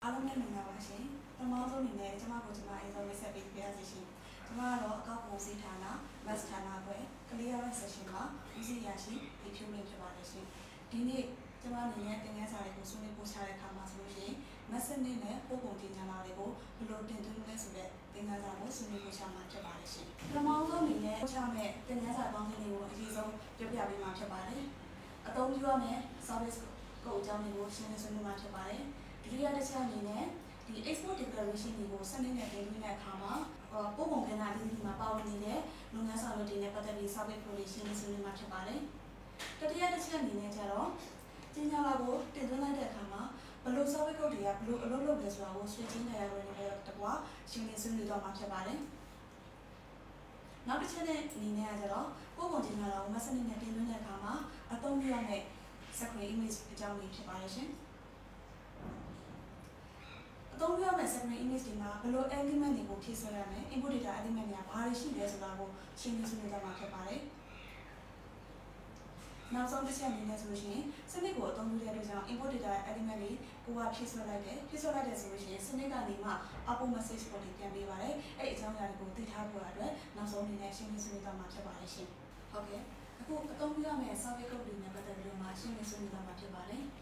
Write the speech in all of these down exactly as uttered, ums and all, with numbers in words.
အားလုံးနဲ့မင်္ဂလာပါရှင်။ပထမဆုံးအနေနဲ့ကျွန်မကိုကျွန်မအရင်ဆုံးမိတ်ဆက်ပေးပြရစီရှင်။ကျွန်မကတော့အကောက်ပုံစည်းဌာန Mass ဌာနခွဲ Clearance Session မှာဦးစီးရရှိဒီဖြူလင်းဖြစ်ပါတယ်ရှင်။ဒီနေ့ကျွန်မအနေနဲ့သင်ခန်းစာတွေကိုဆွေးနွေးပို့ချတဲ့အခါမှာဆိုလို့ရှိရင် Mass နဲ့နဲ့ပုံပုံတင်ညာလာတွေကိုဘယ်လိုတင်သွင်းလဲဆိုတဲ့သင်ခန်းစာကိုဆွေးနွေးပို့ချမှာဖြစ်ပါတယ်ရှင်။ပထမဆုံးအနေနဲ့ပို့ချမဲ့သင်ခန်းစာပေါင်းစုံတွေကိုအရင်ဆုံးပြောပြပေးမှာဖြစ်ပါတယ်။အသုံးပြုရမယ့် service ကိုအကြောင်းတွေကိုရှင်းလင်းဆွေးနွေးမှာဖြစ်ပါတယ်။ဒုတိယတစ်ချက်အနေနဲ့ဒီ export declaration တွေကိုစနစ်နဲ့တင်သွင်းတဲ့အခါမှာပုံပုံကဏ္ဍအသီးသီးမှာပါဝင်နေတဲ့လုပ်ငန်းဆောင်ရွက်တွေနဲ့ပတ်သက်ပြီး service provision ဆွေးနွေးမှာဖြစ်ပါတယ်။တတိယတစ်ချက်အနေနဲ့ကျတော့ကျင်းညာလာကိုတင်သွင်းလိုက်တဲ့အခါမှာဘယ်လို service code တွေကဘယ်လိုအလုပ်လုပ်လဲဆိုတာကိုဆွေးနွေးနေရတဲ့နေတဲ့တကွာရှင်းလင်းဆွေးနွေးတော့မှာဖြစ်ပါတယ်။နောက်တစ်ချက်နဲ့အနေနဲ့ကျတော့ပုံပုံကျင်းညာလာကိုမစနစ်နဲ့တင်သွင်းတဲ့အခါမှာအသုံးပြုရမယ့် secondary image အကြောင်းတွေဖြစ်ပါတယ်ရှင်။အသုံးပြုရမယ့် secondary image တွေမှာဘယ်လို element တွေကိုဖြည့်ဆွဲရမလဲ input data element တွေကဘာတွေရှိလဲဆိုတာကိုရှင်းလင်းဆွေးနွေးကြမှာဖြစ်ပါတယ်။နောက်ဆုံးတစ်ချက်အနေနဲ့ဆိုလို့ရှိရင်စနစ်ကိုအသုံးပြုတဲ့အတွက်ကြောင့် input data element တွေကိုကဖြည့်ဆွဲလိုက်တယ်ဖြည့်ဆွဲလိုက်တယ်ဆိုလို့ရှိရင်စနစ်ကနေမှ output message ကိုပြန်ပေးပါတယ်။အဲ့ဒီအကြောင်းအရာတွေကိုသိထားဖို့အတွက်နောက်ဆုံးအနေနဲ့ရှင်းလင်းဆွေးနွေးကြမှာဖြစ်ပါတယ်ရှင်။ဟုတ်ကဲ့အခုအသုံးပြုရမယ့် service code တွေနဲ့ပတ်သက်ပြီးတော့မှရှင်းလင်းဆွေးနွေးကြမှာဖြစ်ပါတယ်။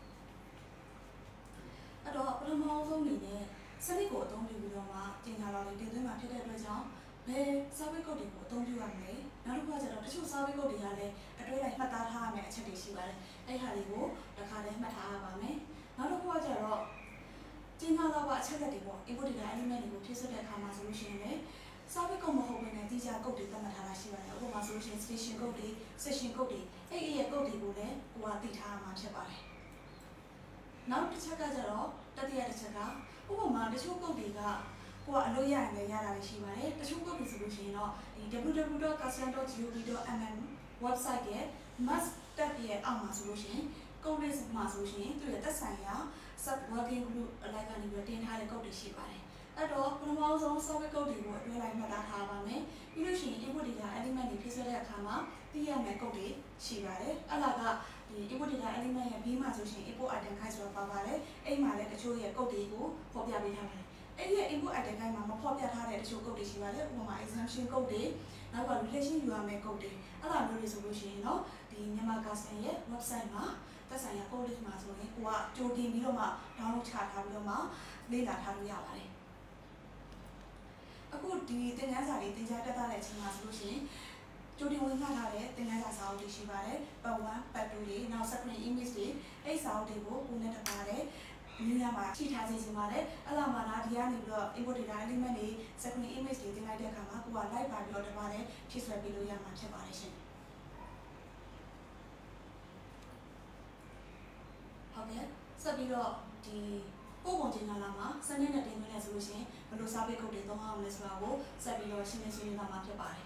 အဲ့တော့ပထမဆုံးအနေနဲ့စနစ်ကိုအသုံးပြုပြီးတော့မှကျင်ညာလာလေးတင်သွင်းမှာဖြစ်တဲ့အတွက်ကြောင့်ဘယ် service code တွေကိုအသုံးပြုရမလဲနောက်တစ်ခုကကျတော့တချို့ service code တွေကလည်းအတွဲလိုက်မှတ်သားထားရမယ့်အချက်တွေရှိပါတယ်အဲ့ဟာတွေကိုတစ်ခါတည်းမှတ်ထားရပါမယ်နောက်တစ်ခုကကျတော့ကျင်ညာလာကအချက်လက်တွေပေါ့ input data element တွေကိုဖြည့်စွက်တဲ့အခါမှာဆိုလို့ရှိရင်လည်း service code မဟုတ်ဘဲနဲ့တိကျ code တွေသတ်မှတ်ထားတာရှိပါတယ်ဥပမာဆိုလို့ရှိရင် station code တွေ session code တွေအဲ့ဒီရဲ့ code တွေကိုလည်းကိုယ်ကသိထားရမှာဖြစ်ပါတယ်နောက်တစ်ချက်ကကျတော့တတိယတစ်ချက်ကဥပမာတချို့ code တွေကကိုကအလုပ်ရရင်လည်းရတာရှိပါတယ်တချို့ code တွေဆိုလို့ရှိရင်တော့ဒီ double-u double-u double-u dot custom dot gov dot m m website ရဲ့ must tab ရဲ့အောက်မှာဆိုလို့ရှိရင် code list မှာဆိုလို့ရှိရင်သူရဲ့သက်ဆိုင်ရာ sub working group အလိုက်ကနေပြီးတင်ထားတဲ့ code တွေရှိပါတယ်အဲ့တော့ပထမဆုံး service code တွေကိုအတွဲလိုက်မှတ်သားထားပါမယ်ပြီးလို့ရှိရင် input data element တွေဖြည့်စွက်တဲ့အခါမှာသိရမယ့် code တွေရှိပါတယ်အဲ့ဒါကဒီ input data element ရဲ့ဘေးမှာဆိုရှင် input item guide ဆိုတာပါပါတယ်အဲ့မှာလည်းတချို့ရဲ့ code တွေကိုဖော်ပြပေးထားပါတယ်အဲ့ဒီ input item guide မှာမဖော်ပြထားတဲ့တချို့ code တွေရှိပါတယ်ဥပမာ exemption code တွေနောက်က relation ယူရမယ့် code တွေအဲ့ဒါမျိုးတွေဆိုလို့ရှိရင်တော့ဒီမြန်မာ custom ရဲ့ website မှာသက်ဆိုင်ရာ code list မှာဆိုရင်ကိုကကြိုတင်ပြီးတော့မှ download ချထားပြီးတော့မှလေ့လာထားလို့ရပါတယ်အခုဒီသင်ခန်းစာလေးသင်ကြားတက်တာတဲ့အချိန်မှာဆိုလို့ရှိရင်ကြိုတင်ဝင်မှတ်ထားတဲ့သင်ခန်းစာစာအုပ်တွေရှိပါတယ်။ part one part two တွေနောက် secondary image တွေအဲ့စာအုပ်တွေကိုကိုယ်နဲ့တပါတဲ့နေရာမှာချိန်ထားစေချင်ပါတယ်။အဲ့လာမှာဒါဒီကနေပြီးတော့ input data element တွေ secondary image တွေတင်လိုက်တဲ့အခါမှာကိုက live ပါပြီးတော့တပါတဲ့ဖြည့်ဆွဲပေးလို့ရမှာဖြစ်ပါတယ်ရှင်။ဟုတ်ကဲ့ဆက်ပြီးတော့ဒီပုံပုံကျင်လာလာမှာစနစ်နဲ့တင်သွင်းနေဆိုလို့ရှိရင်ဘယ်လို service code တွေသုံးရအောင်လဲဆိုတာကိုဆက်ပြီးတော့ရှင်းလင်းဆွေးနွေးသွားမှာဖြစ်ပါတယ်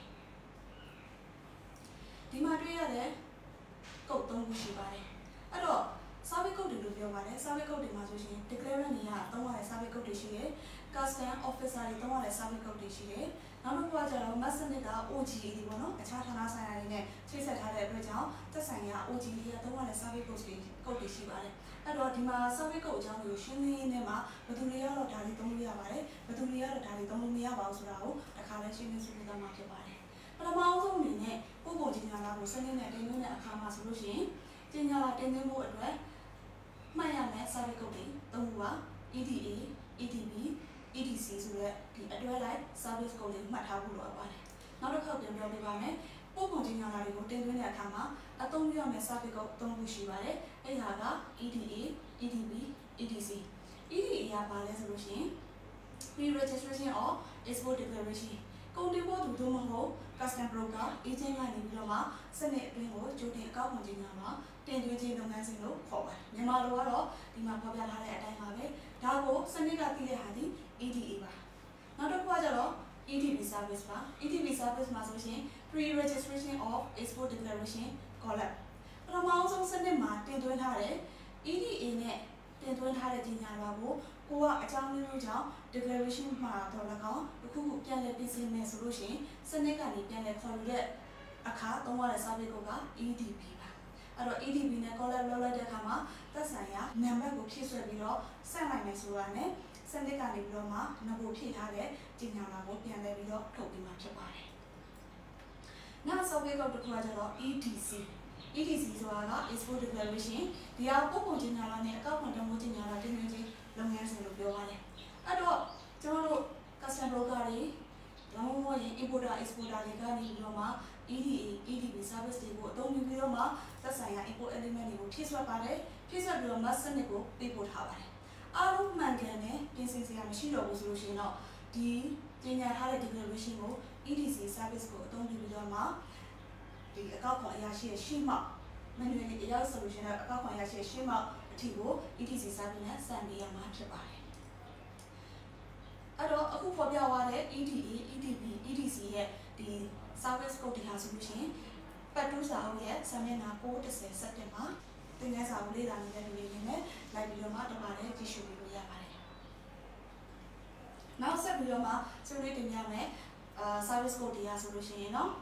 ဒီမှာတွေ့ရတဲ့ code သုံးခုရှိပါတယ်အဲ့တော့ service code တွေလို့ပြောပါတယ် service code တွေမှာဆိုရှင် declarant တွေကသုံးရတဲ့ service code တွေရှိတယ် custom officer တွေသုံးရတဲ့ service code တွေရှိတယ်နောက်တစ်ခုကကျတော့ mass စနစ်က O G A တွေပေါ့နော်အခြားဌာနဆိုင်ရာတွေနဲ့ချိတ်ဆက်ထားတဲ့အတွက်ကြောင့်သက်ဆိုင်ရာ O G A တွေကသုံးရတဲ့ service code တွေ code တွေရှိပါတယ်အဲ့တော့ဒီမှာ service code အကြောင်းကိုရှင်းလင်းရင်းနဲ့မှာဘယ်သူတွေကတော့ဒါတွေသုံးလို့ရပါတယ်ဘယ်သူတွေကတော့ဒါတွေသုံးလို့မရပါဘူးဆိုတာကိုတစ်ခါလဲရှင်းလင်းဆွေးနွေးသွားမှာဖြစ်ပါတယ်ပထမဆုံးအနေနဲ့ပုံပုံကျင်ညာလာကိုစနစ်နဲ့တင်သွင်းတဲ့အခါမှာဆိုလို့ရှိရင်ကျင်ညာလာတင်သွင်းဖို့အတွက်မှတ်ရမယ့် service code တွေသုံးခုက E D A E D B E D C ဆိုတဲ့ဒီအတွဲလိုက် service code တွေမှတ်ထားဖို့လိုပါတယ်နောက်တစ်ခါပြန်ပြောပြပါမယ်ပုံပုံကျင်ညာလာတွေကိုတင်သွင်းတဲ့အခါမှာအသုံးပြုရမယ့် service code သုံးခုရှိပါတယ်အဲ့ဒါက E D A E D B E D C E D A ကဘာလဲဆိုလို့ရှိရင် pre-registration or export declaration ကုန်တင်ဖို့သူတို့မဟုတ် custom broker agent ကနေပြီးတော့မှစနစ်အတွင်းကိုကြိုတင်အကောက်ခွန်ကြေညာမှာတင်သွင်းခြင်းလုပ်ငန်းစဉ်လို့ခေါ်ပါတယ်မြန်မာလိုကတော့ဒီမှာဖော်ပြထားတဲ့အတိုင်းပါပဲဒါကိုစနစ်ကသိတဲ့ဟာဒီ E D A ပါနောက်တစ်ခုကကျတော့ E D B service ပါ E D B service မှာဆိုရှင် pre-registration of export declaration column ပထမဆုံးစနစ်မှာတင်သွင်းထားတဲ့ E D A နဲ့တင်သွင်းထားတဲ့ကြေညာလွှာကိုကိုကအကြောင်းမျိုးကြောင့် declaration မှာတော့၎င်းတစ်ခုခုပြန်လည်ပြင်ဆင်မယ်ဆိုလို့ရှိရင်စနစ်ကနေပြန်လည်ခေါ်ယူတဲ့အခါသုံးရတဲ့ service code က E D B ပါအဲ့တော့ E D B နဲ့ collab လုပ်လိုက်တဲ့အခါမှာသက်ဆိုင်ရာနံပါတ်ကိုဖြည့်ဆွဲပြီးတော့ဆက်နိုင်မယ်ဆိုတာနဲ့စနစ်ကနေပြီးတော့မှနံပါတ်ဖြည့်ထားတဲ့ကြေညာလာကိုပြန်လည်ပြီးတော့ထုတ်ပေးမှာဖြစ်ပါတယ်။နောက် software code တစ်ခုကကျတော့ E D C E D C ဆိုတာက export declaration ဒီဟာပို့ကုန်ကြေညာလာနဲ့အကောက်ခွန်တမိုးကြေညာလာတင်သွင်းခြင်းလုပ်ငန်းစဉ်လို့ပြောပါတယ်။အဲ့တော့ကျွန်တော်တို့ custom broker တွေလောင်းဝရင် importer exporter တွေကနေပြီးတော့မှ E D A E D B service တွေကိုအသုံးပြုပြီးတော့မှသက်ဆိုင်ရာ import element တွေကိုဖြည့်ဆွတ်ပါတယ်ဖြည့်ဆွတ်ပြီးတော့မှစနစ်ကိုပေးပို့ထားပါတယ်အားလုံးမှန်ကန်တဲ့ပြင်ဆင်စရာမရှိတော့ဘူးဆိုလို့ရှိရင်တော့ဒီကြေညာထားတဲ့ declaration ကို E D C service ကိုအသုံးပြုပြီးတော့မှဒီအကောက်ခွန်အရာရှိရဲ့ရှင်းမှ manual အရာ solution နဲ့အကောက်ခွန်အရာရှိရဲ့ရှင်းမှအထီကို E D C service နဲ့စံပေးရမှာဖြစ်ပါတယ်အဲ့တော့အခုဖော်ပြသွားတဲ့ E D A E D B E D C ရဲ့ဒီ service code တွေဟာဆိုလို့ရှိရင်ပတ်တူးစာအုပ်ရဲ့စာမျက်နှာ၉၁၀စက်တင်ဘာသင်ခန်းစာကိုလေ့လာနေတဲ့လူတွေနဲ့လိုက်ပြီးတော့မှတပါးနဲ့ကြည့်ရှုလို့ရပါတယ်။နောက်ဆက်ပြီးတော့မှဆွေးနွေးတင်ပြမယ်အာ service code တွေဟာဆိုလို့ရှိရင်နော်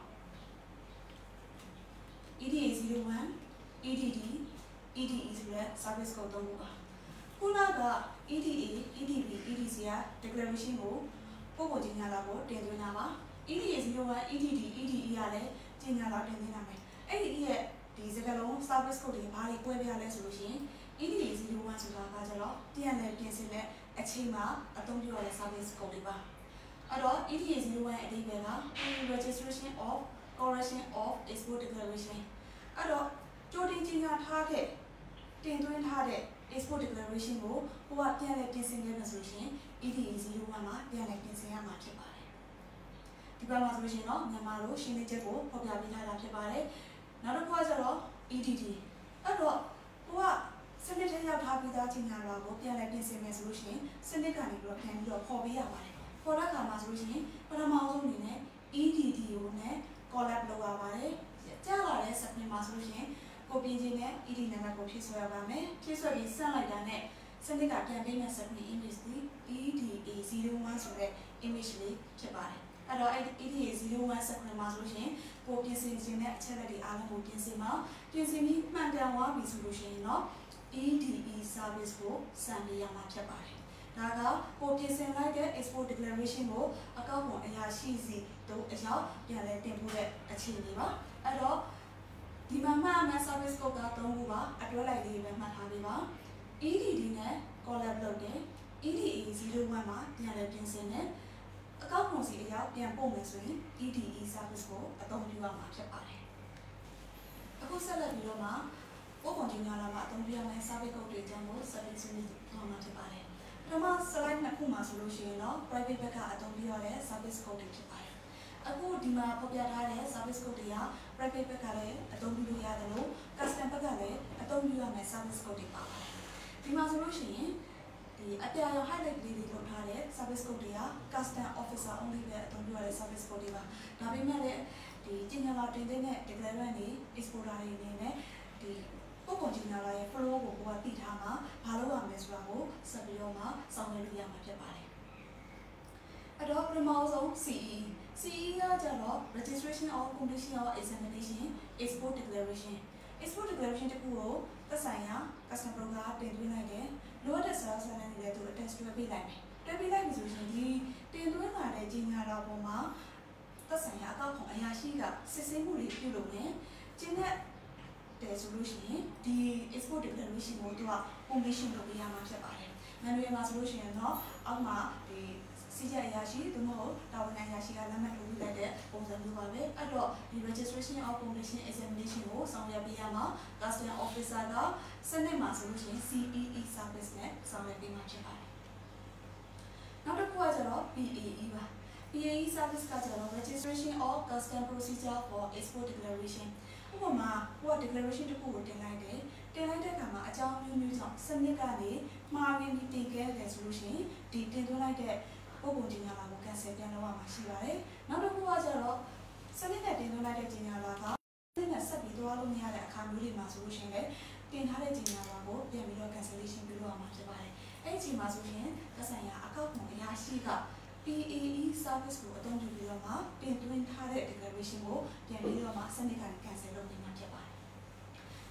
E D A ဇီရို one E D D E D E ဆိုတဲ့ service code သုံးခုပါ။ခုနက E D A E D B E D C က declaration ကိုပို့ပေါ်ကြေညာလာဖို့တင်သွင်းတာပါ။ E D A ဇီရို one E D D E D E ကလည်းကြေညာလာတင်သွင်းတာမယ်။အဲ့ဒီရဲ့ဒီစကားလုံး service code တွေဘာတွေကွဲပြားလဲဆိုလို့ရှိရင် E D A ဇီရို one ဆိုတာကကျတော့ပြန်လည်ပြင်ဆင်တဲ့အချိန်မှာအသုံးပြုရတဲ့ service code တွေပါအဲ့တော့ E D A ဇီရို one အဓိပ္ပာယ်က registration of correction of export declaration အဲ့တော့ကြိုတင်ကြေညာထားတဲ့တင်သွင်းထားတဲ့ export declaration ကိုဟိုကပြန်လည်ပြင်ဆင်ခဲ့မယ်ဆိုလို့ရှိရင် E D A ဇီရို one မှာပြန်လည်ပြင်ဆင်ရမှာဖြစ်ပါတယ်ဒီဘက်မှာဆိုလို့ရှိရင်တော့မြန်မာလိုရှင်းလင်းချက်ကိုဖော်ပြပေးထားတာဖြစ်ပါတယ်နောက်တစ်ခုကကျတော့ E D D အဲ့တော့ဟိုကစနစ်ထဲရောက်ထားပြီးသားကြေညာလာကိုပြန်လည်ပြင်ဆင်မယ်ဆိုလို့ရှိရင်စနစ်ကနေပြီးတော့ပြန်ပြီးတော့ပေါ်ပေးရပါတယ်ပေါ်တဲ့အခါမှာဆိုလို့ရှိရင်ပထမဆုံးအနေနဲ့ E D D ကိုနဲ့ collab လုပ်ရပါတယ်ကြားလာတဲ့ submit မှာဆိုလို့ရှိရင်ကိုပြင်ခြင်းနဲ့ E D နံပါတ်ကိုဖြည့်ဆွဲရပါမယ်ဖြည့်ဆွဲပြီးဆက်လိုက်တာနဲ့စနစ်ကပြန်ပေးမဲ့ submit image ဒီ E D A ဇီရို one ဆိုတဲ့ image လေးဖြစ်ပါတယ်အဲ့တော့အဲ့ဒီ E D A ဇီရို one စခွင့်မှာဆိုလို့ရှိရင်ကိုပြင်ဆင်ခြင်းနဲ့အချက်အလက်တွေအားလုံးကိုပြင်ဆင်မှာပြင်ဆင်ပြီးမှန်ကန်သွားပြီဆိုလို့ရှိရင်တော့ E D E service ကိုစံပေးရမှာဖြစ်ပါတယ်ဒါကကိုပြင်ဆင်လိုက်တဲ့ export declaration ကိုအကောက်ခွန်အရာရှိစီတို့အရောက်ပြန်လည်တင်ပို့တဲ့အခြေအနေပါအဲ့တော့ဒီမှာမှအမှန် service code ကသုံးခုပါအတွဲလိုက်လေးပဲမှတ်ထားပေးပါ E D D နဲ့ collab လုပ်တယ် E D A ဇီရို one မှာပြန်လည်ပြင်ဆင်တယ်အကောက်ခွန်စီအရောက်ပြန်ပို့မယ်ဆိုရင် E D E service ကိုအသုံးပြုရမှာဖြစ်ပါတယ်အခုဆက်လက်ပြီးတော့မှပို့ကုန်ကြေညာလာမှာအသုံးပြုရမယ့် service code တွေအကြောင်းကိုဆက်လက်ဆွေးနွေးသွားမှာဖြစ်ပါတယ်ပထမ slide နှစ်ခုမှာဆိုလို့ရှိရင်တော့ private ဘက်ကအသုံးပြုရတဲ့ service code တွေဖြစ်ပါတယ်အခုဒီမှာဖော်ပြထားတဲ့ service code တွေက private ဘက်ကလည်းအသုံးပြုလို့ရတယ်လို့ custom ဘက်ကလည်းအသုံးပြုရမယ့် service code တွေပါပါတယ်ဒီမှာဆိုလို့ရှိရင်ဒီအပြာရောင် highlight လေးတွေလုပ်ထားတဲ့ service code တွေက custom officer only ပဲအသုံးပြုရတဲ့ service code တွေပါဒါပေမဲ့လည်းဒီကြေညာလာတင်တဲ့ declarant တွေ exporter တွေအနေနဲ့ဒီပို့ကုန်ကြေညာလာရဲ့ flow ကိုကိုယ်ကသိထားမှာဘာလုပ်ရမလဲဆိုတာကိုဆက်ပြီးတော့မှဆောင်ရွက်လို့ရမှာဖြစ်ပါတယ်အဲ့တော့ပထမဆုံး C E C E ကကျတော့ registration of completion of examination export declaration export declaration တခုကိုသက်ဆိုင်ရာ customer broker တင်သွင်းလိုက်တယ်လိုအပ်တဲ့ service နဲ့လည်းသူ attach တွဲပေးလိုက်မယ်တွဲပေးလိုက်ပြီဆိုရင်ဒီတင်သွင်းလာတဲ့ကြေညာလာပေါ်မှာသက်ဆိုင်ရာအကောက်ခွန်အရာရှိကစစ်ဆေးမှုတွေပြုလုပ်မယ်ကျင်းတဲ့တယ်ဆိုလို့ရှိရင်ဒီ export declaration ကိုသူက completion လုပ်ပေးရမှာဖြစ်ပါတယ် manual မှာဆိုလို့ရှိရင်တော့အောက်မှာဒီစီကြအရာရှိသူမဟုတ်တာဝန်အရာရှိကလက်မှတ်ထိုးလိုက်တဲ့ပုံစံမျိုးပါပဲအဲ့တော့ဒီ registration of completion examination ကိုဆောင်ရွက်ပေးရမှာ custom officer ကစနစ်မှာဆိုလို့ရှိရင် C E E service နဲ့ဆောင်ရွက်ပေးမှာဖြစ်ပါတယ်နောက်တစ်ခုကကျတော့ P A E ပါ P A E service ကကျတော့ registration of custom procedure for export declaration ဥပမာဟိုက declaration တစ်ခုကိုတင်လိုက်တယ်တင်လိုက်တဲ့အခါမှာအကြောင်းမျိုးမျိုးကြောင့်စနစ်ကနေမှားရင်းပြီးတင်ခဲ့တယ်ဆိုလို့ရှိရင်ဒီတင်သွင်းလိုက်တဲ့ပို့ကုန်ကြေညာလာကို cancel ပြန်လုပ်ရမှာရှိပါတယ်နောက်တစ်ခုကကျတော့စနစ်နဲ့တင်သွင်းလိုက်တဲ့ကြေညာလာကစနစ်နဲ့ဆက်ပြီးသွားလို့မရတဲ့အခါမျိုးတွေမှာဆိုလို့ရှိရင်လည်းတင်ထားတဲ့ကြေညာလာကိုပြန်ပြီးတော့ cancellation ပြုလုပ်ရမှာဖြစ်ပါတယ်အဲ့ဒီအချိန်မှာဆိုရင်သက်ဆိုင်ရာအကောက်ခွန်အရာရှိက P A E service ကိုအသုံးပြုပြီးတော့မှတင်သွင်းထားတဲ့ declaration ကိုပြန်ပြီးတော့မှစနစ်ကနေ cancel လုပ်ပေးမှာဖြစ်ပါတယ်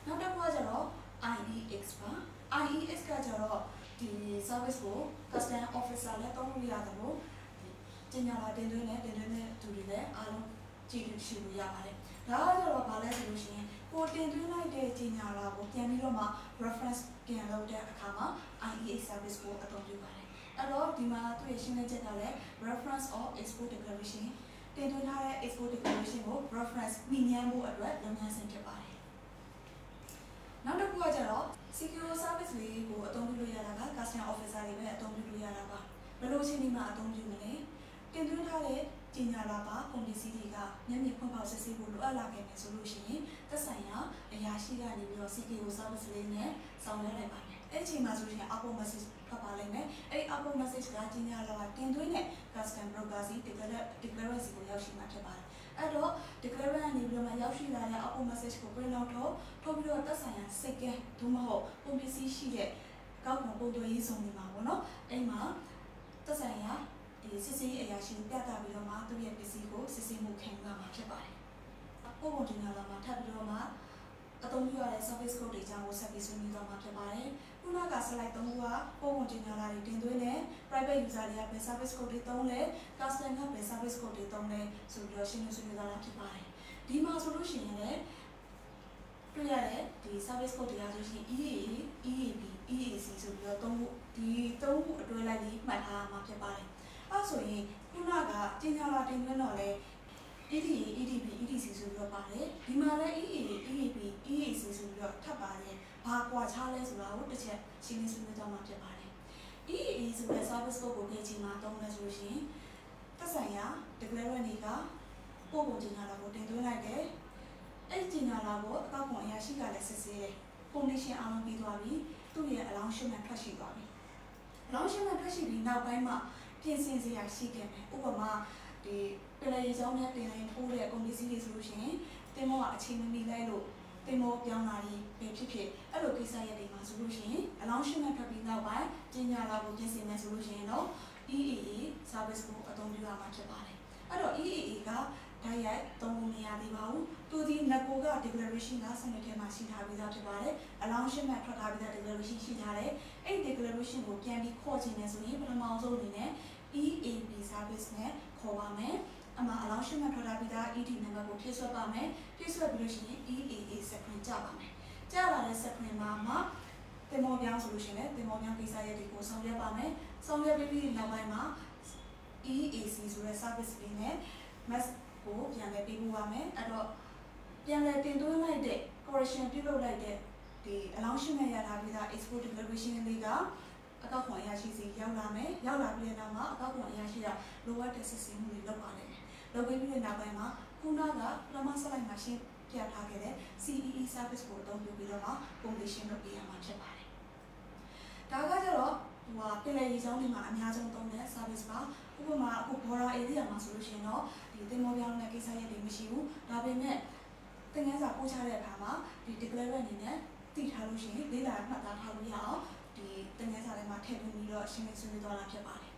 နောက်တစ်ခုကကျတော့ I E X ပါ I E X ကကျတော့ဒီ service ကို custom officer လည်းသုံးလို့ရတယ်လို့ကျညာလာတင်သွင်းနဲ့တင်သွင်းတဲ့သူတွေလည်းအားလုံးကြည့်လို့ရှိလို့ရပါတယ်ဒါကကျတော့ဘာလဲဆိုလို့ရှိရင်ကိုတင်သွင်းလိုက်တဲ့ကျညာလာကိုပြန်ပြီးတော့မှ reference ပြန်လုပ်တဲ့အခါမှာ I E X service ကိုအသုံးပြုပါတယ်အဲ့တော့ဒီမှာသူ့ရဲ့ရှင်းလင်းချက်ကလည်း reference of export declaration တင်သွင်းထားတဲ့ export declaration ကို reference မြင်ញ្ញမ်းဖို့အတွက်လုပ်ငန်းစဉ်ဖြစ်ပါတယ်နောက်တစ်ခုကကျတော့ secure service လေးကိုအသုံးပြုလို့ရတာက customer officer တွေပဲအသုံးပြုလို့ရတာပါဘယ်လိုအချိန်ဒီမှာအသုံးပြုမလဲတင်သွင်းထားတဲ့ကျညာလာပါကုန်ပစ္စည်းတွေကမျက်မြင်ဖွင့်ဖောက်စစ်ဆေးဖို့လိုအပ်လာခဲ့မယ်ဆိုလို့ရှိရင်သက်ဆိုင်ရာအရာရှိကနေပြီးတော့ secure service လေးနဲ့ဆောင်ရွက်လိုက်ပါမယ်အဲ့ဒီအချိန်မှာဆိုရင် outbound message ထွက်ပါလိမ့်မယ်အဲ့ဒီ outbound message ကကျညာလာတင်သွင်းတဲ့ custom broker စီ declarant စီကိုရောက်ရှိမှာဖြစ်ပါတယ်အဲ့တော့ declarant ကနေပြီးတော့မှရောက်ရှိလာတဲ့ outbound message ကို print out ထုတ်ထုတ်ပြီးတော့သက်ဆိုင်ရာစိတ်ကဲသို့မဟုတ်ကုန်ပစ္စည်းရှိတဲ့ကောက်ပုံပုံသွေးရေးစုံနေမှာပေါ့နော်အဲ့မှာသက်ဆိုင်ရာဒီစစ်ဆေးအရာရှိကိုပြသပြီးတော့မှသူ့ရဲ့ပစ္စည်းကိုစစ်ဆေးမှုခံရမှာဖြစ်ပါတယ်ပုံပုံတင်လာမှာထပ်ပြီးတော့မှအသုံးပြုရတဲ့ service code တွေအကြောင်းကိုဆက်ပြီးဆွေးနွေးသွားမှာဖြစ်ပါတယ်ခုနက slide သုံးခုကပုံပုံတင်လာတွေတင်သွင်းတဲ့ private user တွေကဘယ် service code တွေသုံးလဲ custom ကဘယ် service code တွေသုံးလဲဆိုပြီးတော့ရှင်းလင်းဆွေးနွေးသွားတာဖြစ်ပါတယ်ဒီမှာဆိုလို့ရှိရင်လည်းတွေ့ရတဲ့ဒီ service code တွေကဆိုရှင် E A A, E A B, E A C ဆိုပြီးတော့သုံးခုဒီသုံးခုအတွဲလိုက်ပြီးမှတ်ထားမှာဖြစ်ပါတယ်အဲဆိုရင်ခုနကကျင်းညာလာတင်သွင်းတော့လေ E D A, E D B, E D C ဆိုပြီးတော့ပါတယ်ဒီမှာလည်း E A A, E A B, E A C ဆိုပြီးတော့ထပ်ပါတယ်ဘာကွာခြားလဲဆိုတာကိုတစ်ချက်ရှင်းလင်းဆွေးနွေးသွားမှာဖြစ်ပါတယ် E A A ဆိုတဲ့ service code ကိုကြည့်မှာသုံးလဲဆိုရှင်သက်ဆိုင်ရာ declarant တွေကပို့ပုံကျင်းညာလာကိုတင်သွင်းလိုက်တယ်အဲ့ဒီညာလာကိုအကောက်ခွန်အရာရှိကလည်းစစ်ဆေးတယ် condition အားလုံးပြီးသွားပြီသူ့ရဲ့ allowance ထွက်ရှိသွားပြီ allowance ထွက်ရှိပြီးနောက်ပိုင်းမှာပြင်ဆင်စရာရှိခဲ့မယ်ဥပမာဒီပြည်လေကြောင်းနဲ့တင်လိုက်ပို့တဲ့ကုန်ပစ္စည်းတွေဆိုလို့ရှိရင်တင်မောကအချိန်မမီလိုက်လို့တင်မောပြောင်းလာပြီးပဲဖြစ်ဖြစ်အဲ့လိုကိစ္စရပ်တွေမှာဆိုလို့ရှိရင် allowance ထွက်ပြီးနောက်ပိုင်းကျညာလာကိုပြင်ဆင်မယ်ဆိုလို့ရှိရင်တော့ E A A service ကိုအသုံးပြုရမှာဖြစ်ပါတယ်အဲ့တော့ E A A ကဒါရိုက်သုံးလို့မရသေးပါဘူးသူဒီငကိုက declaration ကစနစ်ထဲမှာရှိထားပြီးသားဖြစ်ပါတယ် allowance နဲ့ထွက်ထားပြီးသား declaration ရှိထားတယ်အဲ့ဒီ declaration ကိုပြန်ပြီးခေါ်ချင်တယ်ဆိုရင်ပထမဆုံးအနေနဲ့ E A B service နဲ့ခေါ်ပါမယ်အမှ allowance နဲ့ထွက်ထားပြီးသား E D number ကိုဖြည့်ဆွတ်ပါမယ်ဖြည့်ဆွတ်ပြီးလို့ရှိရင် E A A section ကြပါမယ်ကြလာတဲ့ section မှာမှတင်မောပြောင်းဆိုလို့ရှိရင်တင်မောပြောင်းကိစ္စရပ်တွေကိုဆောင်ရွက်ပါမယ်ဆောင်ရွက်ပြီးပြီးနောက်ပိုင်းမှာ E A C ဆိုတဲ့ service လေးနဲ့ mass ကိုပြန်လည်ပေးပို့ပါမယ်အဲ့တော့ပြန်လည်တင်သွင်းလိုက်တဲ့ correction ပြုလုပ်လိုက်တဲ့ဒီ allowance နဲ့ရထားပြီးသား export declaration လေးကအကောက်ခွန်အရာရှိစီရောက်လာမယ်ရောက်လာပြီးတဲ့နောက်မှာအကောက်ခွန်အရာရှိကလိုအပ်တဲ့စစ်ဆေးမှုတွေလုပ်ပါလိမ့်မယ်လုပ်ပြီးပြီးတဲ့နောက်ပိုင်းမှာခုနကပထမဆက်လိုက်မှာရှင်းပြထားခဲ့တဲ့ C E E service ကိုအသုံးပြုပြီးတော့မှ completion လုပ်ပေးရမှာဖြစ်ပါတယ်ဒါကကြတော့ဟိုဟာပြည်လေကြောင်းတွေမှာအများဆုံးသုံးတဲ့ service ပါဥပမာအခု border area မှာဆိုလို့ရှိရင်တော့ဒီတင်မောပြောင်းတဲ့ကိစ္စရပ်တွေမရှိဘူးဒါပေမဲ့သင်ခန်းစာပို့ချတဲ့အခါမှာဒီ declarant အနေနဲ့တည်ထားလို့ရှိရင်လေးလာမှတ်သားထားလို့ရအောင်ဒီသင်ခန်းစာထဲမှာထည့်သွင်းပြီးတော့ရှင်းလင်းဆွေးနွေးသွားတာဖြစ်ပါတယ်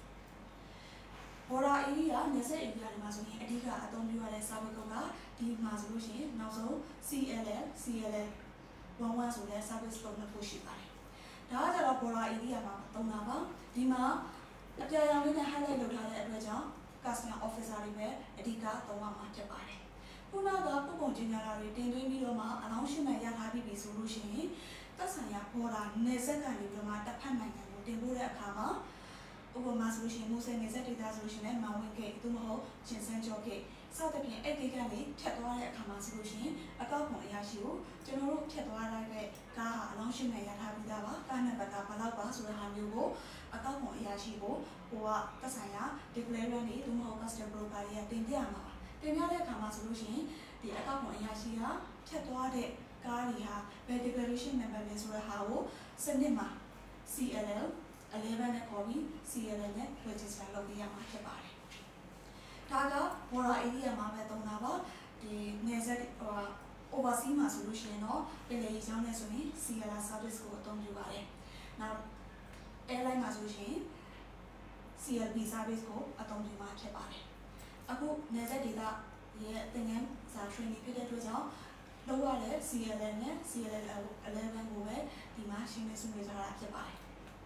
border area နယ်စပ် area တွေမှာဆိုရင်အဓိကအသုံးပြုရတဲ့ service ကဒီမှာဆိုလို့ရှိရင်နောက်ဆုံး C L L C L L 十一ဆိုတဲ့ service ကိုနှစ်ခုရှိပါတယ်ဒါကကြတော့ border area မှာသုံးတာပါဒီမှာအပြာရောင်လေးနဲ့ highlight လုပ်ထားတဲ့အတွက်ကြောင့် customer officer တွေပဲအဓိကသုံးရမှာဖြစ်ပါတယ်ခုနကပုံပုံကျညာလာတွေတင်သွင်းပြီးတော့မှ allowance နဲ့ရထားပြီးပြီဆိုလို့ရှိရင်သက်ဆိုင်ရာ border နယ်စပ်ကနေပြီးတော့မှတစ်ဖက်နိုင်ငံကိုတင်ပို့တဲ့အခါမှာဥပမာဆိုလို့ရှိရင်မူဆယ်နယ်စပ်ဒေသဆိုလို့ရှိရင်မောင်ဝင်းဂိတ်သို့မဟုတ်ချင်းစန်းကျော်ဂိတ်စသဖြင့်အဲ့ဒီကနေဖြတ်သွားတဲ့အခါမှာဆိုလို့ရှိရင်အကောက်ခွန်အရာရှိကိုကျွန်တော်တို့ဖြတ်သွားလိုက်တဲ့ကားဟာ allowance နဲ့ရထားပြီးသားပါကားနံပါတ်ကဘယ်လောက်ပါဆိုတဲ့ဟာမျိုးကိုအကောက်ခွန်အရာရှိကိုဟိုကသက်ဆိုင်ရာ declarant တွေသို့မဟုတ် custom broker တွေကတင်ပြမှာပါတင်ပြတဲ့အခါမှာဆိုလို့ရှိရင်ဒီအကောက်ခွန်အရာရှိကဖြတ်သွားတဲ့ကားတွေဟာဘယ် declaration number လဲဆိုတဲ့ဟာကိုစနစ်မှာ C L L eleven နဲ့ခေါ်ပြီး C L L နဲ့ register လုပ်ပေးရမှာဖြစ်ပါတယ်ဒါက border area မှာပဲသုံးတာပါဒီနယ်စပ်ဟို overseas မှာဆိုလို့ရှိရင်တော့ပြည်လေကြောင်းနဲ့ဆိုရင် C L R service ကိုအသုံးပြုပါတယ်နောက် airline မှာဆိုရင် C L B service ကိုအသုံးပြုမှာဖြစ်ပါတယ်အခုနယ်စပ်ဒေသရဲ့သင်ခန်းစာ training ဖြစ်တဲ့အတွက်ကြောင့်လောက်ရတဲ့ C L L နဲ့ C L L eleven ကိုပဲဒီမှာရှင်းနေဆွေးနွေးကြတာဖြစ်ပါတယ်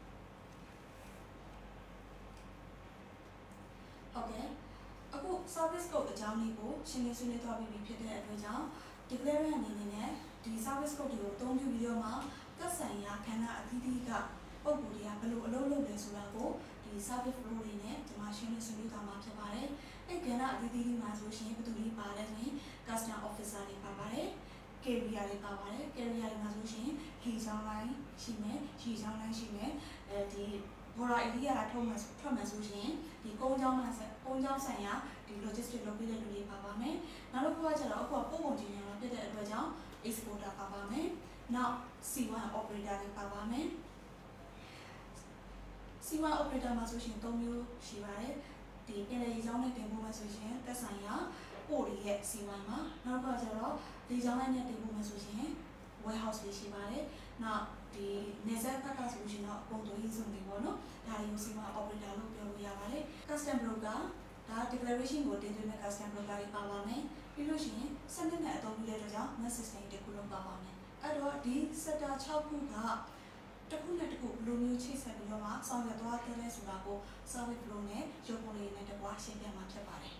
ဟုတ်ကဲ့အခု service code အကြောင်းလေးကိုရှင်းနေဆွေးနွေးသွားပြီးဖြစ်တဲ့အတွက်ကြောင့် declarant အနေနဲ့ဒီ service code တွေကိုအသုံးပြုပြီးတော့မှသက်ဆိုင်ရာခန္ဓာအသီးသီးကပုံကူတွေကဘယ်လိုအလုပ်လုပ်လဲဆိုတာကိုဒီ service flow တွေနဲ့ဒီမှာရှင်းနေဆွေးနွေးသွားမှာဖြစ်ပါတယ်အဲ့ကဏ္ဍအသီးသီးမှာဆိုရှင်ဘယ်သူတွေပါလဲဆိုရင် customer officer တွေပါပါတယ် carrier တွေပါပါတယ် carrier တွေမှာဆိုရှင် key ချောင်းလိုင်းရှိမယ် key ချောင်းလိုင်းရှိမယ်အဲဒီ border area ထုတ်မှထွက်မှဆိုရှင်ဒီကုန်းချောင်းမှာကုန်းချောင်းဆိုင်ရာဒီ logistic လုပ်ပေးတဲ့လူတွေပါပါမယ်နောက်တစ်ခုကကျတော့အခုကပုံပုံချင်းညာဖြစ်တဲ့အတွက်ကြောင့် exporter ပါပါမယ်နောက် C one operator တွေပါပါမယ် C one operator မှာဆိုရှင်သုံးမျိုးရှိပါတယ်ဒီပြည်လေကြောင်းနဲ့တင်ပို့မှာဆိုရှင်သက်ဆိုင်ရာပို့ရရဲ့ C one မှာနောက်တစ်ခါကျတော့ဒီကြောင်းနဲ့တင်ပို့မှာဆိုရှင် warehouse တွေရှိပါတယ်နောက်ဒီနေဆက်ဘက်ကဆိုရှင်တော့ပုံသွေးစုံတွေပေါ့နော်ဒါတွေကို C one operator လို့ပြောလို့ရပါတယ် custom broker ဒါ declaration ကိုတင်သွင်းတဲ့ custom broker တွေပါပါမယ်ပြီးလို့ရှိရင်စနစ်နဲ့အသုံးပြုတဲ့အတွက်ကြောင့် net system တစ်ခုလုံးပါပါမယ်အဲ့တော့ဒီ sector ၆ခုကတစ်ခုနဲ့တစ်ခုဘယ်လိုမျိုးချိတ်ဆက်ပြီးတော့မှဆောင်ရွက်သွားတဲ့လဲဆိုတာကို service flow နဲ့ရုပ်ပုံလေးနဲ့တကွာရှင်းပြမှာဖြစ်ပါတယ်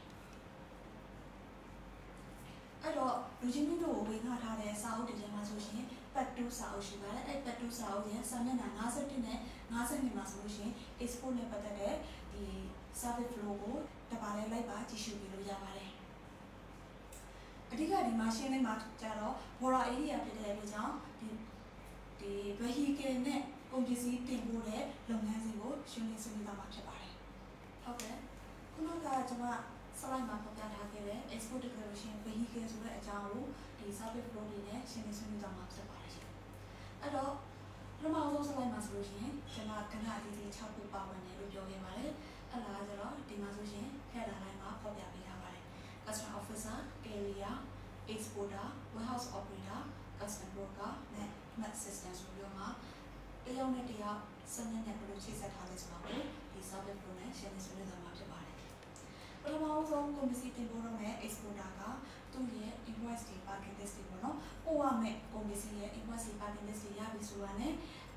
အဲ့တော့လူချင်းမျိုးတို့ကိုဝင်ခါထားတဲ့စာအုပ်တွေထဲမှာဆိုရှင်ပတ်တူးစာအုပ်ရှိပါတယ်အဲ့ပတ်တူးစာအုပ်ရဲ့စာမျက်နှာ၅၁နဲ့၅၂မှာဆိုလို့ရှိရင် export နဲ့ပတ်သက်တဲ့ဒီ service flow ကိုတပါးလေးလိုက်ပါကြည့်ရှုပြီးလို့ရပါတယ်အဓိကဒီမှာရှင်းလေးမှာကြတော့ border area ဖြစ်တဲ့အတွက်ကြောင့်ဒီဒီ vehicle နဲ့ကုန်ပစ္စည်းတင်ပို့တဲ့လုပ်ငန်းစဉ်ကိုရှင်းလင်းဆွေးနွေးသွားမှာဖြစ်ပါတယ်ဟုတ်ကဲ့ခုနကကျွန်မslide မှာဖော်ပြထားခဲ့တဲ့ export declaration vehicle ဆိုတဲ့အကြောင်းကိုဒီ service flow တွေနဲ့ရှင်းလင်းဆွေးနွေးသွားမှာဖြစ်ပါတယ်ရှင်အဲ့တော့ပထမဆုံး slide မှာဆိုလို့ရှိရင်ကျွန်မကဏ္ဍအသီးသီး၆ခုပါဝင်တယ်လို့ပြောခဲ့ပါတယ်အဲ့ဒါကကျတော့ဒီမှာဆိုရှင် header line မှာဖော်ပြပေးထားပါတယ် customer officer carrier exporter warehouse operator customer broker နဲ့ net system ဆိုပြီးတော့မှတယောက်နဲ့တယောက်စနစ်နဲ့ဘယ်လိုချိတ်ဆက်ထားလဲဆိုတာကိုဒီ service flow နဲ့ရှင်းလင်းဆွေးနွေးသွားမှာဖြစ်ပါတယ်ပထမဆုံးကုန်ပစ္စည်းတင်ပို့ရမယ့် exporter ကသူ့ရဲ့ invoice တွေ packing list တွေပေါ့နော်ပို့ရမယ့်ကုန်ပစ္စည်းရဲ့ invoice တွေ packing list တွေရပြီဆိုတာနဲ့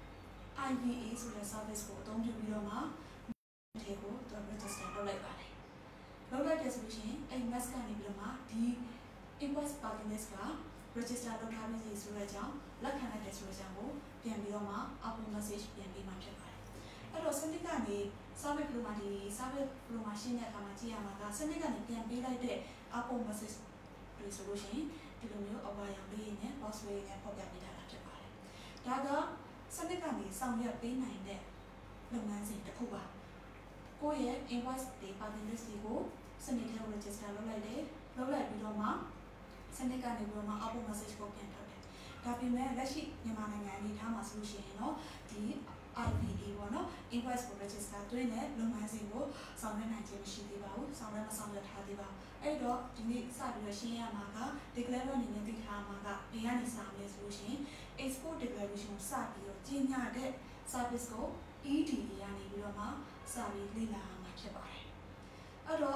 I V A ဆိုတဲ့ service ကိုအသုံးပြုပြီးတော့မှဒီကိုသူ register လုပ်လိုက်ပါတယ်လုပ်လိုက်တဲ့ဆိုလို့ရှိရင်အဲ့ mask ကနေပြီးတော့မှဒီ invoice packing list က register လုပ်ထားပြီးဆိုတဲ့အကြောင်းလက်ခံလိုက်တဲ့ဆိုတဲ့အကြောင်းကိုပြန်ပြီးတော့မှ upload message ပြန်ပေးမှဖြစ်ပါတယ်အဲ့တော့စနစ်ကနေ service flow မှာဒီ service flow မှာရှင်းတဲ့အခါမှာကြည့်ရမှာကစနစ်ကနေပြန်ပေးလိုက်တဲ့ upload message တွေဆိုလို့ရှိရင်ဒီလိုမျိုးအဝါရောင်လေးနဲ့ box လေးနဲ့ပေါ်ပြပေးထားတာဖြစ်ပါတယ်ဒါကစနစ်ကနေဆောင်ရွက်ပေးနိုင်တဲ့လုပ်ငန်းစဉ်တစ်ခုပါကိုယ့်ရဲ့ invoice တွေ packing list တွေကိုစနစ်ထဲ register လုပ်လိုက်တယ်လုပ်လိုက်ပြီးတော့မှစနစ်ကနေပြီးတော့မှ upload message ကိုပြန်ထုတ်တယ်ဒါပေမဲ့လက်ရှိမြန်မာနိုင်ငံအနေထားမှာဆိုလို့ရှိရင်တော့ဒီ I V A ပေါ့နော် invoice ကို register သွင်းတဲ့လုပ်ငန်းစဉ်ကိုဆောင်ရွက်နိုင်ခြင်းမရှိသေးပါဘူးဆောင်ရွက်မဆောင်ရွက်ထားသေးပါဘူးအဲ့တော့ဒီနေ့စပြီးတော့ရှင်းရမှာက declaration အနေနဲ့သိထားမှာကဘယ်ကနေစမလဲဆိုလို့ရှိရင် export declaration ကိုစပြီးတော့ကြီးညာတဲ့ service ကို E D A ကနေပြီးတော့မှစပြီးလေ့လာရမှာဖြစ်ပါတယ်အဲ့တော့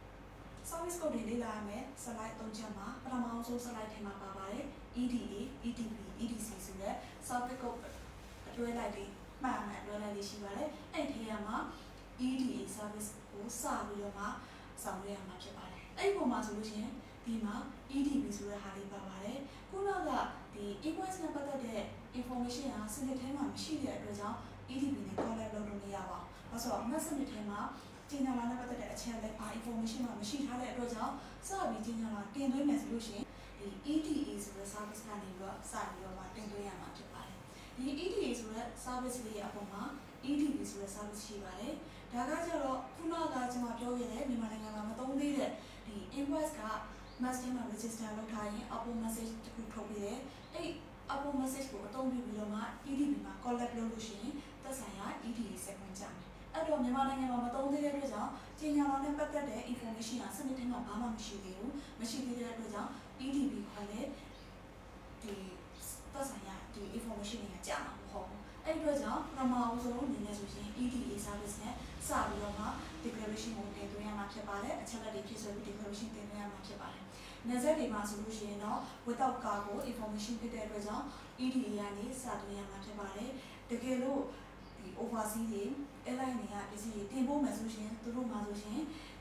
service code တွေလေ့လာရမယ် slide သုံးချက်မှာပထမဆုံး slide ထဲမှာပါပါတယ် E D A E D B E D C ဆိုတဲ့ service code အတွဲလိုက်တွေမှန်မှန်အတွဲလိုက်တွေရှိပါတယ်အဲ့ဒီထဲမှာ E D A service ကိုစပြီးတော့မှဆောင်ရွက်ရမှာဖြစ်ပါတယ်အဲ့ဒီပုံမှာဆိုလို့ရှိရင်ဒီမှာ E D B ဆိုတဲ့ဟာလေးပါပါတယ်ခုနကဒီ invoice နဲ့ပတ်သက်တဲ့ information ဟာစနစ်ထဲမှာမရှိတဲ့အတွက်ကြောင့် E D B နဲ့ collect လုပ်လို့မရပါဘူး။ဒါဆိုတော့ mass စနစ်ထဲမှာကျင်းညာလာနဲ့ပတ်သက်တဲ့အချက်လက်ပါ information မှာမရှိထားတဲ့အတွက်ကြောင့်စပြီးကျင်းညာလာတင်သွင်းမယ်ဆိုလို့ရှိရင်ဒီ E D A ဆိုတဲ့ service ကနေပြီးတော့စပြီးတော့တင်သွင်းရမှာဖြစ်ပါတယ်။ဒီ E D A ဆိုတဲ့ service လေးရဲ့အပေါ်မှာ E D B ဆိုတဲ့ service ရှိပါတယ်။ဒါကကျတော့ခုနကကျွန်မပြောခဲ့တဲ့မြန်မာနိုင်ငံမှာမသုံးသေးတဲ့ဒီ invoice က mass ထဲမှာ register လုပ်ထားရင် upload message တခုထုတ်ပြီးတယ်။အဲ့ upload message ကိုအသုံးပြုပြီးတော့မှ E D B မှာ collect လုပ်လို့ရှိရင်သက်ဆိုင်ရာ E D A စက်ဝင်ကြမယ်။အဲ့တော့မြန်မာနိုင်ငံမှာမသုံးသေးတဲ့အတွက်ကြောင့်ကျင်းညာလာနဲ့ပတ်သက်တဲ့ information ဟာစနစ်ထဲမှာဘာမှမရှိသေးဘူး။မရှိသေးတဲ့အတွက်ကြောင့် E D B ခေါ်တဲ့ဒီသက်ဆိုင်ရာဒီ information တွေကကြာမှာမဟုတ်ဘူး။အဲ့ဒီအတွက်ကြောင့်ပထမအဆုံးအနေနဲ့ဆိုရင် E D A service နဲ့စပြီးတော့မှ declaration ကိုတင်သွင်းရမှာဖြစ်ပါတယ်။အချက်လက်တွေဖြစ်ဆိုပြီး declaration တင်သွင်းရမှာဖြစ်ပါတယ်။နယ်စပ်တွေမှာဆိုလို့ရှိရင်တော့ without cargo information ဖြစ်တဲ့အတွက်ကြောင့် E D A ကနေစသွင်းရမှာဖြစ်ပါတယ်တကယ်လို့ဒီ overseas တွေ airline တွေကပစ္စည်းတွေတင်ပို့မယ်ဆိုရှင်သူတို့မှာဆိုရှင်ဒီ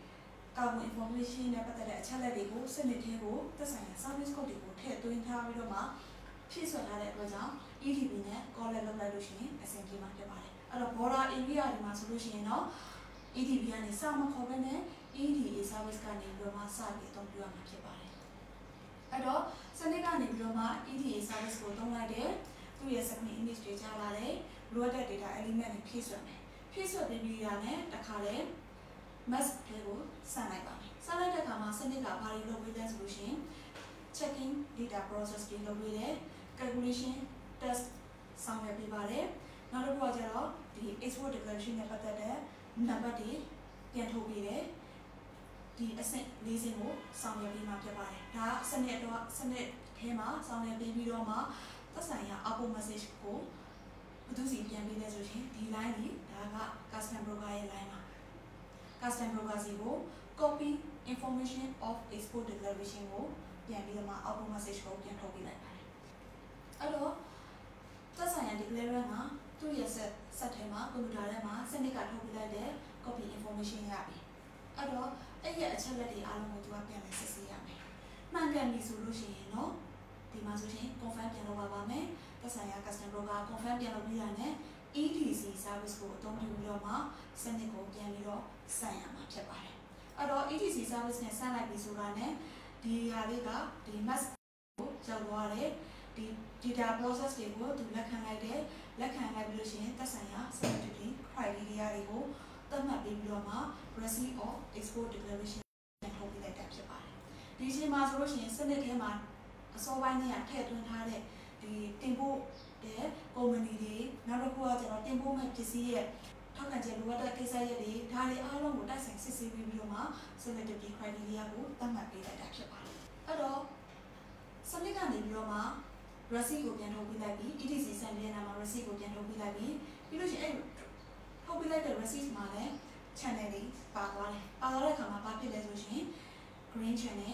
cargo information နဲ့ပတ်သက်တဲ့အချက်အလက်တွေကိုစနစ်ထဲကိုသက်ဆိုင်ရာ service code တွေကိုထည့်သွင်းထားပြီးတော့မှဖြည့်စွက်ထားတဲ့အတွက်ကြောင့် E D B နဲ့ call လုပ်လိုက်လို့ရှိရင်အဆင်ပြေမှာဖြစ်ပါတယ်အဲ့တော့ border area တွေမှာဆိုလို့ရှိရင်တော့ E D B ကနေစမခေါ်ဘဲနဲ့ E D A service ကနေပြီးတော့မှစပြီးအသုံးပြုရမှာဖြစ်ပါတယ်အဲ့တော့စနစ်ကနေပြီးတော့မှ E D A service ကိုသုံးလိုက်တဲ့သူ့ရဲ့ screen image တွေကြားလာတယ်လိုအပ်တဲ့ data element တွေဖြည့်စွက်မယ်ဖြည့်စွက်ပြီးပြီးတာနဲ့တခါလဲ mask တွေကိုစလိုက်ပါမယ်စလိုက်တဲ့အခါမှာစနစ်ကဘာတွေလုပ်ပေးလဲဆိုလို့ရှိရင် checking data process တွေလုပ်ပေးတယ် calculation test ဆောင်ရွက်ပေးပါတယ်နောက်တစ်ခုကကျတော့ဒီ export declaration နဲ့ပတ်သက်တဲ့နံပါတ်တွေပြန်ထုတ်ပေးတယ်ဒီအဆင့်၄ဆင့်ကိုဆောင်ရွက်ပေးမှာဖြစ်ပါတယ်ဒါစနစ်တော့စနစ်ထဲမှာဆောင်ရွက်ပေးပြီးတော့မှသက်ဆိုင်ရာ output message ကိုဘယ်သူစီပြန်ပေးလဲဆိုရင်ဒီ line ကြီးဒါက custom broker ရဲ့ line ပါ custom broker စီကို copy information of export declaration ကိုပြန်ပြီးတော့မှ output message ကိုပြန်ထုတ်ပေးလိုက်ပါတယ်အဲ့တော့သက်ဆိုင်ရာ declarer မှာသူ့ရဲ့ set set ထဲမှာ computer ထဲမှာစနစ်ကထုတ်ပေးလိုက်တဲ့ copy information ရပြီအဲ့တော့အဲ့ရဲ့အချက်လက်တွေအားလုံးကိုသူကပြန်လည်စစ်ဆေးရမယ်မှန်ကန်ပြီဆိုလို့ရှိရင်တော့ဒီမှာဆိုရင် confirm ပြန်လုပ်ပါပါမယ်သက်ဆိုင်ရာ custom broker confirm ပြန်လုပ်ပြီးတာနဲ့ E D C service ကိုအသုံးပြုပြီးတော့မှစနစ်ကိုပြန်ပြီးတော့စမ်းရမှာဖြစ်ပါတယ်အဲ့တော့ E D C service နဲ့စမ်းလိုက်ပြီဆိုတာနဲ့ဒီဟာလေးကဒီ mask ကိုရောက်သွားတယ်ဒီ data process တွေကိုသူလက်ခံလိုက်တယ်လက်ခံလိုက်ပြီးလို့ရှိရင်သက်ဆိုင်ရာ sensitivity criteria တွေကိုသတ်မှတ်ပြီးပြီးတော့မှ receipt of export declaration နဲ့ထုတ်ပေးလိုက်တာဖြစ်ပါတယ်ဒီအချိန်မှာဆိုလို့ရှိရင်စနစ်ထဲမှာအစောပိုင်းနဲ့ထည့်သွင်းထားတဲ့ဒီတင်ပို့တဲ့ company တွေနောက်တစ်ခုကကျတော့တင်ပို့မဲ့ပစ္စည်းရဲ့ထောက်ခံချက်လိုအပ်တဲ့ကိစ္စရပ်တွေဒါတွေအားလုံးကိုတိုက်ဆိုင်စစ်ဆေးပြီးပြီးတော့မှ sensitivity criteria ကိုသတ်မှတ်ပေးလိုက်တာဖြစ်ပါတယ်အဲ့တော့စနစ်ကနေပြီးတော့မှ receipt ကိုပြန်ထုတ်ပေးလိုက်ပြီး E D C စံတဲ့နာမှာ receipt ကိုပြန်ထုတ်ပေးလိုက်ပြီးပြီးလို့ရှိရင်အဲ့ထုတ်ပေးလိုက်တဲ့ receipt မှာလည်း channel တွေပါသွားတယ်ပါသွားတဲ့အခါမှာဘာဖြစ်လဲဆိုရင် green channel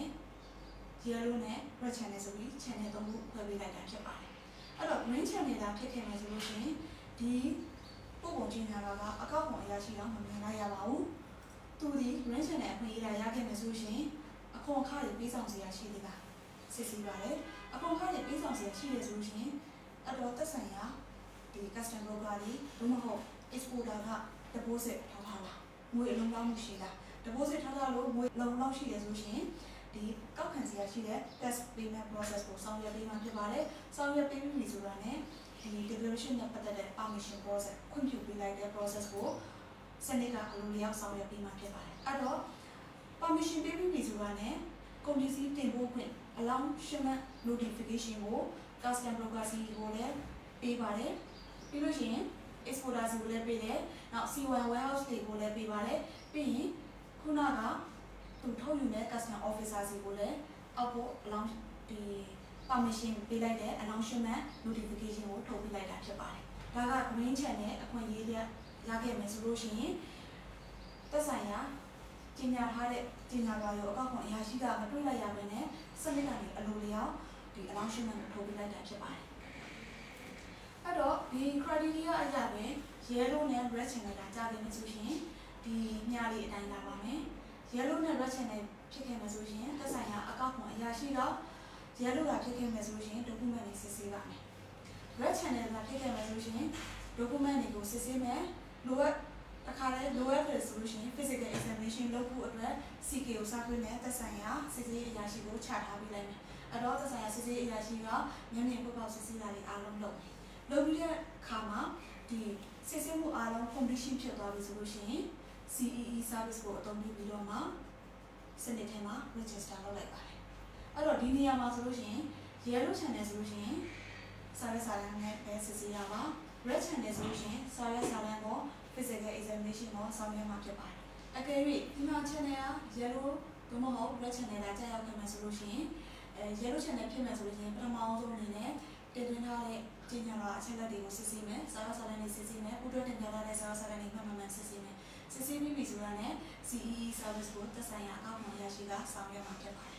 yellow နဲ့ red channel ဆိုပြီး channel သုံးခုဖွဲ့ပေးလိုက်တာဖြစ်ပါတယ်အဲ့တော့ green channel ကဖြစ်ခဲ့မယ်ဆိုလို့ရှိရင်ဒီပုံပုံချင်းညာတာကအကောက်ပုံအရာရှိတော့မမြင်လိုက်ရပါဘူးသူဒီ green channel အခွင့်အရေးရခဲ့မယ်ဆိုလို့ရှိရင်အခွန်အခတွေပေးဆောင်စရာရှိသေးလားစစ်ဆေးပါတယ်အခွန်အခတွေပေးဆောင်စရာရှိတယ်ဆိုလို့ရှိရင်အဲ့တော့သက်ဆိုင်ရာဒီ custom broker တွေဘယ်မှာဟုတ် exporter က deposit ထားထားလားငွေအလုံးလောက်မှုရှိလား deposit ထားထားလို့ငွေလုံလောက်ရှိတယ်ဆိုရှင်ဒီကောက်ခံစရာရှိတဲ့ tax payment process ကိုဆောင်ရွက်ပေးမှဖြစ်ပါတယ်ဆောင်ရွက်ပေးပြီဆိုတာနဲ့ဒီ declaration နဲ့ပတ်သက်တဲ့ permission process ခွင့်ပြုပေးလိုက်တဲ့ process ကိုစနစ်ကအလိုလျောက်ဆောင်ရွက်ပေးမှဖြစ်ပါတယ်အဲ့တော့ permission ပေးပြီဆိုတာနဲ့ကုန်ပစ္စည်းတင်ပို့ခွင့် allowance notification ကို custom broker စီကိုလည်းပေးပါတယ်ပြီးလို့ရှိရင် exporter စီကိုလည်းပေးတယ်နောက် C one warehouse တွေကိုလည်းပေးပါတယ်ပြီးရင်ခုနကသူထုတ်ယူတဲ့ custom officer စီကိုလည်းအောက်ဖို့ allowance ဒီ permission ပေးလိုက်တဲ့ announcement notification ကိုထုတ်ပေးလိုက်တာဖြစ်ပါတယ်ဒါက green channel အခွင့်အရေးရခဲ့မယ်ဆိုလို့ရှိရင်သက်ဆိုင်ရာကျညာထားတဲ့ကျညာပါရောအကောက်ခွန်အရာရှိကမတွေ့လိုက်ရဘဲနဲ့စနစ်ကနေအလိုလျောက်ဒီ announcement ကိုထုတ်ပေးလိုက်တာဖြစ်ပါတယ်အဲ့တော့ဒီ criteria အရပဲ yellow နဲ့ red channel ကကြားခဲ့မယ်ဆိုရင်ဒီညလေးအတိုင်းလာပါမယ် yellow နဲ့ red channel ဖြစ်ခဲ့မယ်ဆိုရင်သက်ဆိုင်ရာအကောက်ခွန်အရာရှိက yellow ကဖြစ်ခဲ့မယ်ဆိုရင် document တွေစစ်ဆေးပါမယ် red channel ကဖြစ်ခဲ့မယ်ဆိုရင် document တွေကိုစစ်ဆေးမယ်လိုအပ်အခါလဲလိုအပ်တယ်ဆိုလို့ရှိရင် physical examination လုပ်ဖို့အတွက် C K ကိုစခွင့်နဲ့သက်ဆိုင်ရာစစ်ဆေးအရာရှိကိုချထားပေးလိုက်မယ်အဲ့တော့သက်ဆိုင်ရာစစ်ဆေးအရာရှိကမျက်မြင်ပုတ်ပေါက်စစ်ဆေးတာတွေအားလုံးလုပ်မယ်လုပ်ပြီးတဲ့အခါမှာဒီစစ်ဆေးမှုအားလုံး completion ဖြစ်သွားပြီဆိုလို့ရှိရင် C E E service ကိုအသုံးပြုပြီးတော့မှစနစ်ထဲမှာ register လုပ်လိုက်ပါတယ်အဲ့တော့ဒီနေရာမှာဆိုလို့ရှိရင် yellow channel ဆိုလို့ရှိရင်စာရွက်စာတမ်းနဲ့ပဲစစ်ဆေးရပါ red channel ဆိုလို့ရှိရင်စာရွက်စာတမ်းကို physical examination ကိုဆောင်ရွက်မှာဖြစ်ပါတယ်အကယ်၍ဒီမှာ channel က yellow သို့မဟုတ် red channel ကကြာရောက်ခဲ့မယ်ဆိုလို့ရှိရင်အဲ yellow channel ဖြစ်မယ်ဆိုလို့ရှိရင်ပထမအောင်ဆုံးအနေနဲ့တင်သွင်းထားတဲ့ကျင်းညာတော်အချက်လက်တွေကိုစစ်ဆေးမယ်စာရွက်စာတမ်းတွေစစ်ဆေးမယ်ပူးတွဲတင်ပြထားတဲ့စာရွက်စာတမ်းတွေမှန်မှန်မှန်စစ်ဆေးမယ်စစ်ဆေးပြီးပြီဆိုတာနဲ့ C E E service ကိုသက်ဆိုင်ရာအကောင့်မှရရှိကဆောင်ရွက်မှာဖြစ်ပါတယ်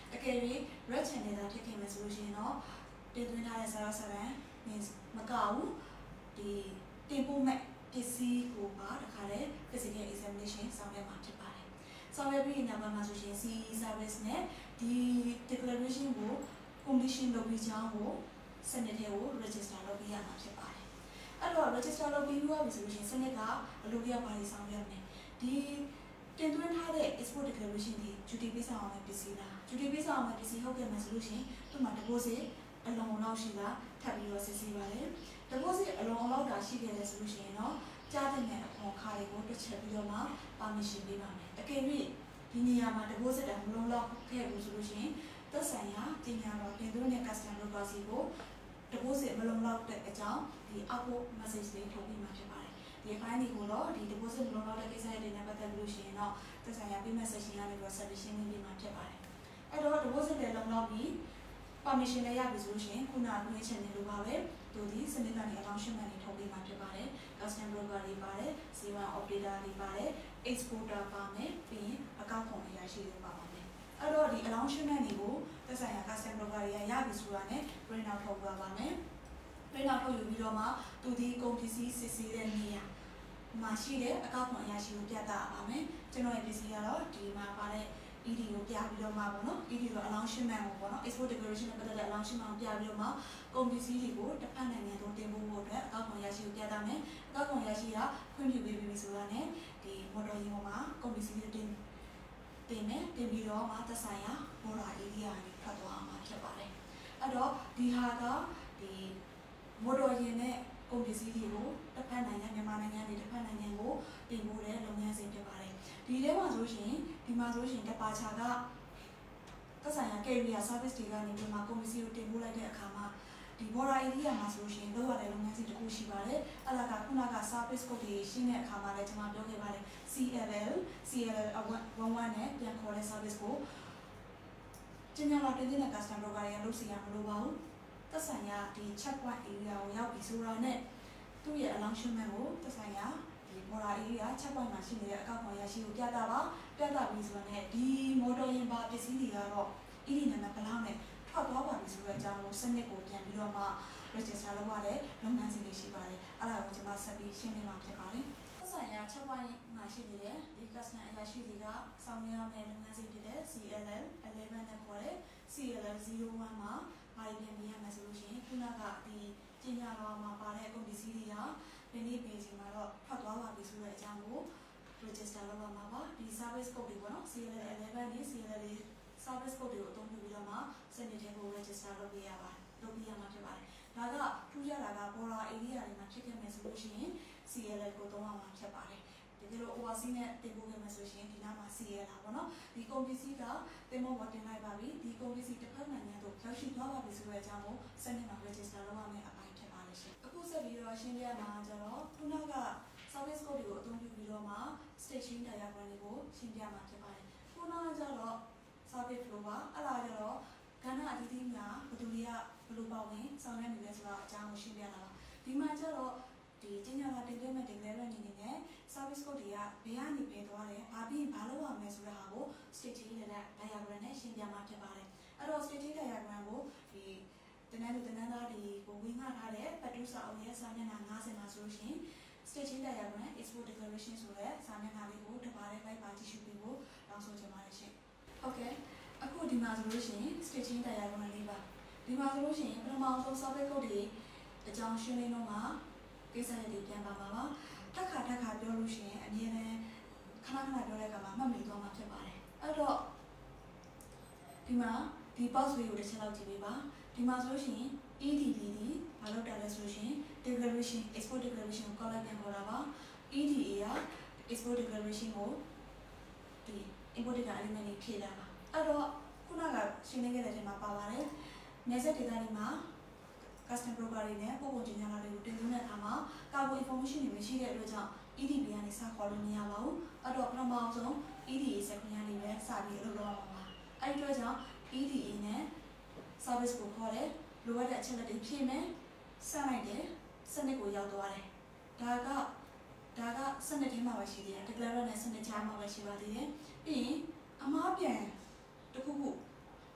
အကယ်၍ red channel တာဖြစ်ခဲ့မယ်ဆိုလို့ရှိရင်တော့တင်သွင်းထားတဲ့ zero seven means မကဘူးဒီတင်ပို့မဲ့ပစ္စည်းကိုပါတခါလေ physical examination ဆောင်ရွက်မှာဖြစ်ပါတယ်။ဆောင်ရွက်ပြီးနောက်ပိုင်းမှာဆိုရင် C E service နဲ့ဒီ declaration ကို completion လုပ်ပြီးကြောင်းကိုစနစ်ထဲကို register လုပ်ပြီးရမှာဖြစ်ပါတယ်။အဲ့တော့ register လုပ်ပြီးရပြီဆိုလို့ရှိရင်စနစ်ကအလုပ်ရပါလိမ့်ဆောင်ရွက်မယ်။ဒီတင်သွင်းထားတဲ့ export declaration ဒီ duty pay ဆောင်အောင်ပစ္စည်းလား duty pay ဆောင်အောင်ပစ္စည်းဟုတ်ခဲ့မယ်ဆိုလို့ရှိရင်သူ့မှာ deposit အလုံးလောက်ရှိတာထပ်ပြီးတော့စစ်ဆေးပါတယ်။ deposit အလုံးလောက်တာရှိခဲ့တယ်ဆိုလို့ရှိရင်တော့ကြားတဲ့အခွန်အခါတွေကိုတွက်ချက်ပြီးတော့မှ permission ပေးပါမယ်။အကယ်၍ဒီနေရာမှာ deposit တာမလုံးလောက်ခဲ့ဘူးဆိုလို့ရှိရင်သက်ဆိုင်ရာတင်ညာတော့တင်သွင်းတဲ့ customer broker စီကို deposit မလုံးလောက်တဲ့အကြောင်းဒီအောက်ကို message လေးထုတ်ပြီးမှဖြစ်ပါတယ်။ဒီ file တွေကိုတော့ဒီ deposit မလုံးလောက်တဲ့ကိစ္စတွေနဲ့ပတ်သက်လို့ရှိရင်တော့သက်ဆိုင်ရာ payment section ကနေပြီးတော့ submission လေးပြီးမှဖြစ်ပါတယ်။အဲ့တော့ deposit တွေလုံးလောက်ပြီး permission လည်းရပြီဆိုလို့ရှိရင်ခုနကပြောချင်တယ်လို့ပါပဲတို့ဒီစနစ်ကနေ announcement တွေထုတ်ပြီးမှဖြစ်ပါတယ် custom broker တွေပါတယ် C one operator တွေပါတယ် exporter ပါမယ်ပြီးရင်အကောင့်ခွန်အရာရှိတွေပါပါမယ်အဲ့တော့ဒီ announcement တွေကိုသက်ဆိုင်ရာ custom broker တွေကရပြီဆိုတာနဲ့ print out ထုတ်ပါပါမယ် print out ထုတ်ယူပြီးတော့မှသူဒီကုန်ပစ္စည်းစစ်ဆေးတဲ့နေရာမှာရှိတဲ့အကောင့်ခွန်အရာရှိကိုပြသပါမယ်ကျွန်တော်ရဲ့ပစ္စည်းကတော့ဒီမှာပါတဲ့E D ကိုပြပြီးတော့မှပေါ့နော် E D တော့ announcement ကိုပေါ့နော် export declaration နဲ့ပတ်သက်တဲ့ announcement ကိုပြပြီးတော့မှကုန်ပစ္စည်းတွေကိုတစ်ဖက်နိုင်ငံသို့တင်ပို့ဖို့အတွက်အကောက်ခွန်ရရှိကိုပြသမယ်အကောက်ခွန်ရရှိကခွင့်ပြုပေးပြီးဆိုတာနဲ့ဒီမော်တော်ယာဉ်ပေါ်မှာကုန်ပစ္စည်းတွေတင်တင်မယ်တင်ပြီးတော့မှသက်ဆိုင်ရာ border area ကနေထွက်သွားအောင်ဖြစ်ပါတယ်အဲ့တော့ဒီဟာကဒီမော်တော်ယာဉ်နဲ့ကုန်ပစ္စည်းတွေကိုတစ်ဖက်နိုင်ငံမြန်မာနိုင်ငံတွေတစ်ဖက်နိုင်ငံကိုတင်ပို့တဲ့လုပ်ငန်းစဉ်ဖြစ်ပါတယ်ဒီထဲမှာဆိုရှင်ဒီမှာဆိုရှင်တပါချာကသက်ဆိုင်ရာ carrier service တွေကနေဒီမှာကုန်ပစ္စည်းကိုတင်ပို့လိုက်တဲ့အခါမှာဒီ border area မှာဆိုရှင်လောက်ရတဲ့လုပ်ငန်းစဉ်တစ်ခုရှိပါတယ်အဲ့ဒါကခုနက service code တွေရှင်းတဲ့အခါမှာလည်းကျွန်မပြောခဲ့ပါတယ် C L L C L L one oneနဲ့ပြန်ခေါ်တဲ့ service ကိုကျင်းရလာတဲ့တဲ့ customer broker တွေကလုပ်စီရမလို့ပါဘူးသက်ဆိုင်ရာဒီ check point area ကိုရောက်ပြီဆိုတာနဲ့သူ့ရဲ့ announcement ကိုသက်ဆိုင်ရာဒီ border area check point မှာရှိနေတဲ့အကောက်ခွန်ရရှိကိုပြတာပါပြတာပြီးဆိုတာနဲ့ဒီ motor ယာဉ်ပါပစ္စည်းတွေကတော့ E D နာမည်ဘယ်လောက်နဲ့ထွက်သွားပါပြီဆိုတဲ့အကြောင်းကိုစနစ်ကိုပြန်ပြီးတော့မှ register လုပ်ရတဲ့လုပ်ငန်းစဉ်တွေရှိပါတယ်အဲ့ဒါကိုကျွန်မဆက်ပြီးရှင်းပြမှာဖြစ်ပါတယ်သက်ဆိုင်ရာ check point မှာရှိနေတဲ့ဒီ customer အရာရှိတွေကဆောင်ရွက်ရမယ့်လုပ်ငန်းစဉ်ဖြစ်တဲ့ C L L eleven နဲ့ခေါ်တဲ့ C L L zero one မှာဘာတွေပြန်ပြရမယ်ဆိုလို့ရှိရင်ခုနကဒီကျင်းညာတော်မှာပါတဲ့အကုန်ပစ္စည်းတွေကဒီနေ့ပေစီမှာတော့ထွက်သွားပါပြီဆိုတဲ့အကြောင်းကို register လုပ်ရမှာပါဒီ service code တွေပေါ့နော် C L L eleven နဲ့ C L L service code တွေကိုအသုံးပြုပြီးတော့မှစနစ်တွေကို register လုပ်ပေးရပါတယ်လုပ်ပေးရမှာဖြစ်ပါတယ်ဒါကထူးခြားတာက border area တွေမှာဖြစ်ခဲ့မယ်ဆိုလို့ရှိရင် C L L ကိုသုံးရမှာဖြစ်ပါတယ်တကယ်လို့ overseas နဲ့တင်ပို့ခဲ့မယ်ဆိုရှင်ဒီနားမှာ C L L ပေါ့နော်ဒီကုန်ပစ္စည်းကတင်ပို့ပေါ်တင်လိုက်ပါပြီဒီကုန်ပစ္စည်းတစ်ဖက်နိုင်ငံသို့ရောက်ရှိသွားပါပြီဆိုတဲ့အကြောင်းကိုစနစ်မှာ register လုပ်ရမယ့်အပိုင်းဖြစ်ပါတယ်ရှင်အခုဆက်ပြီးတော့ရှင်းပြရမှာကျတော့ခုနက service code တွေကိုအသုံးပြုပြီးတော့မှ station diagram တွေကိုရှင်းပြမှာဖြစ်ပါတယ်ခုနကကျတော့ service flow ပါအဲ့ဒါကျတော့ကဏ္ဍအသီးသီးများဘယ်သူတွေကဘယ်လိုပေါ့ဝင်ဆောင်ရွက်နေလဲဆိုတာအကြောင်းကိုရှင်းပြတာပါဒီမှာကျတော့ဒီကျင်းညာလာတင်သွင်းမဲ့ declare အနေနဲ့ service code တွေကဘယ်ကနေပေးသွားတယ်ဘာပြီးဘာလုပ်ရမလဲဆိုတဲ့ဟာကို staging နဲ့ diagram နဲ့ရှင်းပြမှာဖြစ်ပါတယ်အဲ့တော့ staging diagram ကိုဒီတနင်္လာတနင်္လာဒီကိုဝင်ငှထားတဲ့ပတ်တူးစာအုပ်ရဲ့စာမျက်နှာninetyမှာဆိုလို့ရှိရင် staging diagram export declaration ဆိုတဲ့စာမျက်နှာလေးကိုတစ်ပါးလေးလိုက်ပါကြည့်ရှုပြီးဖို့တောင်းဆိုချင်ပါတယ်ရှင်ဟုတ်ကဲ့အခုဒီမှာဆိုလို့ရှိရင် staging diagram လေးပါဒီမှာဆိုလို့ရှိရင်ပထမဆုံး service code တွေအကြောင်းရှင်းလင်းတော့မှာကိစ္စရပ်တွေပြန်ပါမှာပါတက်ခါတက်ခါပြောလို့ရှိရင်အမြဲတမ်းခဏခဏပြောတဲ့အခါမှာမှတ်မိသွားမှာဖြစ်ပါတယ်အဲ့တော့ဒီမှာဒီ box လေးကိုတစ်ချက်လောက်ကြည့်ပေးပါဒီမှာဆိုလို့ရှိရင် E D လေးဒီဘာလို့တက်လဲဆိုလို့ရှိရင် declaration export declaration ကို collect ပြန်ခေါ်တာပါ E D A က export declaration ကိုဒီ imported element တွေဖြည့်တာပါအဲ့တော့ခုနကရှင်းလင်းခဲ့တဲ့ထဲမှာပါပါတယ်။ message data တွေမှာ custom broker တွေနဲ့ပုံပုံကျဉ်းညာတွေကိုတင်သွင်းတဲ့အခါမှာကာကွယ် information တွေမရှိတဲ့အတွက်ကြောင့် E D B ကနေစခေါ်လို့မရပါဘူး။အဲ့တော့ပထမဆုံး E D A section ကနေပဲစပြီးအလုပ်လုပ်ရမှာပါ။အဲ့ဒီအတွက်ကြောင့် E D A နဲ့ service ကိုခေါ်တယ်လိုအပ်တဲ့အချက်လက်တွေဖြည့်မယ်စလိုက်တယ်စနစ်ကိုရောက်သွားတယ်။ဒါကဒါကစနစ်ထဲမှာပဲရှိသေးတယ် declare နဲ့စနစ်ချားမှာပဲရှိပါသေးတယ်။ပြီးရင်အမားပြန်တခုခု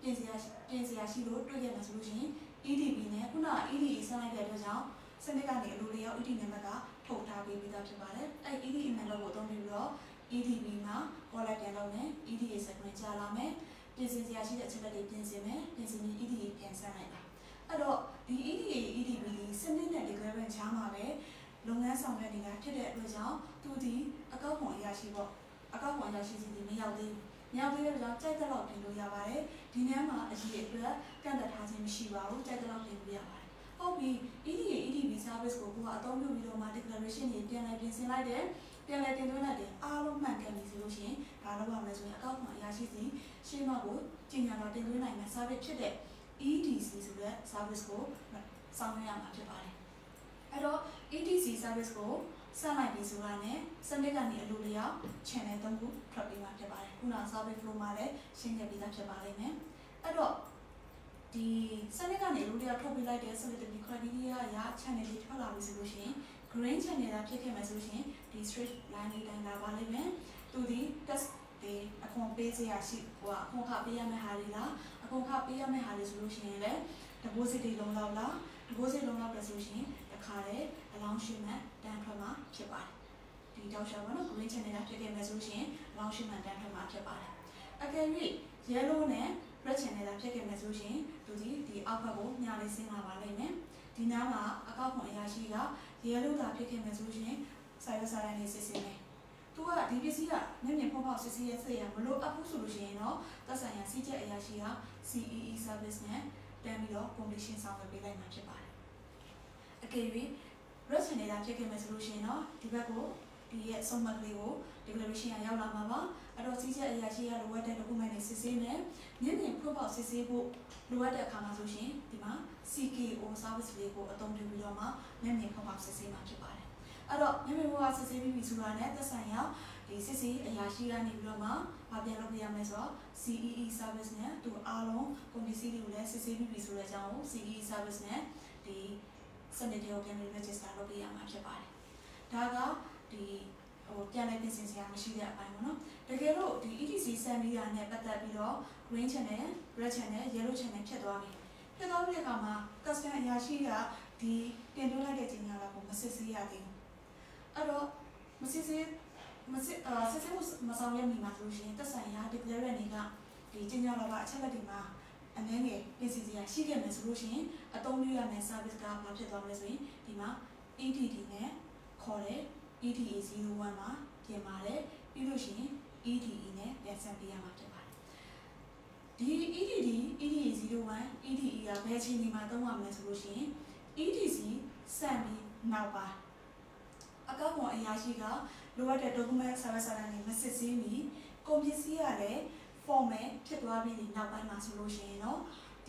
ပြင်စရာပြင်စရာရှိလို့တွေ့ခဲ့မှာဆိုလို့ရှိရင် E D B နဲ့ခုန E D A ဆက်လိုက်တဲ့အတွက်ကြောင့်စနစ်ကနေအလိုလျောက် E D နံပါတ်ကထုတ်ထားပေးပြီးသားဖြစ်ပါတယ်။အဲ E D A နံပါတ်ကိုအသုံးပြုပြီးတော့ E D B မှာ collect ပြန်လုပ်မယ် E D A ဆက်ခွင့်ကြားလာမယ်ပြင်ဆင်စရာရှိတဲ့အချက်တွေပြင်ဆင်မယ်ပြင်ဆင်ပြီး E D A ပြန်ဆက်လိုက်ပါအဲ့တော့ဒီ E D A E D B ဒီစနစ်နဲ့ declaration ချားမှာပဲလုပ်ငန်းဆောင်ရွက်နေတာဖြစ်တဲ့အတွက်ကြောင့်သူဒီအကောက်ခွန်အရာရှိပေါ့အကောက်ခွန်အရာရှိစီဒီမရောက်သေးဘူးမရောက်သေးတဲ့ကြောင့်ကြိုက်တဲ့လောက်ပြင်လို့ရပါတယ်ဒီနည်းမှာအရေးအတွက်ကန့်သက်ထားခြင်းမရှိပါဘူးကြိုက်တဲ့လောက်ပြင်လို့ရပါတယ်ဟုတ်ပြီ E D A E D B service ကိုကိုကအသုံးပြုပြီးတော့မှ declaration တွေပြန်လိုက်ပြင်ဆင်လိုက်တယ်ပြန်လည်တင်သွင်းလိုက်တယ်အားလုံးမှန်ကန်ပြီဆိုလို့ရှိရင်ဒါလုပ်ရမယ်ဆိုရင်အကောက်ခွန်အရာရှိစီရှင်းမကိုကြီးညာတော့တင်သွင်းနိုင်မယ့် service ဖြစ်တဲ့ E D C ဆိုတဲ့ service ကိုဆောင်ရွက်ရမှာဖြစ်ပါတယ်အဲ့တော့ E D C service ကိုဆက်လိုက်ပြီးဆိုတာနဲ့စနစ်ကနေအလိုလျောက် channel သုံးခုထွက်ပြီးမှာဖြစ်ပါတယ်ခုန service flow မှာလည်းရှင်းပြပြီးသားဖြစ်ပါလိမ့်မယ်အဲ့တော့ဒီစနစ်ကနေအလိုလျောက်ထုတ်ပေးလိုက်တဲ့ solidity criteria အရာ channel တွေထွက်လာပြီဆိုလို့ရှိရင် green channel တာဖြစ်ခဲ့မယ်ဆိုရှင်ဒီ straight line လေးတိုင်းလာပါလိမ့်မယ်သူဒီ test တွေအခွန်ပေးစရာရှိဟိုအခွန်ခပေးရမယ့်ဟာတွေလားအခွန်ခပေးရမယ့်ဟာတွေဆိုလို့ရှိရင်လည်း deposit တွေလုံးလောက်လား deposit လုံးလောက်ပဲဆိုရှင်တခါလေ allowance တန်းထွက်မှာဖြစ်ပါတယ်ဒီတောက်ရှာပါတော့ green channel တာဖြစ်ခဲ့မယ်ဆိုရှင် allowance တန်းထွက်မှာဖြစ်ပါတယ်အကယ်၍ yellow နဲ့ red channel တာဖြစ်ခဲ့မယ်ဆိုရှင်သူဒီဒီအောက်ဘက်ကိုညာလေးဆင်းလာပါလိမ့်မယ်ဒီနားမှာအကောက်ခွန်အရာရှိက yellow တာဖြစ်ခဲ့မယ်ဆိုရှင်ဆိုင်ရဆိုင်နေစစ်စစ်နေသူကဒီပစ္စည်းကမျက်မြင်ဖောက်ဖောက်စစ်စစ်ရဲ့ဆက်ရမလို့အပ်ဘူးဆိုလို့ရှိရင်တော့သက်ဆိုင်ရာစီးချက်အရာရှိက C E E service နဲ့တန်းပြီးတော့ condition ဆောင်ရွက်ပေးလိုက်မှာဖြစ်ပါတယ်အကယ်၍ red channel တာဖြစ်ခဲ့မယ်ဆိုလို့ရှိရင်တော့ဒီဘက်ကိုဒီရဲ့အဆုံးမကလေးကို declaration ရရောက်လာမှာပါအဲ့တော့စီးချက်အရာရှိကလိုအပ်တဲ့ document တွေစစ်ဆေးမယ်မျက်မြင်ဖောက်ဖောက်စစ်ဆေးဖို့လိုအပ်တဲ့အခါမှာဆိုရှင်ဒီမှာ C K O service လေးကိုအသုံးပြုပြီးတော့မှမျက်မြင်ဖောက်ဖောက်စစ်ဆေးမှာဖြစ်ပါတယ်အဲ့တော့မျက်မြင်ဖောက်ဖောက်စစ်ဆေးပြီးပြီဆိုတာနဲ့သက်ဆိုင်ရာဒီစစ်ဆေးအရာရှိကနေပြီးတော့မှဘာပြန်လုပ်ပြရမလဲဆိုတော့ C E E service နဲ့သူအားလုံး ကုန်ပစ္စည်းတွေကိုလည်းစစ်ဆေးပြီးပြီဆိုတဲ့အကြောင်းကို C E E service နဲ့ဒီစနစ်တွေကိုပြန်ပြီး register လုပ်ပြရမှာဖြစ်ပါတယ်ဒါကဒီဟိုပြန်လဲပြင်ဆင်စရာမရှိတဲ့အပိုင်းပေါ့နော်တကယ်လို့ဒီ E D C စံပြီးတာနဲ့ပတ်သက်ပြီးတော့ green channel red channel yellow channel ဖြစ်သွားပြီဖြစ်သွားပြီးတဲ့အခါမှာ customer အရာရှိကဒီတင်သွင်းလိုက်တဲ့ကြေညာလာကိုမစစ်ဆေးရသေးဘူးအဲ့တော့မစစ်ဆေးမစစ်အာစစ်ဆေးမှုမဆောင်ရွက်မိမှာဆိုရှင်သက်ဆိုင်ရာ declarer တွေကဒီကြေညာလာကအချက်လက်တွေမှာအနည်းငယ်ပြင်ဆင်စရာရှိခဲ့မယ်ဆိုလို့ရှိရင်အသုံးပြုရမယ့် service ကဘာဖြစ်သွားမလဲဆိုရင်ဒီမှာ E D D နဲ့ခေါ်တဲ့ E D A ဇီးရိုးဝမ်းမှာပြင်ပါတယ်ပြီးလို့ရှိရင် E D E နဲ့ပြန်ဆက်ပေးရမှာဖြစ်ပါတယ်ဒီ E D D E D A ဇီးရိုးဝမ်း E D E ကဘယ်အချိန်ဒီမှာသုံးရမလဲဆိုလို့ရှိရင် E D C စံပြီးနောက်ပါအကောက်ခွန်အရာရှိကလိုအပ်တဲ့ document service တွေမစစ်ဆေးမီကုန်ပစ္စည်းကလည်း format ဖြစ်သွားပြီးနောက်ပိုင်းမှာဆိုလို့ရှိရင်တော့ဒီ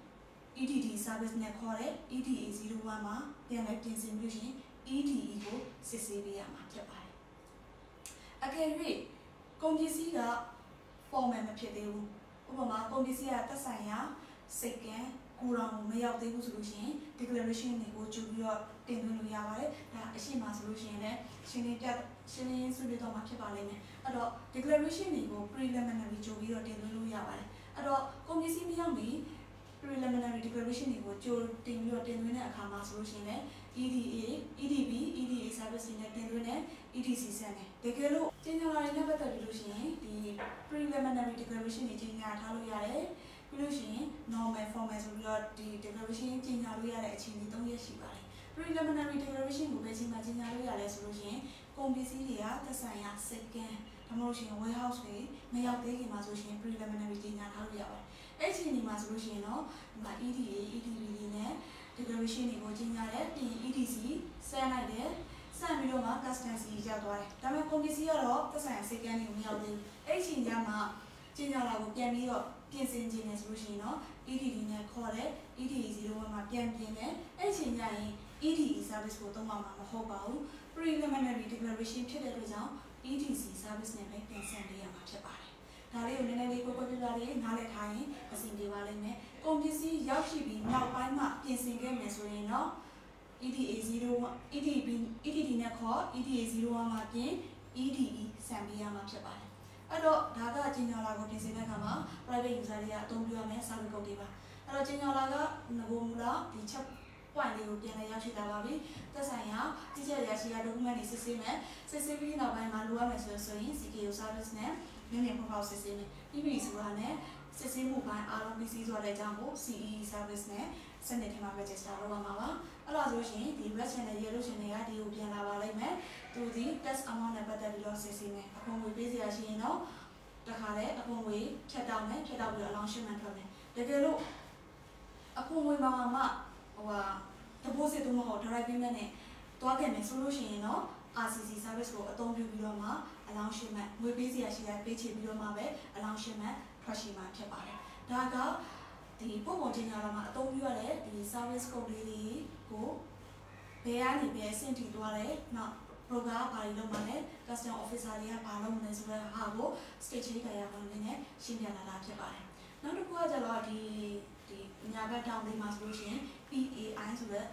E D D service နဲ့ခေါ်တဲ့ E D A ဇီးရိုးဝမ်းမှာပြန်လဲပြင်ဆင်ပြီးရှင် E D E ကိုစစ်ဆေးပေးရမှာဖြစ်ပါတယ်အကယ်၍ကုန်ပစ္စည်းက format မဖြစ်သေးဘူးဥပမာကုန်ပစ္စည်းကသက်ဆိုင်ရာစိတ်ကံကိုယ်တော်မရောက်သေးဘူးဆိုလို့ရှိရင် declaration တွေကိုကြိုပြီးတော့တင်သွင်းလို့ရပါတယ်ဒါအရှိမဆိုလို့ရှိရင်လည်းရှင်းလင်းပြရှင်းလင်းဆွေးနွေးတော့မှာဖြစ်ပါလိမ့်မယ်အဲ့တော့ declaration တွေကို preliminary ကြိုပြီးတော့တင်သွင်းလို့ရပါတယ်အဲ့တော့ကုန်ပစ္စည်းမရောက်မီ preliminary declaration တွေကိုကြိုတင်ပြီးတော့တင်သွင်းတဲ့အခါမှာဆိုလို့ရှိရင်လည်း E D A E D B E D A service တွေနဲ့တင်သွင်းတဲ့ E D C စံတယ်တကယ်လို့ကြေညာလာတဲ့နဲ့ပတ်သက်ပြီးလို့ရှိရင်ဒီ preliminary declaration တွေကြေညာထားလို့ရတယ်ပြီးလို့ရှိရင် normal formal ဆိုပြီးတော့ဒီ declaration ကြေညာလို့ရတဲ့အချိန်ကြီးသုံးရက်ရှိပါတယ် preliminary declaration ကိုပဲချိန်မှာကြေညာလို့ရတယ်ဆိုလို့ရှိရင်ကုန်ပစ္စည်းတွေကသက်ဆိုင်ရာစိတ်ကံဒါမှမဟုတ်ရှင် warehouse တွေမရောက်သေးခင်မှာဆိုရှင် preliminary ကြေညာထားလို့ရပါတယ်အဲ့ဒီအချိန်ဒီမှာဆိုလို့ရှိရင်တော့ဒီမှာ E D A E D B တွေနဲ့ declaration တွေကိုကြေညာတယ်ပြီး E D C ဆန်းလိုက်တယ်ဆန်းပြီးတော့မှ customer စီရောက်သွားတယ်ဒါပေမဲ့ကုန်ပစ္စည်းကတော့သက်ဆိုင်ရာစိတ်ကံတွေကိုမရောက်သေးဘူးအဲ့ဒီအချိန်ကျမှကြေညာလာကိုပြန်ပြီးတော့ပြင်ဆင်ခြင်းနဲ့ဆိုလို့ရှိရင်တော့ E D D နဲ့ခေါ်တဲ့ E D A ဇီးရိုးဝမ်းမှာပြန်ပြင်တယ်အဲ့ဒီအချိန်ကျရင် E D E service ကိုသုံးပါမှာမဟုတ်ပါဘူး preliminary declaration ဖြစ်တဲ့အတွက်ကြောင့် E D C service နဲ့ပဲပြန်ဆင်ပေးရမှာဖြစ်ပါတယ်ဒါလေးကိုနည်းနည်းလေးကိုကိုပြပြလေးနားလည်ထားရင်အဆင်ပြေပါလိမ့်မယ်ကုန်ပစ္စည်းရောက်ရှိပြီးနောက်ပိုင်းမှာပြင်ဆင်ခဲ့မယ်ဆိုရင်တော့ E D A ဇီးရိုး E D B E D D နဲ့ခေါ် E D A ဇီးရိုးဝမ်းမှာပြင် E D E ဆင်ပေးရမှာဖြစ်ပါတယ်အဲ့တော့ဒါကကြီးညာလာကိုပြင်ဆင်တဲ့အခါမှာ private user တွေကအသုံးပြုရမယ် service code တွေပါအဲ့တော့ကြီးညာလာကငကိုမူလာဒီချက် point လေးကိုပြန်လဲရောက်ရှိလာပါပြီသက်ဆိုင်ရာကြီးကြပ်ရရှိရ document တွေစစ်ဆေးမယ်စစ်ဆေးပြီးနောက်ပိုင်းမှာလိုအပ်မယ်ဆိုဆိုရင် C K U service နဲ့မြင်မြင်ဖော်ဖော်စစ်ဆေးမယ်ပြီးပြီဆိုတာနဲ့စစ်ဆေးမှုပိုင်းအားလုံးပြီးစီးသွားတဲ့အကြောင်းကို C E E service နဲ့စနစ်ထဲမှာ register လုပ်ရမှာပါအဲ့ဒါဆိုရှင်ဒီ red channel yellow channel ကဒီကိုပြန်လာပါလိမ့်မယ်သူဒီ test amount နဲ့ပတ်သက်ပြီးတော့စစ်ဆေးမယ်အခွန်ငွေပေးစရာရှိရင်တော့တခါလဲအခွန်ငွေဖြတ်တောက်မယ်ဖြတ်တောက်ပြီးတော့ allowance မှန်ထွက်မယ်တကယ်လို့အခွန်ငွေမှာမှဟိုဟာ deposit တို့မဟုတ် direct payment နဲ့တွားခဲ့မယ်ဆိုလို့ရှိရင်တော့ R C C service ကိုအသုံးပြုပြီးတော့မှ allowance မှန်ငွေပေးစရာရှိတဲ့ပေးချေပြီးတော့မှပဲ allowance မှန်ထွက်ရှိမှာဖြစ်ပါတယ်ဒါကဒီပုံပုံချင်းညာလာမှာအသုံးပြုရတဲ့ဒီ service code လေးတွေကိုဘယ်ကနေဘယ်အဆင့်ထိသွားလဲနောက် program ဘာတွေလုပ်မှာလဲ custom officer တွေကဘာလုပ်မလဲဆိုတဲ့ဟာကို stage လေးကြရအောင်နည်းနည်းရှင်းပြလာတာဖြစ်ပါတယ်နောက်တစ်ခုကကျတော့ဒီဒီညာဘက်တောင်းလေးမှာဆိုလို့ရှိရင် P A I ဆိုတဲ့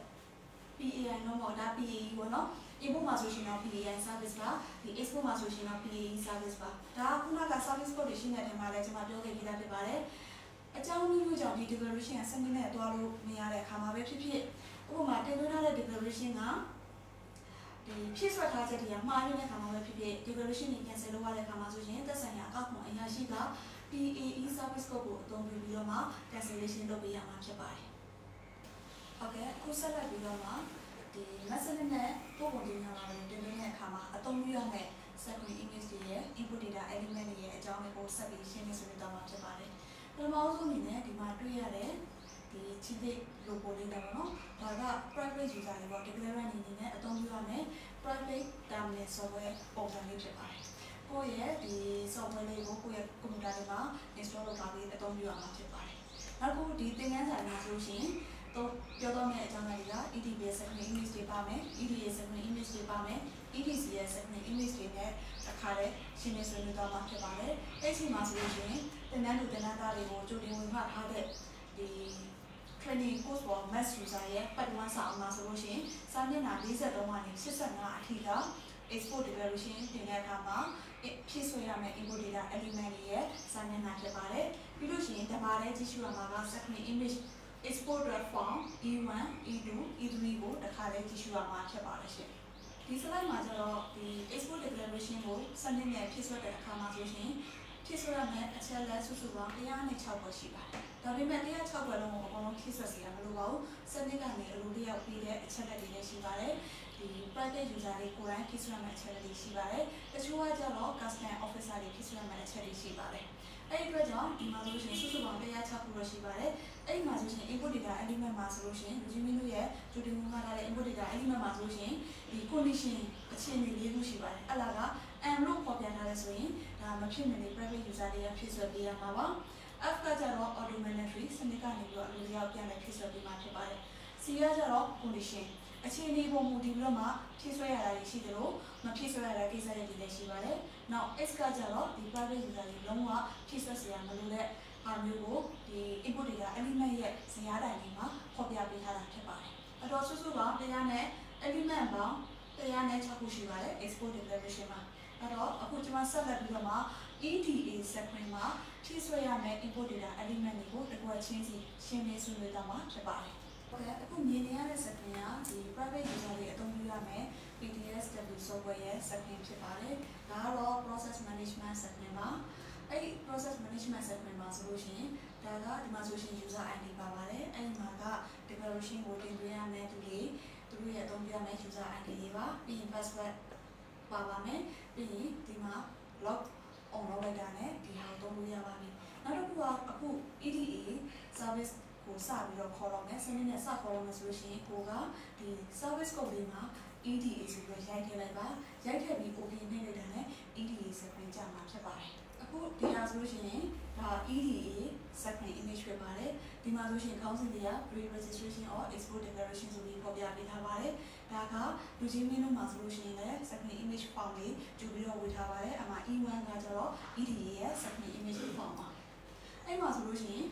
P A I တော့မဟုတ်ဒါ P A E ပေါ့နော် import မှာဆိုရှင်တော့ P A I service ပါဒီ export မှာဆိုရှင်တော့ P A E service ပါဒါကခုနက service code တွေရှင်းတဲ့ထဲမှာလည်းကျွန်မပြောခဲ့ပြီးသားဖြစ်ပါတယ်အကြောင်းမျိုးမျိုးကြောင့်ဒီ declaration ကစနစ်နဲ့တွားလို့မရတဲ့အခါမှာပဲဖြစ်ဖြစ်ဥပမာတင်သွင်းထားတဲ့ declaration ကဒီဖြည့်စွက်ထားချက်တွေကမှားနေတဲ့အခါမှာပဲဖြစ်ဖြစ် declaration တွေ cancel လုပ်ရတဲ့အခါမှာဆိုရင်သက်ဆိုင်ရာအကောက်ခွန်အရာရှိက P A E service code ကိုအသုံးပြုပြီးတော့မှ cancellation လုပ်ပေးရမှာဖြစ်ပါတယ်။ Okay အခုဆက်လက်ပြီးတော့မှဒီ message နဲ့ပုံပုံတင်ထားတာတွေတင်သွင်းတဲ့အခါမှာအသုံးပြုရမယ့် secondary image တွေရဲ့ input data element တွေရဲ့အကြောင်းတွေကိုဆက်ပြီးရှင်းပြဆွေးနွေးသွားမှာဖြစ်ပါတယ်။ပထမဆုံးအနေနဲ့ဒီမှာတွေ့ရတဲ့ဒီချစ်တဲ့ logo လေးနဲ့ပေါ့နော်။ဒါက private user တွေပေါ့ declarer အနေနဲ့အသုံးပြုရမယ့် private terminal software ပုံစံလေးဖြစ်ပါတယ်။ကိုယ့်ရဲ့ဒီ software လေးကိုကိုယ့်ရဲ့ computer တွေမှာ install လုပ်ထားပြီးအသုံးပြုရမှာဖြစ်ပါတယ်။နောက်တစ်ခုဒီသင်ခန်းစာမှာဆိုရှင်တော့ပြောတော့မယ့်အကြောင်းအရာတွေက E D B S secondary image တွေပါမယ် E D A secondary image တွေပါမယ် E D C S secondary image တွေနဲ့အခါလေးရှင်းနေဆွေးနွေးသွားမှာဖြစ်ပါတယ်။အဲ့ဒီမှာဆိုလို့ရှိရင်သင်တန်းသူသင်တန်းသားတွေကိုကြိုတင်ဝင်မှထားတဲ့ဒီ training course for mass user ရဲ့ part one စာအုပ်မှာဆိုလို့ရှိရင်စာမျက်နှာ၄၃ကနေ၈၅အထိက export declaration တင်တဲ့အခါမှာဖြည့်ဆွဲရမယ့် input data element တွေရဲ့စာမျက်နှာဖြစ်ပါတယ်။ပြီးလို့ရှိရင်တပါးလေးကြည့်ရှုရမှာက secondary image export form E one E two E three ကိုတစ်ခါလေးကြည့်ရှုရမှာဖြစ်ပါတယ်ရှင်။ဒီ slide မှာကျတော့ဒီ export declaration ကိုစနစ်နဲ့ဖြည့်ဆွဲတဲ့အခါမှာဆိုရှင်ဖြည့်ဆွဲရမယ့်အချက်လက်စုစုပေါင်း၁၀၆ခုရှိပါတယ်။ဒါပေမဲ့၁၀၆ခုလုံးကိုအကုန်လုံးဖြည့်ဆွဲစီရမလို့ပါဘူး။စနစ်ကနေအလိုလျောက်ပြီးတဲ့အချက်လက်တွေလည်းရှိပါတယ်။ဒီ private user တွေကိုယ်တိုင်ဖြည့်ဆွဲရမယ့်အချက်လက်တွေရှိပါတယ်။တချို့ကကျတော့ custom officer တွေဖြည့်ဆွဲရမယ့်အချက်တွေရှိပါတယ်။အဲ့ဒီအတွက်ကြောင့်ဒီမှာဆိုလို့ရှိရင်စုစုပေါင်း၁၀၆ခုလို့ရှိပါတယ်။အဲ့ဒီမှာဆိုရှင် input data element မှာဆိုလို့ရှိရင်လူကြီးမင်းတို့ရဲ့ကြိုတင်ဝင်ထားတဲ့ input data element မှာဆိုလို့ရှိရင်ဒီ condition အခြေအနေလေးခုရှိပါတယ်။အဲ့ဒါက and လို့ပေါ်ပြထားတယ်ဆိုရင်ဒါမဖြစ်မနေ private user တွေကဖြည့်ဆွဲပေးရမှာပါ။ F ကကျတော့ auto mandatory စနစ်ကနေပြီးတော့အလိုလျောက်ပြန်လည်ဖြည့်ဆွဲပေးမှာဖြစ်ပါတယ်။ C ကကျတော့ condition အခြေအနေပုံမူတည်ပြီးတော့မှဖြည့်ဆွဲရတာရှိတယ်လို့မဖြည့်ဆွဲရတဲ့ကိစ္စတွေလည်းရှိပါတယ်။ Now X ကကျတော့ဒီ private user တွေလုံးဝဖြည့်ဆွဲစရာမလိုတဲ့အားမျိုးကိုဒီ input data element ရဲ့ဇယားတိုင်လေးမှာဖော်ပြပေးထားတာဖြစ်ပါတယ်။အဲ့တော့စုစုပေါင်းတရားနဲ့ element ပေါင်းတရားနဲ့၆ခုရှိပါတယ် export declaration မှာအဲ့တော့အခုကျွန်မဆက်လက်ပြီးတော့မှ E D A section မှာဖြည့်ဆွဲရမယ့် input data element တွေကိုတစ်ခုချင်းစီရှင်းလင်းဆွေးနွေးသွားမှာဖြစ်ပါတယ်။ Okay အခုမြင်နေရတဲ့ section ကဒီ private user တွေအသုံးပြုရမယ့် P D S W software ရဲ့ section ဖြစ်ပါတယ်။ဒါကတော့ process management section ပါ။အဲ့ဒီ process management section မှာဆိုလို့ရှိရင်ဒါကဒီမှာဆိုရှင် user I D ပါပါတယ်။အဲ့ဒီမှာက declaration ကိုတင်သွင်းရမယ့်သူတွေသူတို့ရဲ့အသုံးပြုရမယ့် user I D တွေပါ။ပြီးရင် password ပါပါမယ်။ပြီးရင်ဒီမှာ log on လုပ်လိုက်တာနဲ့ဒီဟာကိုသုံးလို့ရပါပြီ။နောက်တစ်ခုကအခု E D A service ကိုစပြီးတော့ခေါ်တော့မယ်စနစ်နဲ့စခေါ်တော့မယ်ဆိုလို့ရှိရင်ကိုကဒီ service code လေးမှာ E D A ဆိုပြီးရိုက်ထည့်လိုက်ပါရိုက်ထည့်ပြီး OK နှိပ်လိုက်တာနဲ့ E D A ဆက်ပြီးကြာမှာဖြစ်ပါတယ်အခုဒီဟာဆိုလို့ရှိရင်ဒါ E D A ဆက်ပြီး image ဖြစ်ပါတယ်ဒီမှာဆိုရှင်ခေါင်းစဉ်တွေက pre-registration or export declaration ဆိုပြီးဖော်ပြပေးထားပါတယ်ဒါကလူချင်းမင်းတို့မှာဆိုလို့ရှိရင်လည်း second image form လေးကြိုပြီးတော့ဝေထားပါတယ်အမှ E one ကကျတော့ E D A ရဲ့ second image form ပါအဲ့မှာဆိုလို့ရှိရင်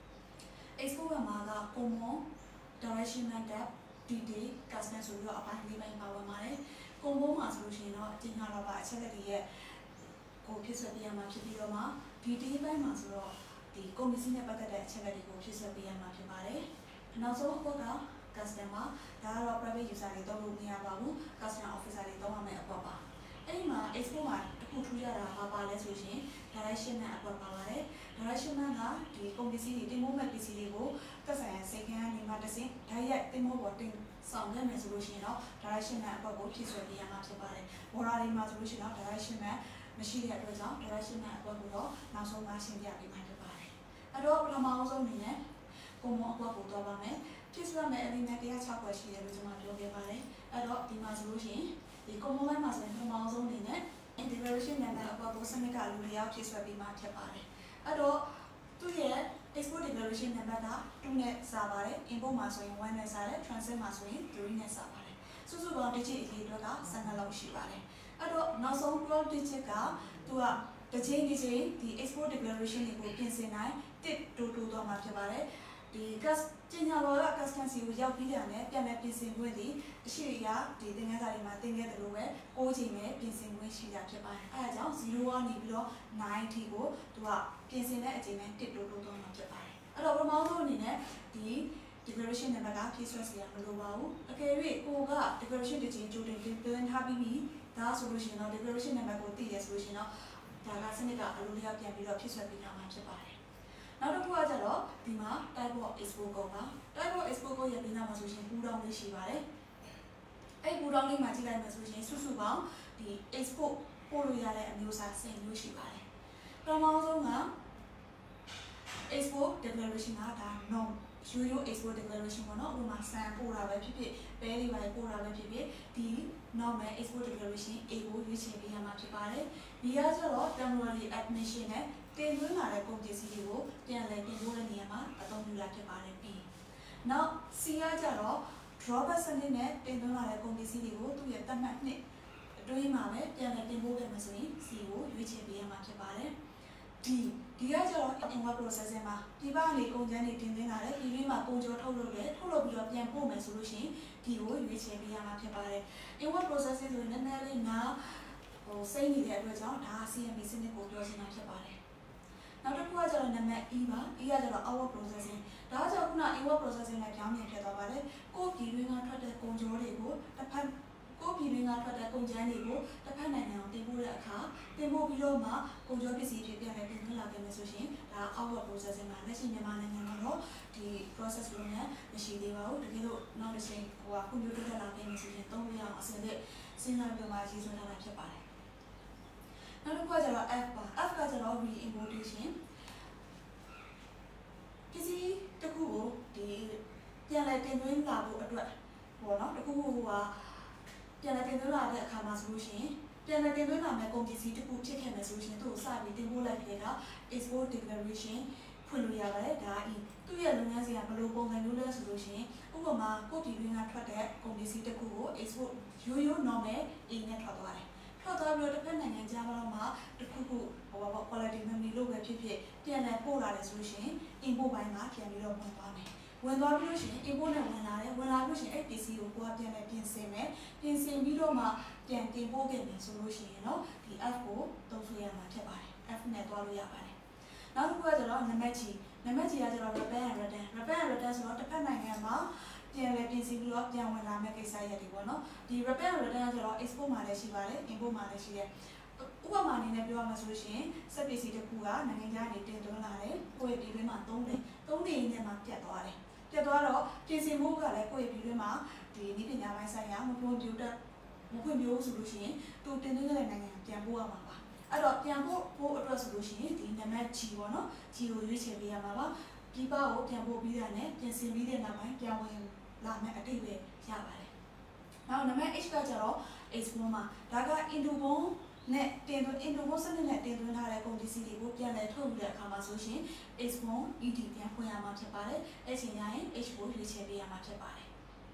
export မှာက common direction method detail custom ဆိုပြီးတော့အပိုင်းလေးပိုင်းပါဝင်ပါတယ်။ common မှာဆိုလို့ရှိရင်တော့အကျဉ်းချုပ်တော့ပါအချက်လက်တွေရဲ့ကိုဖြစ်ဆွဲပေးရမှာဖြစ်ပြီးတော့မှဒီဒီပိုင်းမှာဆိုတော့ဒီကွန်ပဏီနဲ့ပတ်သက်တဲ့အချက်အလက်တွေကိုဖြစ်ဆွဲပေးရမှာဖြစ်ပါတယ်နောက်ဆုံးအဖို့က customer ဒါကတော့ private user တွေတော့လို့မရပါဘူး customer officer တွေတော့မှမယ်အကွက်ပါအဲ့ဒီမှာ export မှာတခုထူးရတာဘာပါလဲဆိုရင် direction နဲ့အကွက်ပါပါတယ် direction ကဒီကုန်ပစ္စည်းတွေတင်ပို့မဲ့ပစ္စည်းတွေကိုသက်ဆိုင်ရာစိတ်ကန်းနေမှာတစ်စင်းဓာတ်ရိုက်တင်ပို့ပေါ်တင်ဆောင်ခဲ့မယ်ဆိုလို့ရှိရင်တော့ direction နဲ့အကွက်ကိုဖြည့်ဆွဲပေးရမှာဖြစ်ပါတယ် border တွေမှာဆိုလို့ရှိရင်တော့ direction နဲ့မရှိတဲ့အတွက်ကြောင့် direction နဲ့အကွက်ကိုတော့နောက်ဆုံးမှရှင်းပြပေးမှာဖြစ်ပါတယ်အဲ့တော့ပထမဆုံးအနေနဲ့ပုံမအကွက်ကိုတော့ပါမယ်ဖြစ်ဆွဲမဲ့ element တစ်ရာ၆ခွက်ရှိတယ်လို့ကျွန်မပြောခဲ့ပါတယ်အဲ့တော့ဒီမှာဆိုလို့ရှိရင်ဒီ common line မှာဆိုရင်ပထမဆုံးအနေနဲ့ integration number အကွက်ကိုစနစ်ကလူတွေရောက်ဖြည့်ဆွဲပေးမှာဖြစ်ပါတယ်အဲ့တော့သူ့ရဲ့ export declaration number ကtwoနဲ့စာပါတယ် import မှာဆိုရင်oneနဲ့စာတယ် transit မှာဆိုရင်threeနဲ့စာပါတယ်စုစုပေါင်း digit အရေးအတွက်ကtwelveလောက်ရှိပါတယ်အဲ့တော့နောက်ဆုံးtwelve digit ကသူကတစ်ချိန်တစ်ချိန်ဒီ export declaration တွေကိုပြင်ဆင်နိုင်တစ်တိုးတိုးသွားမှာဖြစ်ပါတယ်ဒီ cus ကျင်ညာလောက customer စီကိုရောက်ပြီးတာနဲ့ပြန်လည်ပြင်ဆင်ခွင့်ဒီအရှိအရာဒီသင်ခန်းစာတွေမှာသင်ခဲ့တယ်လို့ပဲ၉ချိန်ပဲပြင်ဆင်ခွင့်ရှိတာဖြစ်ပါတယ်အဲဒါကြောင့်zeroကနေပြီးတော့nineအထိကိုသူကပြင်ဆင်တဲ့အချိန်နဲ့တစ်တိုးတိုးသွားမှာဖြစ်ပါတယ်အဲ့တော့ပထမဆုံးအနေနဲ့ဒီ declaration number ကဖြည့်ဆွဲစရာမလိုပါဘူးအကယ်၍ကိုက declaration တစ်ချိန်ကြိုတင်ပြင်ထားပြီးပြီဒါဆိုလို့ရှိရင်တော့ declaration number ကိုသိရဆိုလို့ရှိရင်တော့ဒါကစနစ်ကအလိုလျောက်ပြန်ပြီးတော့ဖြည့်ဆွဲပေးထားမှာဖြစ်ပါတယ်နောက်တစ်ခုကကျတော့ဒီမှာ type of export code ပါ type of export code ရဲ့ပြီးနားမှာဆိုရင်ပူတောင်းလေးရှိပါတယ်အဲ့ပူတောင်းလေးမှာကြည့်လိုက်မှဆိုရင်စုစုပေါင်းဒီ export ပို့လို့ရတဲ့အမျိုးအစားtenမျိုးရှိပါတယ်ပထမဆုံးက export declaration ကဒါ non ရိုးရိုး export declaration ပေါ့နော်ဥပမာဆန်ပို့တာပဲဖြစ်ဖြစ်ပဲတွေပါပို့တာပဲဖြစ်ဖြစ်ဒီ normal export declaration A ကိုရွေးချယ်ပေးရမှာဖြစ်ပါတယ်ဒီကကျတော့ temporary admission နဲ့တင်သွင်းလာတဲ့ကုန်ပစ္စည်းတွေကိုပြန်လည်တင်ပို့တဲ့နေရာမှာအသုံးပြုလာဖြစ်ပါတယ်ပြီးနောက် C ကကျတော့ drawback စနစ်နဲ့တင်သွင်းလာတဲ့ကုန်ပစ္စည်းတွေကိုသူ့ရဲ့သတ်မှတ်နှစ်အတွင်းမှာပဲပြန်လည်တင်ပို့ခဲ့မှာဆိုရင် C ကိုရွေးချယ်ပေးရမှာဖြစ်ပါတယ်ဒီဒီကကျတော့ inward processing မှာဒီဘာနေကုန်ကျန်းတွေတင်သွင်းလာတယ်ဒီလေးမှာကုန်ကြောထုတ်လုပ်တယ်ထုတ်လုပ်ပြီးတော့ပြန်ပို့မယ်ဆိုလို့ရှိရင်ဒီကိုရွေးချယ်ပေးရမှာဖြစ်ပါတယ် inward processing ဆိုရင်နည်းနည်းလေးနားဟိုစိတ်နေတဲ့အတွက်ကြောင့်ဒါ C M P စနစ်ကိုပြောချင်တာဖြစ်ပါတယ်နောက်တစ်ခုကကျတော့နံပါတ် E ပါ E ကကျတော့ outward processing ဒါကကျတော့ခုန inward processing နဲ့ပြောင်းပြန်ဖြစ်သွားပါတယ်ကိုယ်ပြည်တွင်းကထွက်တဲ့ကုန်ကြောတွေကိုတစ်ဖက်ကိုပြည်တွင်းကထွက်တဲ့ကုန်ကျန်းတွေကိုတစ်ဖက်နိုင်ငံကိုတင်ပို့တဲ့အခါတင်ပို့ပြီးတော့မှကုန်ကြောပစ္စည်းတွေပြန်လည်တင်သွင်းလာခဲ့မယ်ဆိုရင်ဒါ outward processing မှာလက်ရှိမြန်မာနိုင်ငံမှာတော့ဒီ process လို့လည်းမရှိသေးပါဘူးတကယ်လို့နောက်တစ်ချိန်ဟိုကကွန်ပျူတာတက်လာခဲ့မယ်ဆိုရင်သုံးလို့ရအောင်အစင်းနဲ့စဉ်းစားပြီးမှရေးဆွဲထားတာဖြစ်ပါတယ်နောက်တစ်ခုကကျတော့ F ပါ F ကကျတော့ re-importation ပစ္စည်းတစ်ခုကိုဒီပြန်လည်တင်သွင်းလာဖို့အတွက်ပေါ့နော်တစ်ခုခုဟိုဟာပြန်လည်တင်သွင်းလာတဲ့အခါမှာဆိုလို့ရှိရင်ပြန်လည်တင်သွင်းလာမဲ့ကုန်ပစ္စည်းတစ်ခုဖြစ်ခဲ့မယ်ဆိုလို့ရှိရင်သူ့ကိုစပြီးတင်ပို့လိုက်တဲ့က export declaration ဖွင့်လို့ရပါတယ်ဒါအင်းသူ့ရဲ့လုပ်ငန်းစဉ်ကဘယ်လိုပုံစံမျိုးလဲဆိုလို့ရှိရင်ဥပမာကိုပြည်တွင်းကထွက်တဲ့ကုန်ပစ္စည်းတစ်ခုကို export ရိုးရိုး normal A နဲ့ထွက်သွားတယ်ထွက်သွားပြီးတော့တစ်ဖက်နိုင်ငံကြားမှာတော့မှတစ်ခုခုဟိုပါ quality memory လို့ပဲဖြစ်ဖြစ်ပြန်လည်ပို့လာတယ်ဆိုလို့ရှိရင် import ဘိုင်းမှာပြန်ပြီးတော့ဝင်သွားမယ်ဝင်သွားပြီးလို့ရှိရင် import နဲ့ဝင်လာတယ်ဝင်လာလို့ရှိရင်အဲ့ပစ္စည်းကိုကိုယ်ကပြန်လည်ပြင်ဆင်မယ်ပြင်ဆင်ပြီးတော့မှပြန်တင်ပို့ခဲ့မယ်ဆိုလို့ရှိရင်တော့ဒီ F ကိုသုံးဆွဲရမှာဖြစ်ပါတယ် F နဲ့တွားလို့ရပါတယ်နောက်တစ်ခုကကျတော့နံပါတ် G နံပါတ် G ကကျတော့ repair and return repair and return ဆိုတော့တစ်ဖက်နိုင်ငံမှာပြန်လည်ပြင်ဆင်ပြီးတော့ပြန်ဝင်လာမယ့်ကိစ္စရပ်တွေပေါ့နော်ဒီ repair and return ကကျတော့ export မှာလည်းရှိပါတယ် import မှာလည်းရှိတယ်ဥပမာအနေနဲ့ပြောရမှာဆိုလို့ရှိရင်စက်ပစ္စည်းတစ်ခုကနိုင်ငံခြားနေတင်သွင်းလာတယ်ကိုယ့်ရဲ့ပြည်တွင်းမှာသုံးတယ်သုံးနေရင်မှပြတ်သွားတယ်ပြတ်သွားတော့ပြင်ဆင်မှုကလည်းကိုယ့်ရဲ့ပြည်တွင်းမှာဒီနည်းပညာပိုင်းဆိုင်ရာမဖွံ့ဖြိုးတဲ့မဖွံ့ဖြိုးဆိုလို့ရှိရင်တူတင်သွင်းတဲ့နိုင်ငံပြန်ပို့ရမှာပါအဲ့တော့ပြန်ပို့ဖို့အတွက်ဆိုလို့ရှိရင်ဒီနံပါတ် G ပေါ့နော် G ကိုရွေးချယ်ပေးရမှာပါဒီပါကိုပြန်ပို့ပြီးတာနဲ့ပြင်ဆင်ပြီးတဲ့နောက်ပိုင်းပြန်ဝင်လာမယ့်အတိတ်ပဲရပါတယ်နောက်နံပါတ် H ကကျတော့ export မှာဒါက Indobon နဲ့တင်သွင်း Indobon စနစ်နဲ့တင်သွင်းထားတဲ့ကုန်ပစ္စည်းတွေကိုပြန်လည်ထုတ်ယူတဲ့အခါမှာဆိုရှင် export E D ပြန်ဖွင့်ရမှာဖြစ်ပါတယ်အဲ့ချိန်ကျရင် H ကိုရွေးချယ်ပေးရမှာဖြစ်ပါတယ်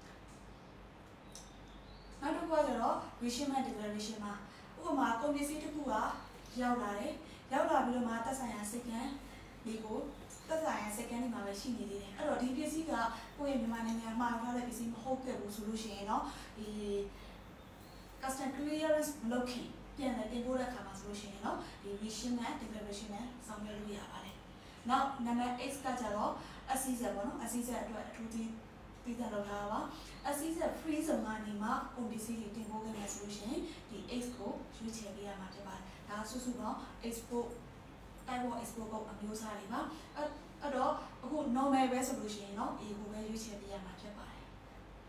နောက်တစ်ခုကကျတော့ reshipment declaration မှာဥပမာကုန်ပစ္စည်းတစ်ခုကရောက်လာတယ်ရောက်လာပြီးတော့မှသက်ဆိုင်ရာစိတ်ကန်းတွေကိုသက်ဆိုင်ရာစိတ်ကန်းဒီမှာပဲရှိနေသေးတယ်အဲ့တော့ဒီပစ္စည်းကကိုယ့်ရဲ့မြန်မာနိုင်ငံမှာထားတဲ့ပစ္စည်းမဟုတ်ခဲ့ဘူးဆိုလို့ရှိရင်တော့ဒီ custom clearance မလုပ်ခင်ပြန်လဲတင်ပို့တဲ့အခါမှာဆိုလို့ရှိရင်တော့ဒီ vision နဲ့ declaration နဲ့ဆောင်ရွက်လို့ရပါတယ်။နောက် number X ကကြတော့ အစည်းအဝေးပေါ့နော်အစည်းအဝေးအတွက်အထူးကြီးပြီးသားလုပ်ထားပါအစည်းအဝေး free zone ကနေမှကုန်ပစ္စည်းတွေတင်ပို့ခဲ့မယ်ဆိုလို့ရှိရင်ဒီ X ကိုရွေးချယ်ပေးရမှာဖြစ်ပါတယ်။ဒါစုစုပေါင်း export တိုက်ပေါ် export ကိုအမျိုးအစားတွေပါအဲ့အဲ့တော့အခု normal ပဲဆိုလို့ရှိရင်တော့ A ကိုပဲရွေးချယ်ပေးရမှာဖြစ်ပါတယ်။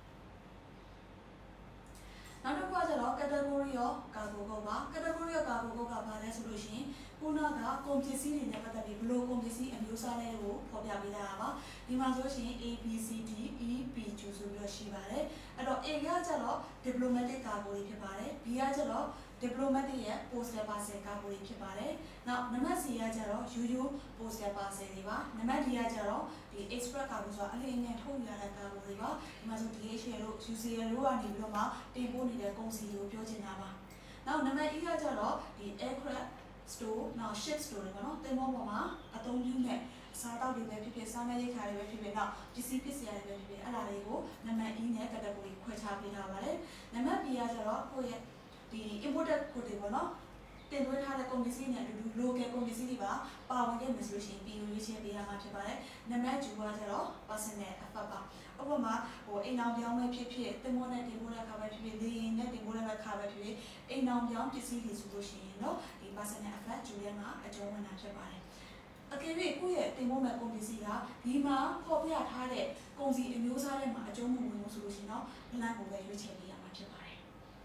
နောက်တစ်ခုကကျတော့ category ရော cargo ကိုပါ category ရော cargo ကိုကဘာလဲဆိုလို့ရှိရင်ခုနကကုန်ပစ္စည်းတွေနဲ့ပတ်သက်ပြီးဘယ်လိုကုန်ပစ္စည်းအမျိုးအစားလေးကိုဖော်ပြပေးထားတာပါဒီမှာဆိုရှင် A B C D E P Q ဆိုပြီးတော့ရှိပါတယ်အဲ့တော့ A ကကျတော့ diplomatic cargo တွေဖြစ်ပါတယ် B ကကျတော့ diplomatic ရဲ့ postal parcel cargo တွေဖြစ်ပါတယ်နောက်နံပါတ် C ကကျတော့ U U postal parcel တွေပါနံပါတ် D ကကျတော့ဒီ express cargo ဆိုတာအလင်းနဲ့ထုတ်ရတဲ့ cargo တွေပါဒီမှာဆို D H L တို့ U C L တို့ကနေပြီးတော့မှတင်ပို့နေတဲ့ကုန်စည်တွေကိုပြောချင်တာပါနောက်နံပါတ် E ကကျတော့ဒီ aircraft store နောက် ship store တွေပေါ့နော်တင်မောပေါ်မှာအသုံးပြုမဲ့အစားအသောက်တွေပဲဖြစ်ဖြစ်စားနပ်ရိက္ခာတွေပဲဖြစ်ဖြစ်နောက်ပစ္စည်းပစ္စည်းတွေပဲဖြစ်ဖြစ်အဲ့ဒါတွေကိုနံပါတ် E နဲ့ category ခွဲခြားပေးထားပါတယ်နံပါတ် B ကကျတော့ကိုယ့်ရဲ့ဒီ imported good တွေပေါ့နော်တင်သွင်းထားတဲ့ကုန်ပစ္စည်းနဲ့အတူတူ local ကုန်ပစ္စည်းတွေပါပါဝင်ခဲ့မယ်ဆိုလို့ရှိရင်ပြီးရွေးချယ်ပေးရမှာဖြစ်ပါတယ်နံပါတ် two ကကျတော့ personal effort ပါဥပမာဟိုအိမ်အောင်ပြောင်းမဲ့ဖြစ်ဖြစ်တင်မောနဲ့တင်ပို့တဲ့အခါပဲဖြစ်ဖြစ်လေရင်နဲ့တင်ပို့တဲ့အခါပဲဖြစ်ဖြစ်အိမ်အောင်ပြောင်းပစ္စည်းတွေဆိုလို့ရှိရင်တော့ဒီ personal effort ဂျူရဲမှာအကျုံးဝင်တာဖြစ်ပါတယ်အကယ်၍ကိုယ့်ရဲ့တင်ပို့မဲ့ကုန်ပစ္စည်းကဒီမှာဖော်ပြထားတဲ့ကုန်စည်အမျိုးအစားတွေမှာအကျုံးမဝင်ဘူးဆိုလို့ရှိရင်တော့ plan ကိုပဲရွေးချယ်ပေးရမှာဖြစ်ပါတယ်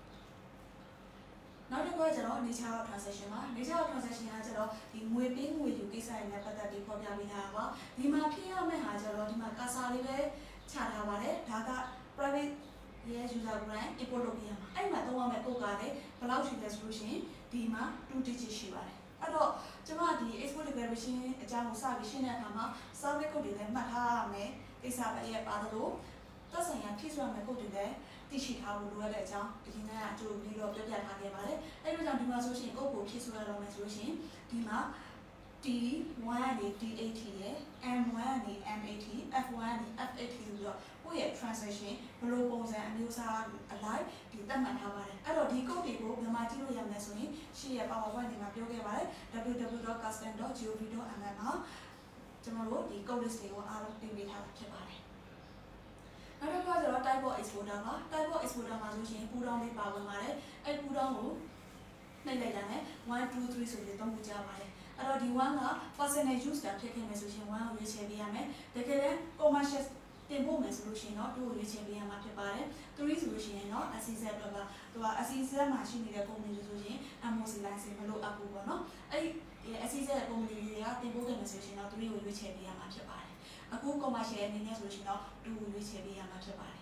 နောက်တစ်ခုကကျတော့ nature of transaction ပါ nature of transaction ကကျတော့ဒီငွေပေးငွေယူကိစ္စတွေနဲ့ပတ်သက်ပြီးဖော်ပြပေးထားတာပါဒီမှာဖြစ်ရမယ့်ဟာကျတော့ဒီမှာကာစာလေးပဲချထားပါတယ်ဒါက private ရဲ့ user brand import လုပ်ပေးရမှာအဲ့မှာသုံးရမယ့်ကိုယ်ကလည်းဘယ်လောက်ရှိလဲဆိုလို့ရှိရင်ဒီမှာ two digit ရှိပါတယ်အဲ့တော့ကျွန်မဒီ export declaration အကြောင်းကိုစပြီးရှင်းတဲ့အခါမှာ service code တွေလည်းမှတ်ထားရမယ်ကိစ္စပဲရဲ့ပါလို့သက်ဆိုင်ရာဖြည့်စွက်မဲ့ code တွေလည်းသိရှိထားဖို့လိုရတဲ့အကြောင်းဒီနေ့ကအကျိုးပြီးတော့ပြောပြထားခဲ့ပါတယ်အဲ့လိုကြောင့်ဒီမှာဆိုရှင် code ကိုဖြည့်စွက်ရတော့မယ်ဆိုလို့ရှိရင်ဒီမှာ T one ကနေ T eighty ရယ် M one ကနေ M eighty F one ကနေ F eighty ဆိုပြီးတော့ကိုယ့်ရဲ့ transaction ဘယ်လိုပုံစံအမျိုးအစားအလိုက်ဒီသတ်မှတ်ထားပါတယ်အဲ့တော့ဒီ code တွေကိုမြန်မာကြည့်လို့ရမယ်ဆိုရင်ရှေ့ရဲ့ PowerPoint တွေမှာပြောခဲ့ပါတယ် w w w dot custom dot gov dot m m မှာကျွန်တော်တို့ဒီ code list တွေကိုအားလုံးတင်ပေးထားတာဖြစ်ပါတယ်နောက်တစ်ခါကျတော့ type of exporter ပါ type of exporter မှာဆိုရင်ပူတောင်းလေးပါဝင်ပါတယ်အဲ့ပူတောင်းကိုနှိပ်လိုက်တာနဲ့one two threeဆိုပြီးသုံးခုကြားပါတယ်အဲ့တော့ဒီoneက personal use တာဖြစ်ခဲ့မယ်ဆိုရင်oneကိုရွေးချယ်ပေးရမယ်တကယ်လည်း commercial တင်ဖို့မယ်ဆိုလို့ရှိရင်တော့twoကိုရွေးချယ်ပေးရမှာဖြစ်ပါတယ်threeဆိုလို့ရှိရင်တော့ S C Z တော့ပါသူက S C Z မှာရှိနေတဲ့ company တွေဆိုရင် M O C license မလို့အပ်ဘူးပေါ့နော်အဲ့ဒီ S C Z ရဲ့ company တွေကတင်ဖို့ခဲ့မယ်ဆိုရင်တော့threeကိုရွေးချယ်ပေးရမှာဖြစ်ပါတယ်အခု commercial အနေနဲ့ဆိုလို့ရှိရင်တော့twoကိုရွေးချယ်ပေးရမှာဖြစ်ပါတယ်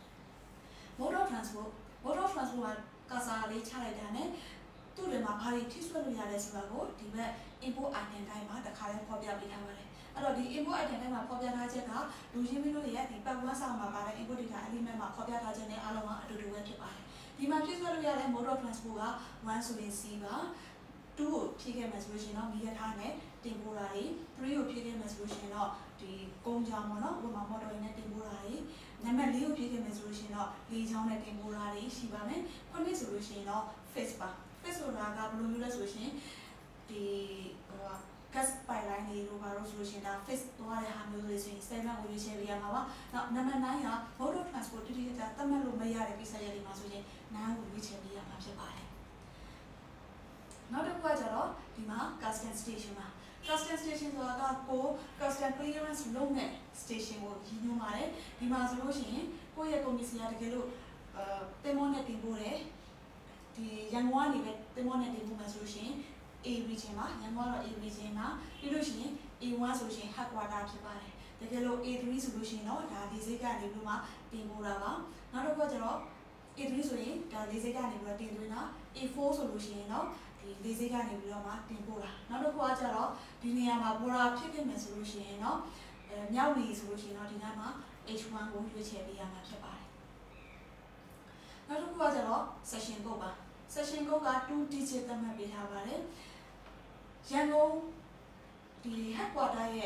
mode of transport mode of transport ကကာစာလေးချလိုက်တာနဲ့သူ့တွေမှာဘာတွေထိဆွဲလို့ရလဲဆိုတာကိုဒီဘက် import item တိုင်းမှာတစ်ခါလေးဖော်ပြပေးထားပါတယ်အဲ့တော့ဒီ import item တိုင်းမှာဖော်ပြထားချက်ကလူချင်းမင်းတို့ရဲ့ဒီ part one စာမှာပါတဲ့ import data element မှာဖော်ပြထားချက်နဲ့အားလုံးကအတူတူပဲဖြစ်ပါတယ်ဒီမှာထိဆွဲလို့ရတဲ့ mode of transport ကoneဆိုရင် C ပါtwoကိုဖြည့်ခဲ့မယ်ဆိုလို့ရှိရင်တော့မိရထားနဲ့တင်ပို့တာတွေthreeကိုဖြည့်ခဲ့မယ်ဆိုလို့ရှိရင်တော့ဒီကုန်းကြောင်ပေါ့နော်ဥပမာ model နဲ့တင်ပို့တာတွေနံပါတ်fourကိုဖြည့်ခဲ့မယ်ဆိုလို့ရှိရင်တော့လေချောင်းနဲ့တင်ပို့တာတွေရှိပါမယ်ခုနှစ်ဆိုလို့ရှိရင်တော့ face ပါ face ဆိုတာကဘယ်လိုမျိုးလဲဆိုလို့ရှိရင်ဒီဟို gas pipeline တွေလိုပါလို့ဆိုလို့ရှိရင်ဒါ face သွားတဲ့ဟာမျိုးတွေဆိုရင် seven ကိုရွေးချယ်ပေးရမှာပါနောက်နံပါတ်nineက mode of transport တိတိကျကျသတ်မှတ်လို့မရတဲ့ကိစ္စရပ်တွေမှာဆိုရင်nineကိုရွေးချယ်ပေးရမှာဖြစ်ပါတယ်နောက်တစ်ခုကကျတော့ဒီမှာ custom station ပါ custom station ဆိုတာကကို custom clearance လုပ်မဲ့ station ကိုရည်ညွှန်းပါတယ်ဒီမှာဆိုလို့ရှိရင်ကိုယ့်ရဲ့ ကုန်ပစ္စည်းကတကယ်လို့အဲတင်မောနဲ့တင်ပို့တယ်ဒီရန်ကုန်ကနေပဲတင်မောနဲ့တင်ပို့မှာဆိုလို့ရှိရင် A region မှာရန်ကုန်ကတော့ A region မှာပြီးလို့ရှိရင် A one ဆိုရှင် headquarter ဖြစ်ပါတယ်တကယ်လို့ A three ဆိုလို့ရှိရင်တော့ဒါဒီစိတ်ကနေပြီးမှတင်ပို့တာပါနောက်တစ်ခုကကျတော့ A three ဆိုရင်ဒါလေးစိတ်ကနေပြီးတော့တင်သွင်းတာ A four ဆိုလို့ရှိရင်တော့ဒီလေးစိတ်ကနေပြီးတော့မှတင်ပို့တာနောက်တစ်ခုကကျတော့ဒီနေရာမှာ border ဖြစ်ဖြစ်မယ်ဆိုလို့ရှိရင်တော့အဲမြောက်နေဆိုလို့ရှိရင်တော့ဒီနားမှာ H one ကိုရွေးချယ်ပေးရမှာဖြစ်ပါတယ်နောက်တစ်ခုကကျတော့ session code ပါ session code ကtwo digit သတ်မှတ်ပေးထားပါတယ်ရန်ကုန်ဒီ headquarter ရဲ့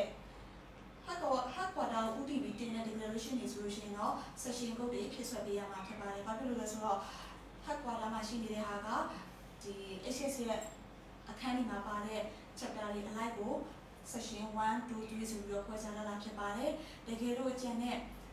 headquarter ကို U T B တင်တဲ့ declaration တွေဆိုလို့ရှိရင်တော့ session code တွေဖြည့်ဆွက်ပေးရမှာဖြစ်ပါတယ်ဘာဖြစ်လို့လဲဆိုတော့ headquarter မှာရှိနေတဲ့ဟာကဒီ H S ရဲ့အခန်းကြီးမှာပါတဲ့ chapter တွေအလိုက်ကို section one two three ဆိုပြီးတော့ဖွဲ့ခြားထားတာဖြစ်ပါတယ်တကယ်လို့ကျန်တဲ့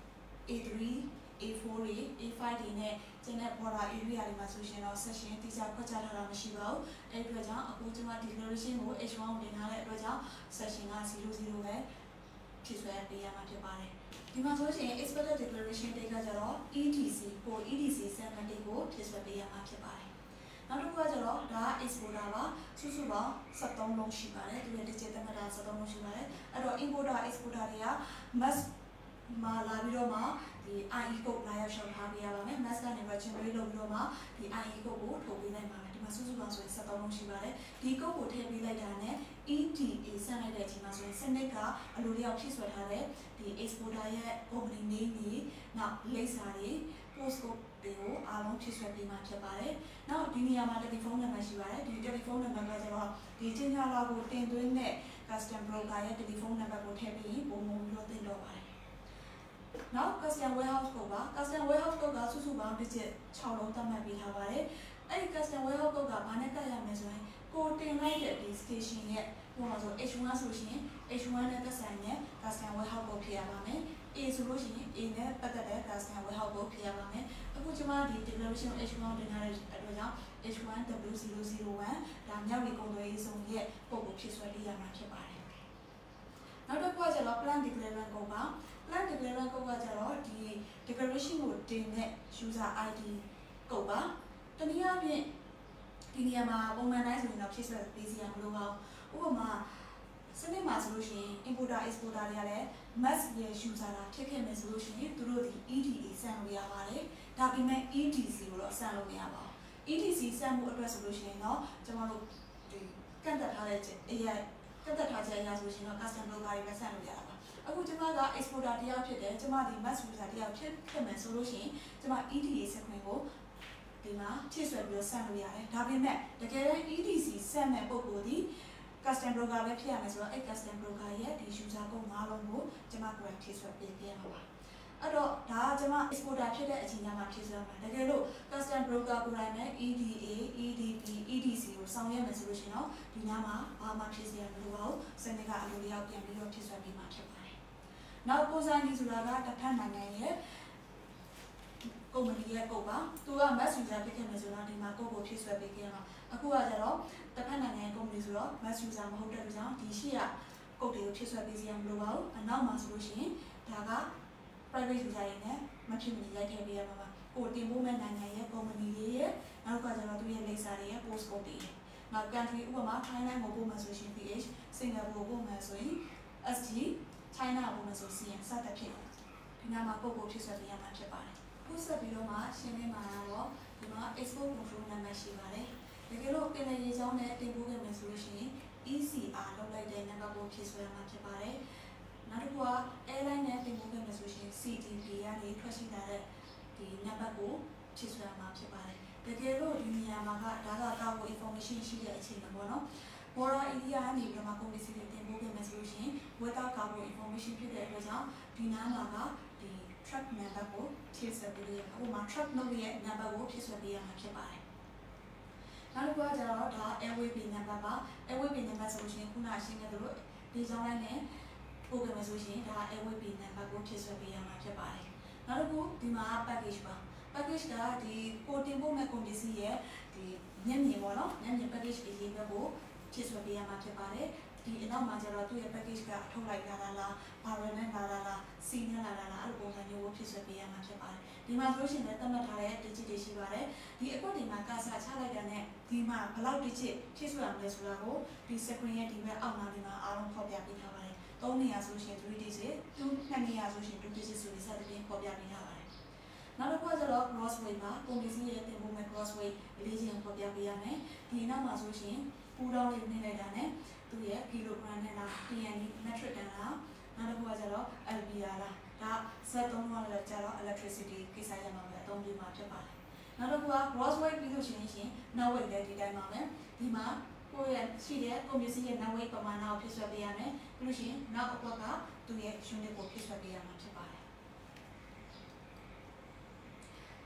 A three A four တွေ A five တွေနဲ့ကျန်တဲ့ border area တွေမှာဆိုရှင်တော့ section တိကျဖွဲ့ခြားထားတာမရှိပါဘူးအဲ့ဒီအတွက်ကြောင့်အခုကျွန်မ declaration ကို H one ကိုတင်ထားတဲ့အတွက်ကြောင့် section ကzero zero ပဲဖြည့်ဆွဲပေးရမှာဖြစ်ပါတယ်ဒီမှာဆိုရှင် expected declaration date ကကျတော့ E D C ကို E D C seven date ကိုဖြည့်ဆွဲပေးရမှာဖြစ်ပါတယ်နောက်တစ်ခုကကျတော့ဒါ exporter ပါစုစုပေါင်းsevenလုံးရှိပါတယ်ဒီရဲ့ digit သမတာsevenလုံးရှိပါတယ်အဲ့တော့ importer exporter တွေက must မှာလာပြီးတော့မှဒီ I E code လာရောက်ရှောက်ထားပေးရပါမယ် must ကနေ generate လုပ်ပြီးတော့မှဒီ I E code ကိုထုတ်ပေးနိုင်ပါတယ်ဒီမှာစုစုပေါင်းဆိုရင်sevenလုံးရှိပါတယ်ဒီ code ကိုထည့်ပေးလိုက်တာနဲ့ E D A ဆန့်လိုက်တဲ့အချိန်မှာဆိုရင်စနစ်ကအလိုလျောက်ဖြည့်ဆွဲထားတဲ့ဒီ exporter ရဲ့ company name တွေနောက်လိပ်စာတွေ post code တွေကိုအားလုံးဖြည့်ဆွဲပေးမှာဖြစ်ပါတယ်။နောက်ဒီနေရာမှာတယ်လီဖုန်းနံပါတ်ရှိပါတယ်။ဒီတယ်လီဖုန်းနံပါတ်ကကျတော့ဒီချင်းညာလာကိုတင်သွင်းတဲ့ custom broker ရဲ့တယ်လီဖုန်းနံပါတ်ကိုထည့်ပြီးပုံမှန်လို့တင်တော့ပါတယ်။နောက် custom warehouse ကိုပါ custom warehouse ကစုစုပေါင်း digit sixလုံးသတ်မှတ်ပေးထားပါတယ်။အဲ့ဒီ custom warehouse ကဘာနဲ့ကပ်ရမလဲဆိုရင်ကိုတင်လိုက်တဲ့ဒီ station ရဲ့ဟိုမှာဆို H one ဆိုရှင် H one နဲ့သက်ဆိုင်တဲ့ custom warehouse ကိုဖြည့်ရပါမယ်။ A ဆိုလို့ရှိရင် A နဲ့ပတ်သက်တဲ့ custom warehouse ကိုဖြည့်ရပါမယ်။အခုကျွန်မဒီ declaration H one တင်ထားတဲ့အတွက်ကြောင့် H one W zero zero one ဒါမြောက်ရီကုန်သွယ်ရေးစုံရဲ့ပုံကိုဖြည့်ဆွဲပေးရမှာဖြစ်ပါတယ်။နောက်တစ်ခုကကျတော့ plan declaration ကိုပါ plan declaration ကိုကကျတော့ဒီ declaration ကိုတင်တဲ့ user I D ကိုပါတနည်းအားဖြင့်ဒီနေရာမှာပုံမှန်တိုင်းဆိုရင်တော့ဖြည့်ဆွဲပေးစီရမလို့ပါဘူးဥပမာစနစ်မှာဆိုလို့ရှိရင် importer exporter တွေကလည်း must ရဲ့ user လာဖြစ်ခဲ့မယ်ဆိုလို့ရှိရင်သူတို့ဒီ E D A ဆန့်လို့ရပါတယ်ဒါပေမဲ့ E D C ကိုတော့ဆန့်လို့မရပါဘူး E D C ဆန့်မှုအတွက်ဆိုလို့ရှိရင်တော့ကျွန်တော်တို့ဒီကန့်သက်ထားတဲ့အရာကန့်သက်ထားတဲ့အရာဆိုရှင်တော့ custom broker တွေပဲဆန့်လို့ရတာပါအခုကျွန်မက exporter တယောက်ဖြစ်တယ်ကျွန်မဒီ must user တယောက်ဖြစ်ခဲ့မယ်ဆိုလို့ရှိရင်ကျွန်မ E D A စခွင့်ကိုဒီမှာဖြည့်ဆွဲပြီးတော့ဆန့်လို့ရတယ်ဒါပေမဲ့တကယ်တမ်း E D C ဆန့်မဲ့ပုံကိုဒီ custom broker ပဲဖြစ်ရမယ်ဆိုတော့အဲ့ custom broker ရဲ့ဒီ user code ၅လုံးကိုကျွန်မကိုယ်ဖြည့်ဆွဲပေးပြရမှာပါအဲ့တော့ဒါကကျွန်မ exporter ဖြစ်တဲ့အချိန်မှာဖြည့်ဆွဲမှာတကယ်လို့ custom broker ကိုယ်တိုင်နဲ့ E D A E D P E D C ကိုဆောင်ရွက်မယ်ဆိုလို့ရှိရင်တော့ဒီညမှာဘာမှဖြည့်စရာမလိုပါဘူးစနစ်ကအလိုလျောက်ပြန်ပြီးတော့ဖြည့်ဆွဲပေးမှာဖြစ်ပါတယ်နောက်ကိုစားနေဆိုတာကတစ်ဖက်နိုင်ငံရဲ့ကုမ္ပဏီရဲ့ကုတ်ပါသူက mass user ဖြစ်ခဲ့မယ်ဆိုတော့ဒီမှာကုတ်ကိုဖြည့်ဆွဲပေးခဲ့ရမှာအခုကကျတော့တစ်ဖက်နိုင်ငံရဲ့ကုမ္ပဏီဆိုတော့ mass user မဟုတ်တဲ့အတွက်ကြောင့်ဒီရှိရကုတ်တွေကိုဖြည့်ဆွဲပေးစီရမလိုပါဘူးအနောက်မှာဆိုလို့ရှိရင်ဒါက private user တွေနဲ့မဖြစ်မနေရိုက်ထည့်ပေးရမှာပါကိုတင်ပို့မဲ့နိုင်ငံရဲ့ကုမ္ပဏီတွေရဲ့နောက်ကကျတော့သူရဲ့လိပ်စာတွေရဲ့ post code တွေနောက် country ဥပမာ Thailand ကိုပို့မှဆိုရှင် P H Singapore ကိုပို့မှဆိုရင် S G China ကိုပို့မှဆို C N စသဖြင့်ဒီနာမှာကုတ်ကိုဖြည့်ဆွဲပေးရမှာဖြစ်ပါတယ်ခုဆက်ပြီးတော့မှရှင်းလင်းမှာတော့ဒီမှာ export control number ရှိပါတယ်တကယ်လို့ပင်လယ်ရေကြောင်းနဲ့တင်ပို့ခဲ့မယ်ဆိုလို့ရှိရင် E C R လောက်လိုက်တဲ့နံပါတ်ကိုဖြည့်ဆွဲရမှာဖြစ်ပါတယ်နောက်တစ်ခုက airline နဲ့တင်ပို့ခဲ့မယ်ဆိုရှင် C T P ကနေထွက်ရှိလာတဲ့ဒီနံပါတ်ကိုဖြည့်ဆွဲရမှာဖြစ်ပါတယ်တကယ်လို့ဒီနေရာမှာကဒါကကောက်ကို information ရှိတဲ့အချိန်မှာပေါ့နော် border area ကနေပြီးတော့မှ policy တွေတင်ပို့ခဲ့မယ်ဆိုလို့ရှိရင် without cargo information ဖြစ်တဲ့အတွက်ကြောင့်ဒီနားမှာကဒီ truck number ကိုဖြည့်ဆွဲပေးရမှာဥပမာ truck number ရဲ့ number ကိုဖြည့်ဆွဲပေးရမှာဖြစ်ပါတယ်နောက်တစ်ခုကကျတော့ဒါ airway bin number ပါ airway bin number ဆိုလို့ရှိရင်ခုနရှင်းခဲ့သလိုဒီကြောင်းလိုက်နဲ့ပို့ခဲ့မယ်ဆိုရှင်ဒါ airway bin number ကိုဖြည့်ဆွဲပေးရမှာဖြစ်ပါတယ်နောက်တစ်ခုဒီမှာ package ပါ package ကဒီကိုတင်ပို့မဲ့ကုန်ပစ္စည်းရဲ့ဒီညံ့မြင်ပေါ့နော်ညံ့မြင် package အရေးပဲကိုဖြည့်ဆွဲပေးရမှာဖြစ်ပါတယ်ဒီအနောက်မှာကျတော့သူ့ရဲ့ package ကအထုတ်လိုက်လာတာလားဘာရနဲ့လာတာလားစီနဲ့လာတာလားအဲ့လိုပုံစံမျိုးကိုဖြည့်ဆွဲပေးရမှာဖြစ်ပါတယ်ဒီမှာဆိုလို့ရှိရင်လည်းသတ်မှတ်ထားတဲ့ digit တွေရှိပါတယ်ဒီအကွက်တွေမှာကာဆာချလိုက်တာနဲ့ဒီမှာဘယ်လောက် digit ဖြည့်ဆွဲရမလဲဆိုတာကိုဒီ screen ရဲ့ဒီဘက်အောက်နားလေးမှာအားလုံးဖော်ပြပေးထားပါတယ်သုံးနေရာဆိုရှင် three digit နှစ်နေရာဆိုရှင် two digit ဆိုပြီးစသဖြင့်ဖော်ပြပေးထားပါတယ်နောက်တစ်ခုကကျတော့ cross weight မှာကုန်ပစ္စည်းရဲ့တင်ပို့မဲ့ cross weight လေးချင်းဖော်ပြပေးရမယ်ဒီနောက်မှာဆိုရှင်ပူတောင်းလေးနှိမ့်လိုက်တာနဲ့သူရဲ့ kilogram နဲ့လား T N D metric နဲ့လားနောက်တစ်ခုကကျတော့ L B R လားဒါစက်သုံးတော့လည်းကျတော့ electricity ကိစ္စရမှာပဲအသုံးပြုမှာဖြစ်ပါတယ်နောက်တစ်ခုက gross weight ပြီးလို့ရှိရင်ရှင် net weight လည်းဒီတိုင်းပါပဲဒီမှာကိုယ့်ရဲ့ရှိတဲ့ကုန်ပစ္စည်းရဲ့ net weight ပမာဏကိုဖြည့်ဆွဲပေးရမယ်ပြီးလို့ရှိရင်နောက်အကွက်ကသူရဲ့ unit ကိုဖြည့်ဆွဲပေးရမှာဖြစ်ပါတယ်န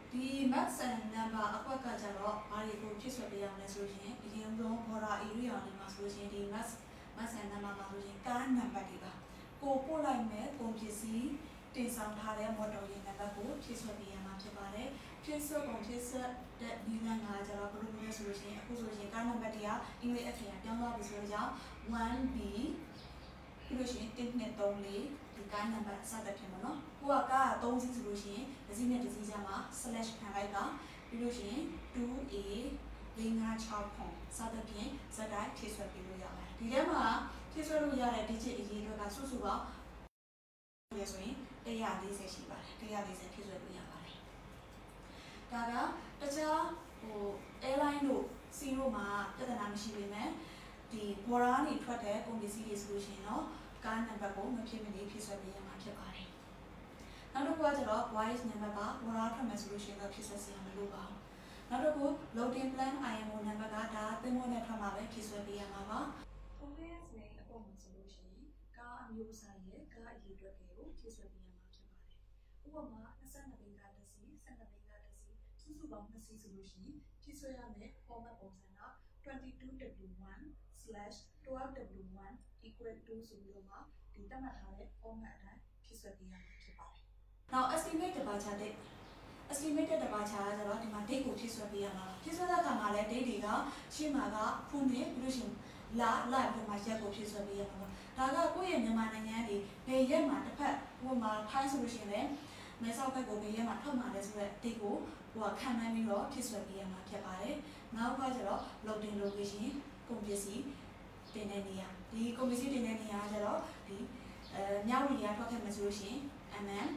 ဒီ max and number အကွက်ကကြတော့ဘာတွေကိုဖြစ်ဆွဲပေးရမလဲဆိုရင်အရင်ဆုံး border area တွေမှာဆိုရင်ဒီ max max and number မှာဆိုရင်ကား number တွေပါကိုပို့လိုက်မဲ့ကုန်ပစ္စည်းတင်ဆောင်ထားတဲ့ model ရဲ့ number ကိုဖြစ်ဆွဲပေးရမှာဖြစ်ပါတယ်ဖြစ်ဆွဲပုံဖြစ်ဆွဲတဲ့ဒီလမ်းကကြတော့ဘယ်လိုလဲဆိုရင်အခုဆိုရင်ကား number တွေကအင်္ဂလိပ်အထည်ပြောင်းသွားပြီဆိုတော့ one b ပြီးလို့ရှိရင်တစ်နဲ့သုံးလေးဒီကား number စသဖြင့်ပေါ့နော်ကိုကကားသုံးစီးဆိုလို့ရှိရင်တစ်စီးနဲ့တစ်စီးကြားမှာ slash ခံလိုက်ကပြီးလို့ရှိရင် two a လေးငါးခြောက်ခုစသဖြင့်စတိုင်းဖြည့်ဆွဲပေးလို့ရပါတယ်ဒီထဲမှာဖြည့်ဆွဲလို့ရတဲ့ digit အရေးအတွက်ကစုစုပေါင်းရဆိုရင်one hundred fortyရှိပါတယ်one hundred fortyဖြည့်ဆွဲလို့ရပါတယ်ဒါကတခြားဟို airline တို့ စီရိုမှာပြဿနာမရှိပေမဲ့ဒီ border နေထွက်တဲ့ကုန်ပစ္စည်းတွေဆိုလို့ရှိရင်တော့ကား number ကိုမဖြစ်မနေဖြည့်ဆွဲပေးရမှာဖြစ်ပါတယ်နောက်တစ်ခုကကျတော့ voice number ပါ border ထွက်မယ်ဆိုလို့ရှိရင်တော့ဖြည့်ဆွဲစရာမလိုပါဘူးနောက်တစ်ခု loading plan I M O number ကဒါသင်္ဘောနဲ့ထွက်မှာပဲဖြည့်ဆွဲပေးရမှာပါ Progress နဲ့အပေါ်မှာဆိုလို့ရှိရင်ကားအမျိုးအစားရဲ့ကားအရေးအတွက်တွေကိုဖြည့်ဆွဲပေးရမှာဖြစ်ပါတယ်ဥပမာtwenty-twoဘီကားတစ်စီးtwelveဘီကားတစ်စီးစုစုပေါင်းtwoစီးဆိုလို့ရှိရင်ဖြည့်ဆွဲရမယ့် format ပုံစံကtwenty-two W one slash twelve W one equal to ဆိုပြီးတော့မှဒီသတ်မှတ်ထားတဲ့ format အတိုင်းဖြည့်ဆွဲပေးရမှာဖြစ်ပါတယ် Now estimate departure date estimated departure ကကျတော့ဒီမှာ date ကိုဖြည့်ဆွဲပေးရမှာပါဖြည့်ဆွဲတဲ့အခါမှာလည်း date တွေကရှင်းမှာကခုနှစ်ပြီးလို့ရှိရင်လာလာပြီးမှရက်ကိုဖြည့်ဆွဲပေးရမှာပါဒါကကိုယ့်ရဲ့မြန်မာနိုင်ငံတွေဘယ်ရက်မှာတစ်ဖက်ဟိုမှာထိုင်းဆိုလို့ရှိရင်လည်းမဲဆောက်ဘက်ကိုဘယ်ရက်မှာထွက်မှာလဲဆိုတော့ date ကိုဟိုကခံမှန်းပြီးတော့ဖြည့်ဆွဲပေးရမှာဖြစ်ပါတယ်နောက်ကကျတော့ loading location ကုန်ပစ္စည်းတင်တဲ့နေရာဒီကုန်ပစ္စည်းတင်တဲ့နေရာကကျတော့ဒီအဲမြောက်ရီကထွက်ခဲ့မှာဆိုလို့ရှိရင် mm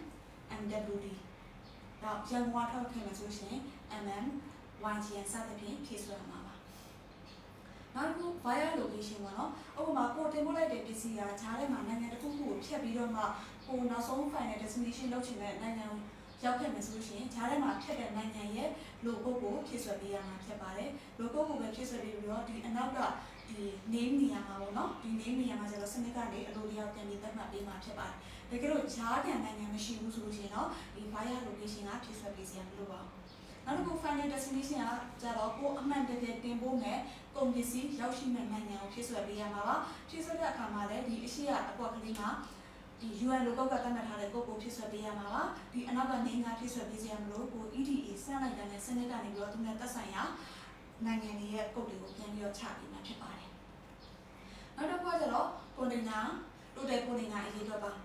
mwd တော့ရန်ကုန်ကထွက်ခဲ့မှာဆိုလို့ရှိရင် mm ygn စသဖြင့်ဖြည့်ဆွဲမှာပါနောက်တစ်ခု via location ပေါ့နော်ဥပမာကိုတင်ပို့လိုက်တဲ့ပစ္စည်းကဈားထဲမှာနိုင်ငံတစ်ခုခုကိုဖြတ်ပြီးတော့မှကိုနောက်ဆုံး final destination လောက်ချင်တဲ့နိုင်ငံကိုရောက်ခဲ့မယ်ဆိုလို့ရှိရင်ဈားထဲမှာဖြတ်တဲ့နိုင်ငံရဲ့ logo ကိုဖြည့်ဆွဲပေးရမှာဖြစ်ပါတယ် logo ကိုပဲဖြည့်ဆွဲပေးပြီးတော့ဒီအနောက်ကဒီ name နေရာမှာပေါ့နော်ဒီ name နေရာမှာကျတော့စနစ်ကနေအလိုလျောက်ပြန်ပြီးသတ်မှတ်ပေးမှာဖြစ်ပါတယ်တကယ်လို့ဈားပြန်နိုင်ငံမရှိဘူးဆိုလို့ရှိရင်တော့ဒီ via location ကဖြည့်ဆွဲပေးစရာမလိုပါဘူးနောက်တစ်ခု final destination ကကျတော့ကိုအမှန်တကယ်တင်ပို့မဲ့ကုန်ပစ္စည်းရောက်ရှိမဲ့နိုင်ငံကိုဖြည့်ဆွဲပေးရမှာပါဖြည့်ဆွဲတဲ့အခါမှာလည်းဒီအရှိကအကွက်ကလေးမှာဒီ U N logo ကသတ်မှတ်ထားတဲ့ကိုကိုဖြည့်ဆွဲပေးရမှာပါဒီအနောက်ကနေငါဖြည့်ဆွဲပေးစရာမလိုကို E D A စမ်းလိုက်တဲ့စနစ်ကနေပြီးတော့သူနဲ့သက်ဆိုင်ရာနိုင်ငံတွေရဲ့ကုတ်တွေကိုပြန်ပြီးတော့ချပေးမှာဖြစ်ပါတယ်နောက်တစ်ခုကကျတော့ container တိုးတဲ့ container အရေးအတွက်ပါ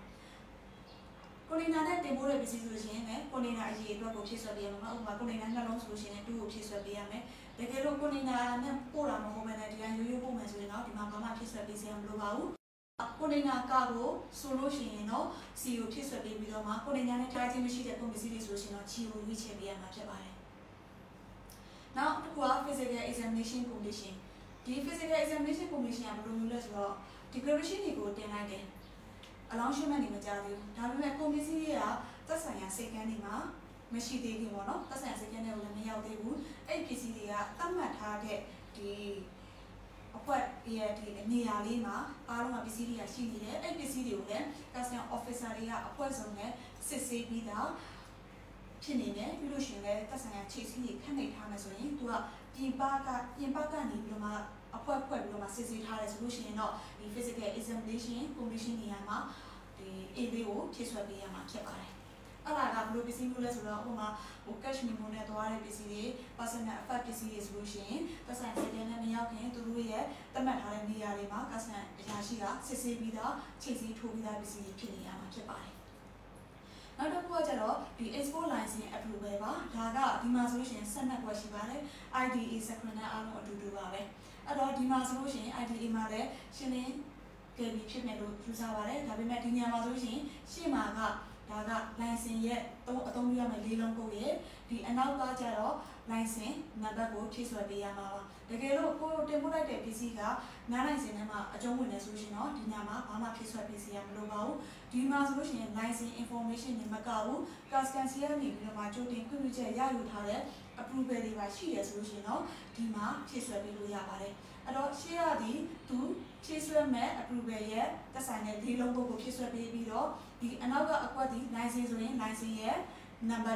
container နဲ့တင်ပို့တဲ့ပစ္စည်းဆိုလို့ရှိရင်လည်း container အရေးအတွက်ကိုဖြည့်ဆွဲပေးရမှာဥပမာ container နှလုံးဆိုလို့ရှိရင်twoကိုဖြည့်ဆွဲပေးရမယ်တကယ်လို့ container နဲ့ပို့တာမဟုတ်ဘဲနဲ့ဒီကရိုးရိုးပို့မယ်ဆိုရင်တော့ဒီမှာဘာမှဖြည့်ဆွဲပေးစရာမလိုပါဘူး container ကားကိုဆိုလို့ရှိရင်တော့ C ကိုဖြည့်ဆွဲပေးပြီးတော့မှ container နဲ့ထားခြင်းမရှိတဲ့ကုန်ပစ္စည်းတွေဆိုလို့ရှိရင်တော့ G ကိုရွေးချယ်ပေးရမှာဖြစ်ပါတယ်နောက်တစ်ခုက physical examination condition ဒီ physical examination condition ကဘယ်လိုမျိုးလဲဆိုတော့ declaration တွေကိုတင်လိုက်တယ်အလောင်းရှင်းမှနေမကြသေးဘူးဒါပေမဲ့ကုန်ပစ္စည်းတွေကသက်ဆိုင်ရာစိတ်ကန်းတွေမှာမရှိသေးဘူးပေါ့နော်သက်ဆိုင်ရာစိတ်ကန်းတွေကိုလည်းမရောက်သေးဘူးအဲ့ပစ္စည်းတွေကသတ်မှတ်ထားတဲ့ဒီအကွက်ရဲ့ဒီနေရာလေးမှာအားလုံးကပစ္စည်းတွေကရှိနေတယ်အဲ့ပစ္စည်းတွေကိုလည်း custom officer တွေကအကွက်စုံနဲ့စစ်ဆေးပြီးတော့ဖြစ်နေတယ်ပြီးလို့ရှိရင်လည်းသက်ဆိုင်ရာခြေစည်းတွေခန့်နေထားမယ်ဆိုရင်သူကပြင်ပကပြင်ပကနေပြီးတော့မှအဖွဲဖွဲပြီးတော့မှစစ်ဆေးထားတယ်ဆိုလို့ရှိရင်တော့ဒီ physical examination condition နေရာမှာဒီ A လေးကိုဖြည့်ဆွဲပေးရမှာဖြစ်ပါတယ်အဲ့ဒါကဘယ်လိုပစ္စည်းမျိုးလဲဆိုတော့ဥပမာဟို cash memo နဲ့သွားတဲ့ပစ္စည်းတွေ personal effect ပစ္စည်းတွေဆိုလို့ရှိရင်သက်ဆိုင်တဲ့နဲ့မရောက်ခင်သူတို့ရဲ့သတ်မှတ်ထားတဲ့နေရာတွေမှာ customer အရာရှိကစစ်ဆေးပြီးတော့ချိန်စည်းထိုးပြီးသားပစ္စည်းတွေဖြစ်နေရမှာဖြစ်ပါတယ်နောက်တစ်ခုကကျတော့ဒီ export license approval ပါဒါကဒီမှာဆိုလို့ရှိရင်twelveခွက်ရှိပါတယ် I D A second အားလုံးအတူတူပါပဲအဲ့တော့ဒီမှာဆိုလို့ရှိရင် I D A မှာလည်းရှင်းလင်းကြပြီဖြစ်နေလို့ယူဆပါတယ်ဒါပေမဲ့ဒီညမှာဆိုလို့ရှိရင်ရှေ့မှာကဒါက license ရဲ့အသုံးပြုရမယ့်လေးလုံးကိုရဲ့ဒီအနောက်ကကျတော့ license နံပါတ်ကိုဖြည့်ဆွဲပေးရမှာပါတကယ်လို့ကိုတင်ပို့လိုက်တဲ့ပစ္စည်းကနား license ထဲမှာအကျုံးဝင်နေဆိုလို့ရှိရင်တော့ဒီညမှာဘာမှဖြည့်ဆွဲပေးစီရမလိုပါဘူးဒီမှာဆိုလို့ရှိရင် license information တွေမကဘူး custom စီကနေပြီးတော့မှကြိုတင်ခွင့်ပြုချက်ရယူထားတဲ့ approval တွေပါရှိရဆိုလို့ရှိရင်တော့ဒီမှာဖြည့်ဆွဲပေးလို့ရပါတယ်အဲ့တော့ရှေ့ရသည်သူဖြည့်ဆွဲမဲ့ approval ရဲ့သက်ဆိုင်တဲ့ဒီလုံးကိုဖြည့်ဆွဲပေးပြီးတော့ဒီအနောက်ကအကွက်ဒီ license ဆိုရင် license ရဲ့ number တွေ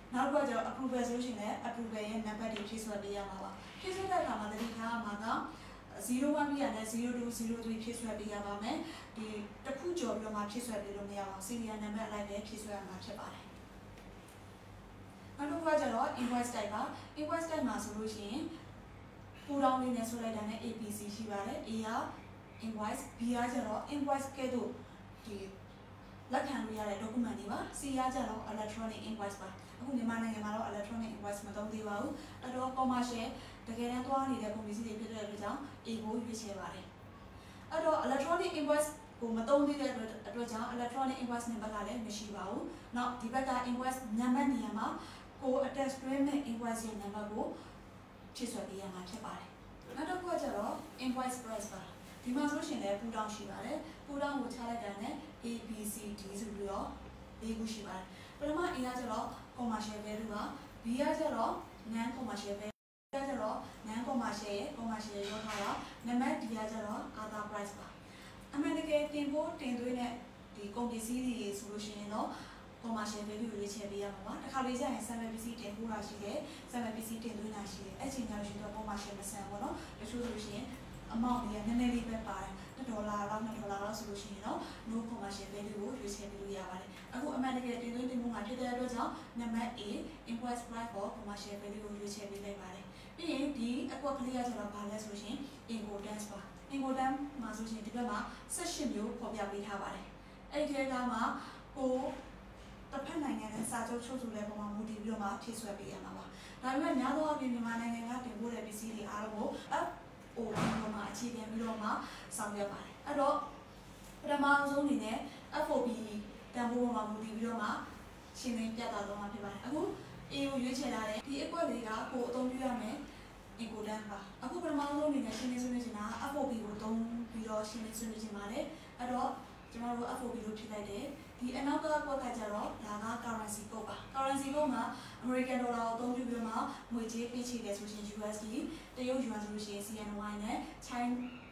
နောက်တစ်ခုကကျတော့ approval ဆိုလို့ရှိရင်လည်း approval ရဲ့ number တွေဖြည့်စွက်ပေးရမှာပါဖြည့်စွက်တဲ့အခါမှာတတိထားမှာကzero one ပြီးရတယ် zero two zero three ဖြည့်စွက်ပေးရပါမယ်ဒီတစ်ခုကျော်ပြီးတော့မှဖြည့်စွက်ပေးလို့မရပါဘူး serial number အလိုက်ပဲဖြည့်စွက်ရမှာဖြစ်ပါတယ်နောက်တစ်ခုကကျတော့ invoice type ပါ invoice type မှာဆိုလို့ရှိရင်ပူတောင်းလေးနဲ့ဆိုလိုက်တာနဲ့ A B C ရှိပါတယ် A က invoice B ကကျတော့ invoice ကဲ့သို့ဒီလက်ခံလို့ရတဲ့ document တွေပါ C ကကျတော့ electronic invoice ပါအခုမြန်မာနိုင်ငံမှာတော့ electronic invoice မသုံးသေးပါဘူးအဲ့တော့ commercial တကယ်တမ်းသွားနေတဲ့ company တွေဖြစ်တဲ့အတွက်ကြောင့် A ကိုရွေးချယ်ပါတယ်အဲ့တော့ electronic invoice ကိုမသုံးသေးတဲ့အတွက်ကြောင့် electronic invoice number ကလည်းမရှိပါဘူးနောက်ဒီဘက်က invoice number နေရာမှာကို attach တွဲမဲ့ invoice ရဲ့ number ကိုဖြည့်စွက်ပေးရမှာဖြစ်ပါတယ်နောက်တစ်ခုကကျတော့ invoice price ပါဒီမှာဆိုရှင်လည်းပူတောင်းရှိပါတယ်ပူတောင်းကိုချလိုက်တာနဲ့ A B C D ဆိုပြီးတော့၄ခုရှိပါတယ်ပထမ A ကကျတော့ commercial value ပါ B ကကျတော့ non commercial value ကကျတော့ non commercial ရဲ့ commercial ရောထားတာနံပါတ် D ကကျတော့ other price ပါအမှန်တကယ်တင်ဖို့တင်သွင်းတဲ့ဒီကုန်ပစ္စည်းတွေဆိုလို့ရှိရင်တော့ commercial value ကိုရွေးချယ်ပေးရမှာပါတစ်ခါလေးကျရင် sample ပစ္စည်းတင်ပို့တာရှိတယ် sample ပစ္စည်းတင်သွင်းတာရှိတယ်အဲ့ချိန်ကျလို့ရှိရင်တော့ commercial မဆန်ဘူးเนาะတချို့ဆိုလို့ရှိရင် amount တွေကနည်းနည်းလေးပဲပါတယ်တစ်ဒေါ်လာလောက်နှစ်ဒေါ်လာလောက်ဆိုလို့ရှိရင်တော့ no commercial value ကိုရွေးချယ်ပေးလို့ရပါတယ်အခုအမှန်တကယ်တင်သွင်းတင်ပို့မှာဖြစ်တဲ့အတွက်ကြောင့်နံပါတ် A invoice price for commercial value ကိုရွေးချယ်ပေးလိုက်ပါတယ်ပြီးရင်ဒီအကွက်ကလေးကကျတော့ဘာလဲဆိုလို့ရှိရင် incoterms ပါ incoterms မှာဆိုရှင်ဒီဘက်မှာ၁၈မျိုးပေါ်ပြပေးထားပါတယ်အဲ့ဒီကမှကိုတစ်ဖက်နိုင်ငံနဲ့စာချုပ်ချုပ်ဆိုတဲ့ပုံမှာမူတည်ပြီးတော့မှဖြည့်ဆွက်ပေးရမှာပါဒါပေမဲ့များသောအားဖြင့်မြန်မာနိုင်ငံကတင်ပို့တဲ့ပစ္စည်းတွေအားလုံးကို F O B ပေါ်မှာအခြေခံပြီးတော့မှဆောင်ရွက်ပါတယ်အဲ့တော့ပထမဆုံးအနေနဲ့ F O B တန်ဖိုးပေါ်မှာမူတည်ပြီးတော့မှရှင်းလင်းပြသသွားမှာဖြစ်ပါတယ်အခု A ကိုရွေးချယ်ထားတဲ့ဒီအကွက်တွေကကိုအသုံးပြုရမယ် incoterms ပါအခုပထမဆုံးအနေနဲ့ရှင်းလင်းဆွေးနွေးချင်တာ F O B ကိုသုံးပြီးတော့ရှင်းလင်းဆွေးနွေးချင်ပါတယ်အဲ့တော့ကျွန်တော်တို့ F O B လို့ဖြစ်လိုက်တယ်ဒီအနောက်ကကွက်ကကျတော့ဒါက currency code ပါ currency code မှာ American dollar ကိုအသုံးပြုပြီးမှငွေကြေးပေးချေတယ်ဆိုရင် U S D တရုတ် yuan ဆိုလို့ရှိရင် C N Y နဲ့ China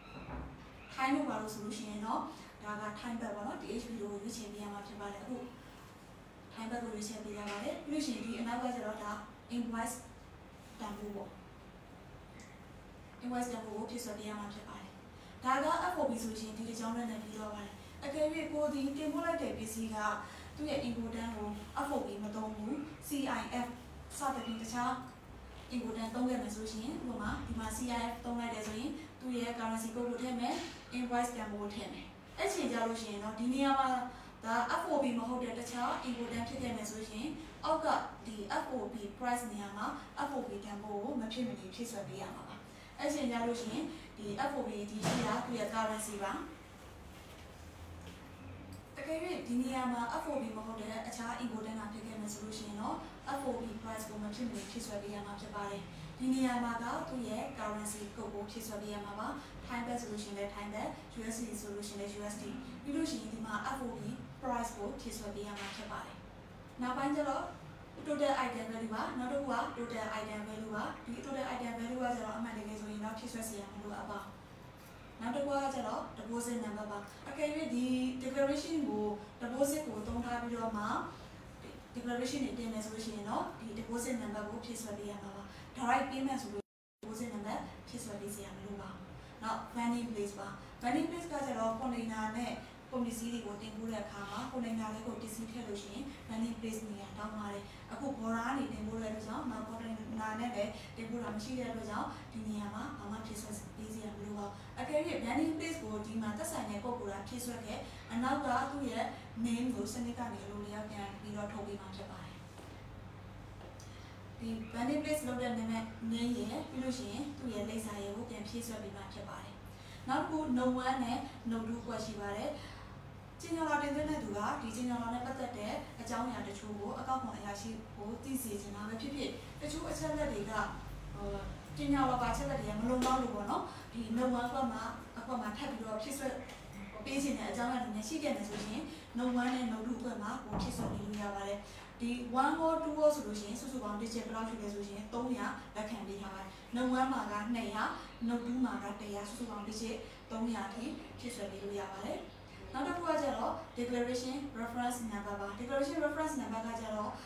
Thai လို့ပါလို့ဆိုလို့ရှိရင်တော့ဒါက Thai baht ပေါ့နော် T H B ကိုရွေးချယ်ပေးရမှာဖြစ်ပါတယ်အခု Thai baht ကိုရွေးချယ်ပေးရပါတယ်ပြီးလို့ရှိရင်ဒီအနောက်ကကျတော့ဒါ invoice တန်ဖိုးပေါ့ invoice တန်ဖိုးကိုဖြည့်စွက်ပေးရမှာဖြစ်ပါတယ်ဒါက F O B ဆိုရင်ဒီအကြောင်းနဲ့ပြီးတော့ပါတယ်အကယ်၍ကိုဒီတင်ပို့လိုက်တဲ့ပစ္စည်းကသူ့ရဲ့ incoterms ကို F O B မသုံးဘူး C I F စသဖြင့်တခြား incoterms သုံးခဲ့မယ်ဆိုရှင်ဥပမာဒီမှာ C I F သုံးလိုက်တယ်ဆိုရင်သူ့ရဲ့ currency code ကိုထည့်မယ် invoice တန်ဖိုးကိုထည့်မယ်အဲ့ချိန်ကြလို့ရှိရင်တော့ဒီနေရာမှာဒါ F O B မဟုတ်တဲ့တခြား incoterms ဖြစ်ခဲ့မယ်ဆိုရှင်အောက်ကဒီ F O B price နေရာမှာ F O B တန်ဖိုးကိုမဖြစ်မနေဖြည့်စွက်ပေးရမှာပါအဲ့ချိန်ကြလို့ရှိရင်ဒီ F O B ဒီရှိတာသူ့ရဲ့ currency ပါတကယ်၍ဒီနေရာမှာ F O B မဟုတ်တဲ့အခြား incoterms တာဖြစ်ခဲ့မယ်ဆိုလို့ရှိရင်တော့ F O B price ကိုမဖြစ်မနေဖြည့်စွက်ပေးရမှာဖြစ်ပါတယ်ဒီနေရာမှာကသူ့ရဲ့ currency code ကိုဖြည့်စွက်ပေးရမှာပါ Thai baht ဆိုလို့ရှိရင်လည်း Thai baht U S D ဆိုလို့ရှိရင်လည်း U S D ပြီးလို့ရှိရင်ဒီမှာ F O B price ကိုဖြည့်စွက်ပေးရမှာဖြစ်ပါတယ်နောက်ပိုင်းကျတော့ total item value ပါနောက်တစ်ခုက total item value ပါဒီ total item value ကကျတော့အမှန်တကယ်ဆိုရင်တော့ဖြည့်စွက်စီရမလို့အပါနောက်တစ်ခုကကျတော့ deposit number ပါအကယ်၍ဒီ declaration ကို deposit ကိုသုံးထားပြီးတော့မှ declaration တွေတင်မယ်ဆိုလို့ရှိရင်တော့ဒီ deposit number ကိုဖြည့်စွက်ပေးရမှာပါ direct payment ဆိုလို့ deposit number ဖြည့်စွက်ပေးစီရမလို့ပါနောက် vending place ပါ vending place ကကျတော့ container နဲ့ကုန်ပစ္စည်းတွေကိုတင်ပို့တဲ့အခါမှာ container လေးကိုပစ္စည်းထည့်လို့ရှိရင် vending place နေရာတောင်းပါတယ်အခု border ကနေတင်ပို့တဲ့အတွက်ကြောင့်နောက် container နဲ့ပဲတင်ပို့တာမရှိတဲ့အတွက်ကြောင့်ဒီနေရာမှာဘာမှဖြည့်စွက်ပေးစီရမလို့ပါအကယ်၍ vending place ကိုဒီမှာသက်ဆိုင်တဲ့ပုံကိုယ်တာဖြည့်စွက်ခဲ့အနောက်ကသူ့ရဲ့ name ကိုစနစ်ကနေလိုလျောက်ပြန်ပြီးတော့ထုတ်ပေးမှာဖြစ်ပါတယ်ဒီ vending place လုပ်တဲ့နာမည် name ရယ်ပြီးလို့ရှိရင်သူ့ရဲ့လိပ်စာရယ်ကိုပြန်ဖြည့်စွက်ပေးမှာဖြစ်ပါတယ်နောက်တစ်ခု note one နဲ့ note two ကွက်ရှိပါတယ်ကျင်းညောလာတင်သွင်းတဲ့သူကဒီကျင်းညောလာနဲ့ပတ်သက်တဲ့အကြောင်းအရာတချို့ကိုအကောက်ခွန်အရာရှိကိုသိစေချင်တာပဲဖြစ်ဖြစ်တချို့အချက်လက်တွေကဟိုကျင်းညောလာပါချက်လက်တွေကမလုံလောက်လို့ပေါ့နော်ဒီ note one ကွက်မှာအကွက်မှာထပ်ပြီးတော့ဖြည့်စွက်ပေးခြင်းတဲ့အကြောင်းအရာတွေနဲ့ရှိခဲ့တယ်ဆိုရင် note one နဲ့ note two ကွက်မှာကိုဖြည့်စွက်ပေးလို့ရပါတယ်ဒီ one or two or ဆိုလို့ရှိရင်စုစုပေါင်း digit ဘယ်လောက်ရှိလဲဆိုရင်သုံးရာလက်ခံပေးထားပါတယ် note one မှာကနှစ်ရာ note two မှာကတစ်ရာစုစုပေါင်း digit သုံးရာထိဖြည့်စွက်ပေးလို့ရပါတယ်နောက်တစ်ခုကကျတော့ declaration reference number ပါ declaration reference number ကကျတော့ကျ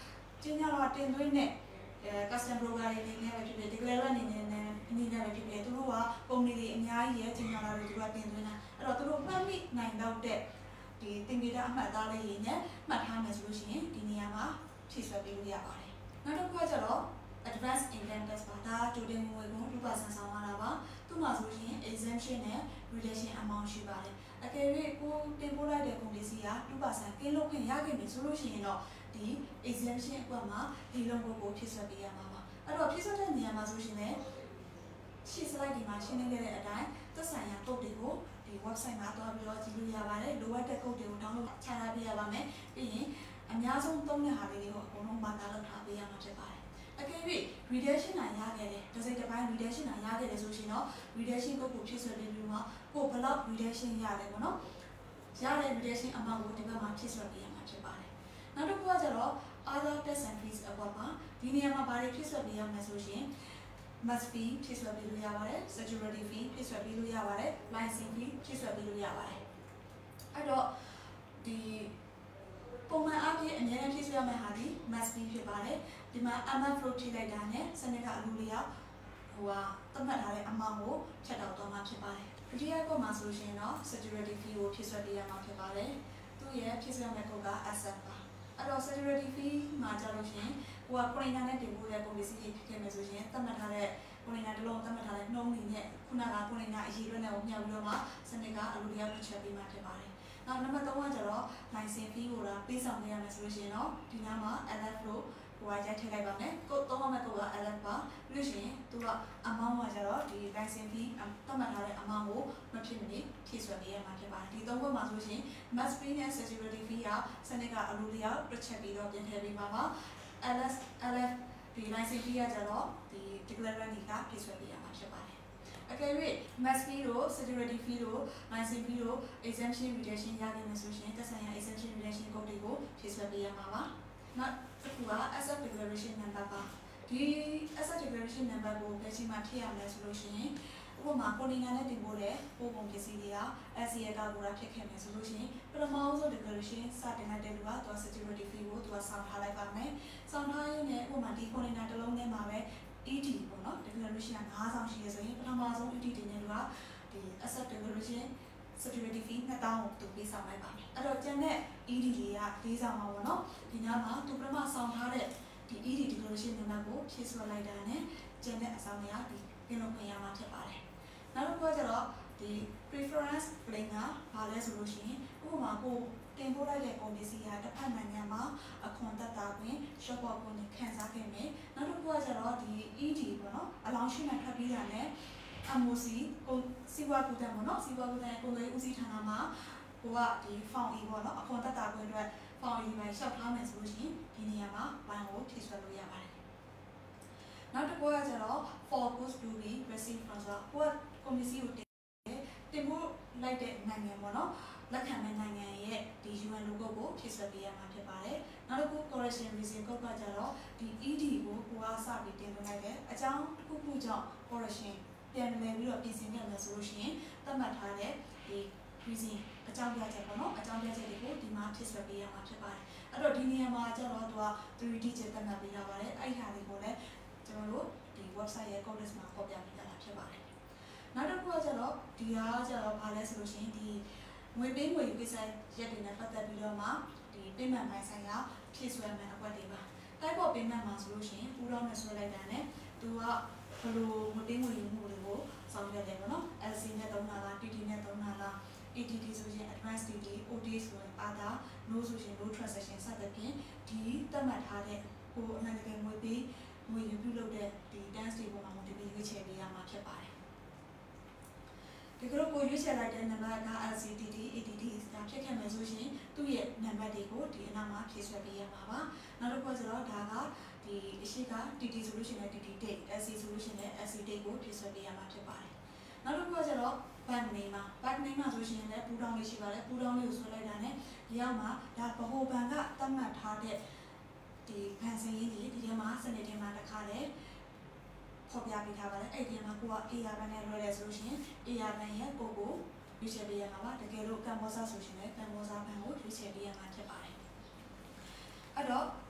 ကျင်းညာတော့တင်သွင်းတဲ့အဲ custom broker တွေအနေနဲ့ပဲဖြစ်ဖြစ် declarer အနေနဲ့အနေနဲ့ပဲဖြစ်ဖြစ်သူတို့ကကုမ္ပဏီတွေအများကြီးရဲ့ကျင်းညာလာတွေသူကတင်သွင်းတာအဲ့တော့သူတို့မှတ်မိနိုင်တော့တဲ့ဒီတင်ပြတဲ့အမှတ်အသားလေးတွေနဲ့မှတ်ထားမယ်ဆိုလို့ရှိရင်ဒီနေရာမှာဖြည့်ဆွဲပေးလို့ရပါတယ်နောက်တစ်ခုကကျတော့ advanced income tax ပါဒါကြိုတင်ငွေကုန် two percent ဆောင်ရတာပါသူ့မှာဆိုရင် exemption နဲ့ reduction amount ရှိပါတယ်အကယ်၍ကိုတင်ပို့လိုက်တဲ့ကုန်ပစ္စည်းက two percent ကင်းလွတ်ခွင့်ရခဲ့ပြီဆိုလို့ရှိရင်တော့ဒီ exemption အကွက်မှာဒီလုံးကိုကိုဖြည့်ဆွဲပေးရမှာပါအဲ့တော့ဖြည့်ဆွဲတဲ့နေရာမှာဆိုရှင်လည်းရှေ့ slide ဒီမှာရှင်းနေခဲ့တဲ့အတိုင်းသက်ဆိုင်ရာကုတ်တွေကိုဒီ website မှာတွားပြီးတော့ကြည့်လို့ရပါတယ်လိုအပ်တဲ့ကုတ်တွေကို download ချထားပေးရပါမယ်ပြီးရင်အများဆုံးသုံးတဲ့ဟာလေးတွေကိုအကုန်လုံးမာတာလုပ်ထားပေးရမှာဖြစ်ပါတယ်အကယ်၍ redaction နိုင်ရခဲ့တယ်တစ်စိတ်တစ်ပိုင်း redaction နိုင်ရခဲ့တယ်ဆိုရှင်တော့ redaction ကုတ်ကိုဖြည့်ဆွဲပေးပြီးမှကိုဘယ်လောက် redaction ရတယ်ပေါ့နော်ရတဲ့ redaction amount ကိုဒီဘက်မှာဖြည့်ဆွဲပေးရမှာဖြစ်ပါတယ်နောက်တစ်ခုကကျတော့ other tax and fees အပေါ်မှာဒီနေရာမှာဘာတွေဖြည့်ဆွဲပေးရမလဲဆိုရှင် must fee ဖြည့်ဆွဲပေးလို့ရပါတယ် security fee ဖြည့်ဆွဲပေးလို့ရပါတယ် license fee ဖြည့်ဆွဲပေးလို့ရပါတယ်အဲ့တော့ဒီပုံမှန်အားဖြင့်အများနဲ့ဖြည့်ဆွဲရမယ့်ဟာဒီ must fee ဖြစ်ပါတယ်ဒီမှာ M F flow ထိလိုက်တာနဲ့စနစ်ကအလူလေးရောက်ဟိုကသတ်မှတ်ထားတဲ့အမောင်ကိုဖြတ်တောက်သွားမှာဖြစ်ပါတယ်ဒီတစ်ခုမှာဆိုရှင်တော့ security fee ကိုဖြည့်ဆွဲပေးရမှာဖြစ်ပါတယ်သူ့ရဲ့ဖြည့်ဆွဲရမယ့်ကုတ်က asset ပါအဲ့တော့ security fee မှာကြလို့ရှင်ဟိုက container နဲ့တင်ပို့တဲ့ပုံပစ္စည်းတွေဖြစ်နေဆိုရင်သတ်မှတ်ထားတဲ့ container တစ်လုံးသတ်မှတ်ထားတဲ့နှုံးလေးနဲ့ခုနက container အရေးရွက်နဲ့ကိုမြှောက်ပြီးတော့မှစနစ်ကအလူလေးရောက်ဖြတ်ပေးမှာဖြစ်ပါတယ်နောက်နံပါတ်သုံးကကျတော့ license fee ကိုလာပေးဆောင်ပေးရမယ်ဆိုလို့ရှိရင်တော့ဒီနားမှာ L F လို့ဟိုကရိုက်ထည့်လိုက်ပါမယ်ကိုသုံးရမယ့်ကိုက L F ပါပြီးလို့ရှိရင်သူက amount ကကျတော့ဒီ license fee သတ်မှတ်ထားတဲ့ amount ကိုမဖြစ်မနေဖြည့်ဆွဲပေးရမှာဖြစ်ပါတယ်ဒီသုံးခုမှာဆိုရှင် must fee နဲ့ security fee ကစနစ်ကအလူလေးရောက်တစ်ချက်ပြီးတော့ပြင်ထည့်ပေးပါပါ L S L F ဒီ license fee ကကျတော့ဒီ declarer တွေကဖြည့်ဆွဲပေးရမှာဖြစ်ပါတယ်အကယ်၍ must fee တို့ security fee တို့ license fee တို့ exemption reduction ရခဲ့မယ်ဆိုရှင်သက်ဆိုင်ရာ exemption reduction ကုတ်တွေကိုဖြည့်ဆွဲပေးရမှာပါနောက်တစ်ခုက asset declaration number ပါဒီ asset declaration number ကိုဘယ်ချိန်မှထည့်ရမလဲဆိုလို့ရှိရင်ဥပမာ container နဲ့တင်ပို့တဲ့ပို့ကုန်ပစ္စည်းတွေက S C A ကကိုရာဖြစ်ခဲ့မယ်ဆိုလို့ရှိရင်ပထမဆုံး declaration စတင်လိုက်တဲ့လူကသူက security fee ကိုသူကဆောင်ထားလိုက်ပါမယ်ဆောင်ထားရင်းနဲ့ဥပမာဒီ container တစ်လုံးထဲမှာပဲ E D ပေါ့နော် declaration ကnineဆောင်ရှိရဆိုရင်ပထမဆုံး E D တင်တဲ့လူကဒီ asset declaration security fee two thousandကိုသူပေးဆောင်လိုက်ပါမယ်အဲ့တော့ကျန်တဲ့ E D တွေကfourဆောင်ပါပေါ့နော်ဒီညမှာသူပထမဆောင်ထားတဲ့ဒီ E D declaration နံပါတ်ကိုဖြည့်ဆွဲလိုက်တာနဲ့ကျန်တဲ့အဆောင်တွေကဒီပြင်လို့ခွင့်ရမှာဖြစ်ပါတယ်နောက်တစ်ခုကကျတော့ဒီ preference claim ကဘာလဲဆိုလို့ရှိရင်ဥပမာကိုတင်ပို့လိုက်တဲ့ကုန်ပစ္စည်းကတစ်ဖက်နိုင်ငံမှာအခွန်သက်သာခွင့် shop ပေါ်ကိုခံစားခဲ့မယ်နောက်တစ်ခုကကျတော့ဒီ E D ပေါ့နော်အလောင်းရှိမှထွက်ပြီးတာနဲ့ M O C ကိုစီဝါကူတန်ပေါ့နော်စီဝါကူတန်ကိုလေးဦးစီးဌာနမှာဟိုကဒီ form E ပေါ့နော်အခွန်သက်သာခွင့်အတွက် form E မှာရှောက်ထားမယ်ဆိုလို့ရှိရင်ဒီနေရာမှာ line ကိုဖြည့်ဆွဲလို့ရပါတယ်နောက်တစ်ခုကကျတော့ for goods to be received from ဆိုတော့ကိုကကွန်ပစ္စည်းကိုတင်တင်ပို့လိုက်တဲ့နိုင်ငံပေါ့နော်လက်ခံမဲ့နိုင်ငံရဲ့ဒီ U N logo ကိုဖြည့်ဆွဲပေးရမှာဖြစ်ပါတယ်နောက်တစ်ခု correction reason ကုတ်ကကျတော့ဒီ E D ကိုကိုကစပြီးတင်သွင်းလိုက်တဲ့အကြောင်းတစ်ခုခုကြောင့် correction ပြန်လည်ပြီးတော့ပြင်ဆင်ရမယ်ဆိုလို့ရှိရင်သတ်မှတ်ထားတဲ့ဒီ reason အကြောင်းပြချက်ပေါ့နော်အကြောင်းပြချက်တွေကိုဒီမှာဖြည့်ဆွဲပေးရမှာဖြစ်ပါတယ်အဲ့တော့ဒီနေရာမှာကျတော့သူက three D ချက်သတ်မှတ်ပေးထားပါတယ်အဲ့ဒီဟာတွေကိုလည်းကျွန်တော်တို့ဒီ website ရဲ့ code list မှာပေါ်ပြပေးရတာဖြစ်ပါတယ်နောက်တစ်ခုကကျတော့ဒီဟာကကျတော့ဘာလဲဆိုလို့ရှိရင်ဒီငွေပေးငွေယူကိစ္စရက်တွေနဲ့ပတ်သက်ပြီးတော့မှဒီ payment ပိုင်းဆိုင်ရာဖြည့်ဆွဲမယ်အကွက်တွေပါ type of payment မှာဆိုလို့ရှိရင်ပူတော့နဲ့ဆွဲလိုက်တာနဲ့သူကဘယ်လိုငွေပေးငွေယူမှုတွေကိုဆောင်ရွက်တယ်ပေါ့နော် L C နဲ့သုံးတာလား T D နဲ့သုံးတာလား A T T ဆိုရင် advanced T D O T ဆိုရင် other no ဆိုရင် no transaction စသဖြင့်ဒီသတ်မှတ်ထားတဲ့ကိုအမှန်တကယ်ငွေပေးငွေယူပြုလုပ်တဲ့ဒီ dance တွေပေါ်မှာမူတည်ပြီးရွေးချယ်ပေးရမှာဖြစ်ပါတယ်ဒီကလို့ကိုရွေးချယ်လိုက်တဲ့နံပါတ်က L C T D A T T ဆိုတာဖြစ်ခဲ့မယ်ဆိုရင်သူ့ရဲ့နံပါတ်တွေကိုဒီအနောက်မှာဖြည့်ဆွဲပေးရမှာပါနောက်တစ်ခုဆိုတော့ဒါကဒီအရှိက T T ဆိုလို့ရှိရင် T T date L C ဆိုလို့ရှိရင် L C date ကိုဖြည့်ဆွဲပေးရမှာဖြစ်ပါတယ်နောက်တစ်ခုကျတော့ bank name မှာ bank name မှာဆိုရှင်လည်းပူတောင်းလေးရှိပါတယ်ပူတောင်းလေးကိုဆွဲလိုက်တာနဲ့ဒီရောက်မှာဒါဗဟိုဘဏ်ကသတ်မှတ်ထားတဲ့ဒီဘဏ်စရင်းကြီးဒီထဲမှာစနစ်ထဲမှာတစ်ခါလေဖော်ပြပေးထားပါတယ်အဲ့ဒီမှာကိုက A R ဘဏ်နဲ့လွှဲတယ်ဆိုရှင် A R ဘဏ်ရဲ့ကိုကိုရွေးချယ်ပေးရမှာပါတကယ်လို့ကမ္ဘောဇာဆိုရှင်လည်းကမ္ဘောဇာဘဏ်ကိုရွေးချယ်ပေးရမှာဖြစ်ပါတယ်အဲ့တော့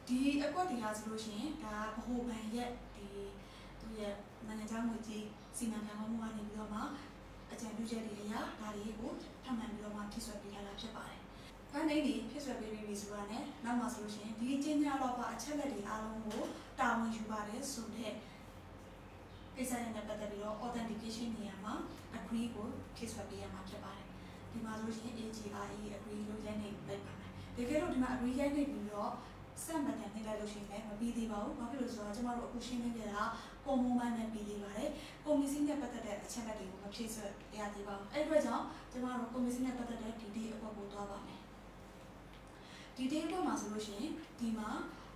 ဒီအကွက်တရားဆိုလို့ရှိရင်ဒါဗဟိုဘဏ်ရဲ့ဒီသူရဲ့နိုင်ငံခြားငွေကြေးစီမံခန့်ခွဲမှုကနေပြီးတော့မှအကြံပြုချက်တွေအရဒါတွေကိုထပ်မံပြီးတော့မှဖြစ်ဆွဲပေးထားတာဖြစ်ပါတယ်။ဒါနဲ့ဒီဖြစ်ဆွဲပေးပြီးပြီဆိုတာနဲ့နောက်မှဆိုလို့ရှိရင်ဒီကျင်းညာတော့ပါအချက်လက်တွေအားလုံးကိုတာဝန်ယူပါတယ်ဆိုတဲ့ကိစ္စနဲ့ပတ်သက်ပြီးတော့ authentication နေရာမှာ agree ကိုဖြစ်ဆွဲပေးရမှာဖြစ်ပါတယ်။ဒီမှာဆိုလို့ရှိရင် A G R E agree လို့ရိုက်နေလိုက်ပါမယ်။တကယ်လို့ဒီမှာ agree ရိုက်နေပြီးတော့စက်မတန်နေလိုက်လို့ရှိရင်လည်းမပြီးသေးပါဘူး။ဘာဖြစ်လို့ဆိုတော့ကျမတို့အခုရှင်းနေကြတာပုံမှန်မှနဲ့ပြီးသေးပါတယ်။ကွန်မီစီနဲ့ပတ်သက်တဲ့အချက်လက်တွေကိုမဖြည့်ဆွဲရသေးပါဘူး။အဲ့ဒီအတွက်ကြောင့်ကျမတို့ကွန်မီစီနဲ့ပတ်သက်တဲ့ detail အပေါ်ကိုသွားပါမယ်။ detail အပေါ်မှာဆိုလို့ရှိရင်ဒီမှာ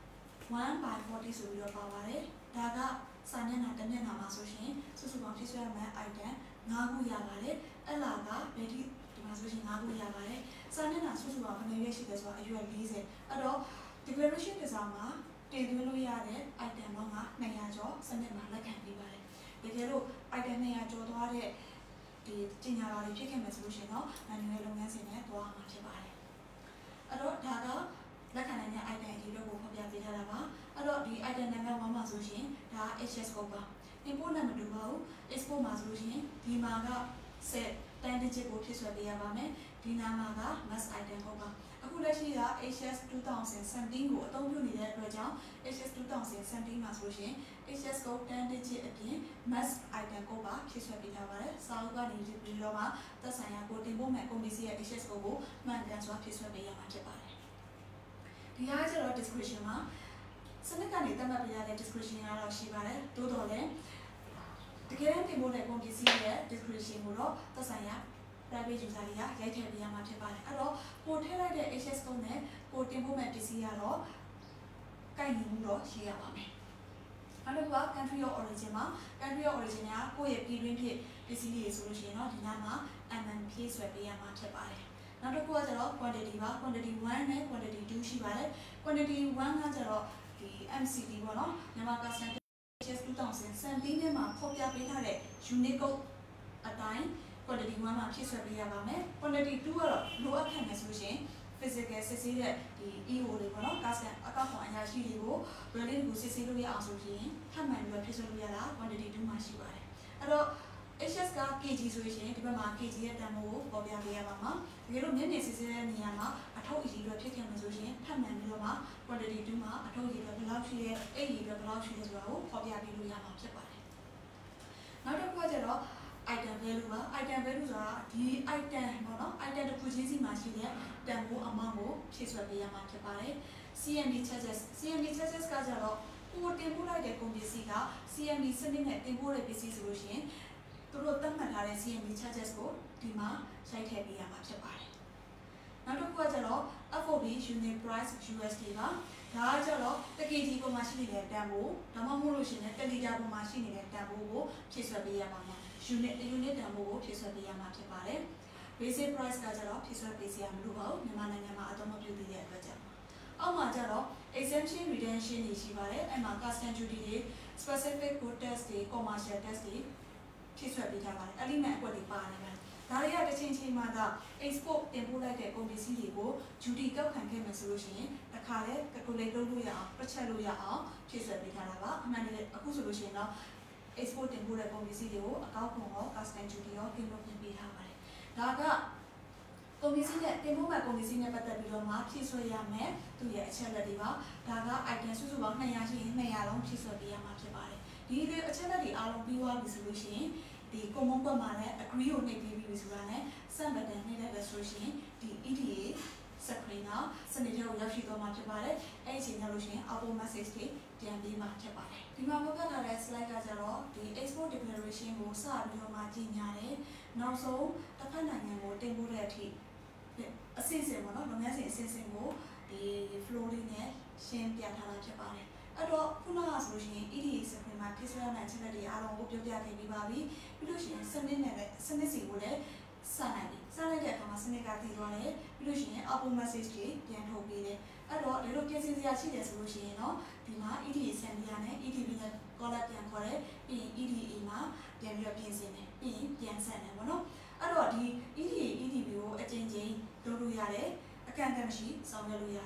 one by forty ဆိုပြီးတော့ပါပါတယ်။ဒါကစာမျက်နှာတစ်မျက်နှာမှာဆိုရှင်စုစုပေါင်းဖြည့်ဆွဲရမယ့် item ၅ခုရပါတယ်။အဲ့လာကဘယ်ဒီဒီမှာဆိုရှင်၅ခုရပါတယ်။စာမျက်နှာစုစုပေါင်းဘယ်နှစ်ရွက်ရှိလဲဆိုတော့အရွယ်၄၀အဲ့တော့ declaration ကစားမှာတင်သွင်းလို့ရတဲ့ item ပေါင်းကtwo hundredကျော်စနစ်မှာလက်ခံပေးပါတယ်။တကယ်လို့ item two hundredကျော်သွားတဲ့ဒီကျင်ညာလာတွေဖြစ်ခဲ့မယ်ဆိုလို့ရှိရင်တော့ manual လုပ်ငန်းစဉ်နဲ့တွားမှာဖြစ်ပါတယ်။အဲ့တော့ဒါကလက်ခံနိုင်တဲ့ item အရေးတွေကိုဖော်ပြပေးထားတာပါ။အဲ့တော့ဒီ item number one မှာဆိုရှင်ဒါ H S code ပါ import နဲ့မတူပါဘူး export မှာဆိုလို့ရှင်ဒီမှာကset ten digit ကိုဖြစ်ဆွဲပေးရပါမယ်ဒီနာမှာက mass item code ပါအခုလက်ရှိက H S twenty seventeen ကိုအသုံးပြုနေတဲ့အတွက်ကြောင့် H S twenty seventeen မှာဆိုရှင် H S code ten digit အပြင် mass item code ပါဖြစ်ဆွဲပေးထားပါတယ်စာအုပ်ကနေပြီးတော့မှသက်ဆိုင်ရာကိုတင်ဖို့မဲ့ committee ရဲ့ H S code ကိုမှန်ကန်စွာဖြစ်ဆွဲပေးရမှာဖြစ်ပါတယ်ဒီဟာကျတော့ description မှာစနစ်ကနေသတ်မှတ်ပေးရတဲ့ description ကတော့ရှိပါတယ်တိုးတော်လည်းတကယ်တင်ဖို့တဲ့ committee ရဲ့ description ကိုတော့သက်ဆိုင်ရာ private user တွေကရိုက်ထည့်ပေးရမှာဖြစ်ပါတယ်အဲ့တော့ကိုထည့်လိုက်တဲ့ H S code နဲ့ကိုတင်ဖို့မဲ့ပစ္စည်းကတော့ကိုက်ညီမှုတော့ရှိရပါမယ်အဲ့တော့က country of origin မှာ country of origin ကကိုယ့်ရဲ့ပြည်တွင်းဖြစ်ပစ္စည်းတွေဆိုလို့ရှိရင်တော့ဒီနားမှာ M M ဖြည့်ဆွဲပေးရမှာဖြစ်ပါတယ်နောက်တစ်ခုကကျတော့ quantity ပါ quantity one နဲ့ quantity two ရှိပါတယ် quantity one ကကျတော့ဒီ M C D ပေါ့နော်မြန်မာ custom H S twenty seventeen နဲ့မှာဖော်ပြပေးထားတဲ့ unit code အတိုင်း quantity one မှာဖြည့်ဆွဲပေးရပါမယ် quantity two ကတော့လိုအပ်ခဲ့မယ်ဆိုလို့ရှိရင် physical စစ်ဆေးတဲ့ဒီ E O တွေပေါ့နော် custom အကောင့်ပေါ်အရာရှိတွေကို ready ကိုစစ်ဆေးလို့ရအောင်ဆိုရင်ထပ်မံပြီးတော့ဖြည့်ဆွဲလို့ရတာ quantity two မှာရှိပါတယ်အဲ့တော့H S က kg ဆိုရင်ဒီဘက်မှာ kg ရဲ့တန်ဖိုးကိုပေါ်ပြပေးရပါမှာတကယ်လို့မျက်နှာစစ်ဆေးတဲ့နေရာမှာအထုပ်အရည်အတွက်ဖြစ်ခဲ့မှာဆိုရင်ထပ်မံပြီးတော့မှ quantity two မှာအထုပ်အရည်အတွက်ဘယ်လောက်ရှိရဲအဲ့ဒီအတွက်ဘယ်လောက်ရှိလဲဆိုတာကိုပေါ်ပြပေးလို့ရမှာဖြစ်ပါတယ်နောက်တစ်ခုကကျတော့ item value ပါ item value ဆိုတာဒီ item ပေါ့နော် item တစ်ခုချင်းစီမှာရှိတဲ့တန်ဖိုးအမောင်းကိုဖြည့်ဆွဲပေးရမှာဖြစ်ပါတယ် C M D charges C M D charges ကကျတော့ကိုတင်ပို့လိုက်တဲ့ကုန်ပစ္စည်းက C M D စနစ်နဲ့တင်ပို့တဲ့ပစ္စည်းဆိုလို့ရှိရင်သူတို့သတ်မှတ်ထားတဲ့ C M D charges ကိုဒီမှာရိုက်ထည့်ပေးရမှာဖြစ်ပါတယ်နောက်တစ်ခုကကျတော့ F O B unit price U S D ပါဒါကကျတော့တစ် kg ပုံမှာရှိနေတဲ့တန်ဖိုးဒါမှမဟုတ်လို့ရှိရင်တစ်လီတာပုံမှာရှိနေတဲ့တန်ဖိုးကိုဖြည့်ဆွဲပေးရမှာပါ unit unit တန်ဖိုးကိုဖြည့်ဆွဲပေးရမှာဖြစ်ပါတယ် basic price ကကျတော့ဖြည့်ဆွဲပေးစရာမလိုပါဘူးမြန်မာနိုင်ငံမှာအသုံးမပြုသေးတဲ့အတွက်ကြောင့်အောက်မှာကျတော့ exemption redemption တွေရှိပါတယ်အဲ့မှာ custom duty တွေ specific good tax တွေ commercial tax တွေဖြည့်ဆွဲပေးထားပါတယ် element အကွက်တွေပါနေပါတယ်ဒါတွေကတစ်ချိန်ချိန်မှာက export တင်ပို့လိုက်တဲ့ကုန်ပစ္စည်းတွေကို duty ကောက်ခံခဲ့မယ်ဆိုလို့ရှိရင်တစ်ခါလဲ calculate လုပ်လို့ရအောင်တွက်ချက်လို့ရအောင်ဖြည့်ဆွဲပေးထားတာပါအမှန်တကယ်အခုဆိုလို့ရှိရင်တော့ export တင်ပို့တဲ့ကုန်ပစ္စည်းတွေကိုအကောက်ခွန်ရော custom duty ရောပြင်လို့ပြင်ပေးထားပါတယ်ဒါကကုန်ပစ္စည်းနဲ့တင်ပို့မဲ့ကုန်ပစ္စည်းနဲ့ပတ်သက်ပြီးတော့မှဖြည့်ဆွဲရမယ်သူရဲ့အချက်လက်တွေပါဒါက item စုစုပေါင်းtwo hundredရှိရင်two hundredလုံးဖြည့်ဆွဲပေးရမှာဖြစ်ပါတယ်ဒီလိုအချက်လက်တွေအားလုံးပြီးသွားပြီဆိုလို့ရှိရင်ဒီကွန်မွန်ကွက်မှာလည်း agree ကိုနှိပ်ပြီးပြီဆိုတာနဲ့ send button နှိပ်လိုက်လို့ဆိုရှင်ဒီ E D A screen ကစနစ်ထဲကိုရောက်ရှိသွားမှာဖြစ်ပါတယ်အဲ့ဒီအချိန်ကျလို့ရှိရင် auto message တွေပြန်ပြီးမှဖြစ်ပါတယ်ဒီမှာဖော်ပြထားတဲ့ slide ကကျတော့ဒီ export declaration ကိုစပြီးတော့မှကြီးညာတယ်နောက်ဆုံးတစ်ဖက်နိုင်ငံကိုတင်ပို့တဲ့အထိအစီအစဉ်ပေါ့နော်လုပ်ငန်းစဉ်အစီအစဉ်ကိုဒီ flow လေးနဲ့ရှင်းပြထားတာဖြစ်ပါတယ်အဲ့တော့ခုနကဆိုလို့ရှိရင် E D A screen မှာဖြည့်ဆွဲရမယ့်ချက်လက်တွေအားလုံးကိုပြောပြခဲ့ပြီးပါပြီပြီးလို့ရှိရင်စနစ်နဲ့လည်းစနစ်စီကိုလည်းစနိုင်ပြီစလိုက်တဲ့အခါမှာစနစ်ကတည်သွားတယ်ပြီးလို့ရှိရင် auto message တွေပြန်ထုတ်ပေးတယ်အဲ့တော့ဒီလိုပြင်ဆင်စရာရှိတယ်ဆိုလို့ရှိရင်တော့ဒီမှာ E D A စံပြနဲ့ E D B နဲ့ collect ပြန်ခေါ်တယ်ပြီးရင် E D A မှာပြန်ပြီးတော့ပြင်ဆင်တယ်ပြီးရင်ပြန်ဆက်တယ်ပေါ့နော်အဲ့တော့ဒီ E D A E D B ကိုအကျဉ်းချင်းလုပ်လို့ရတယ်အကန့်အသတ်မရှိဆောင်ရွက်လို့ရတယ်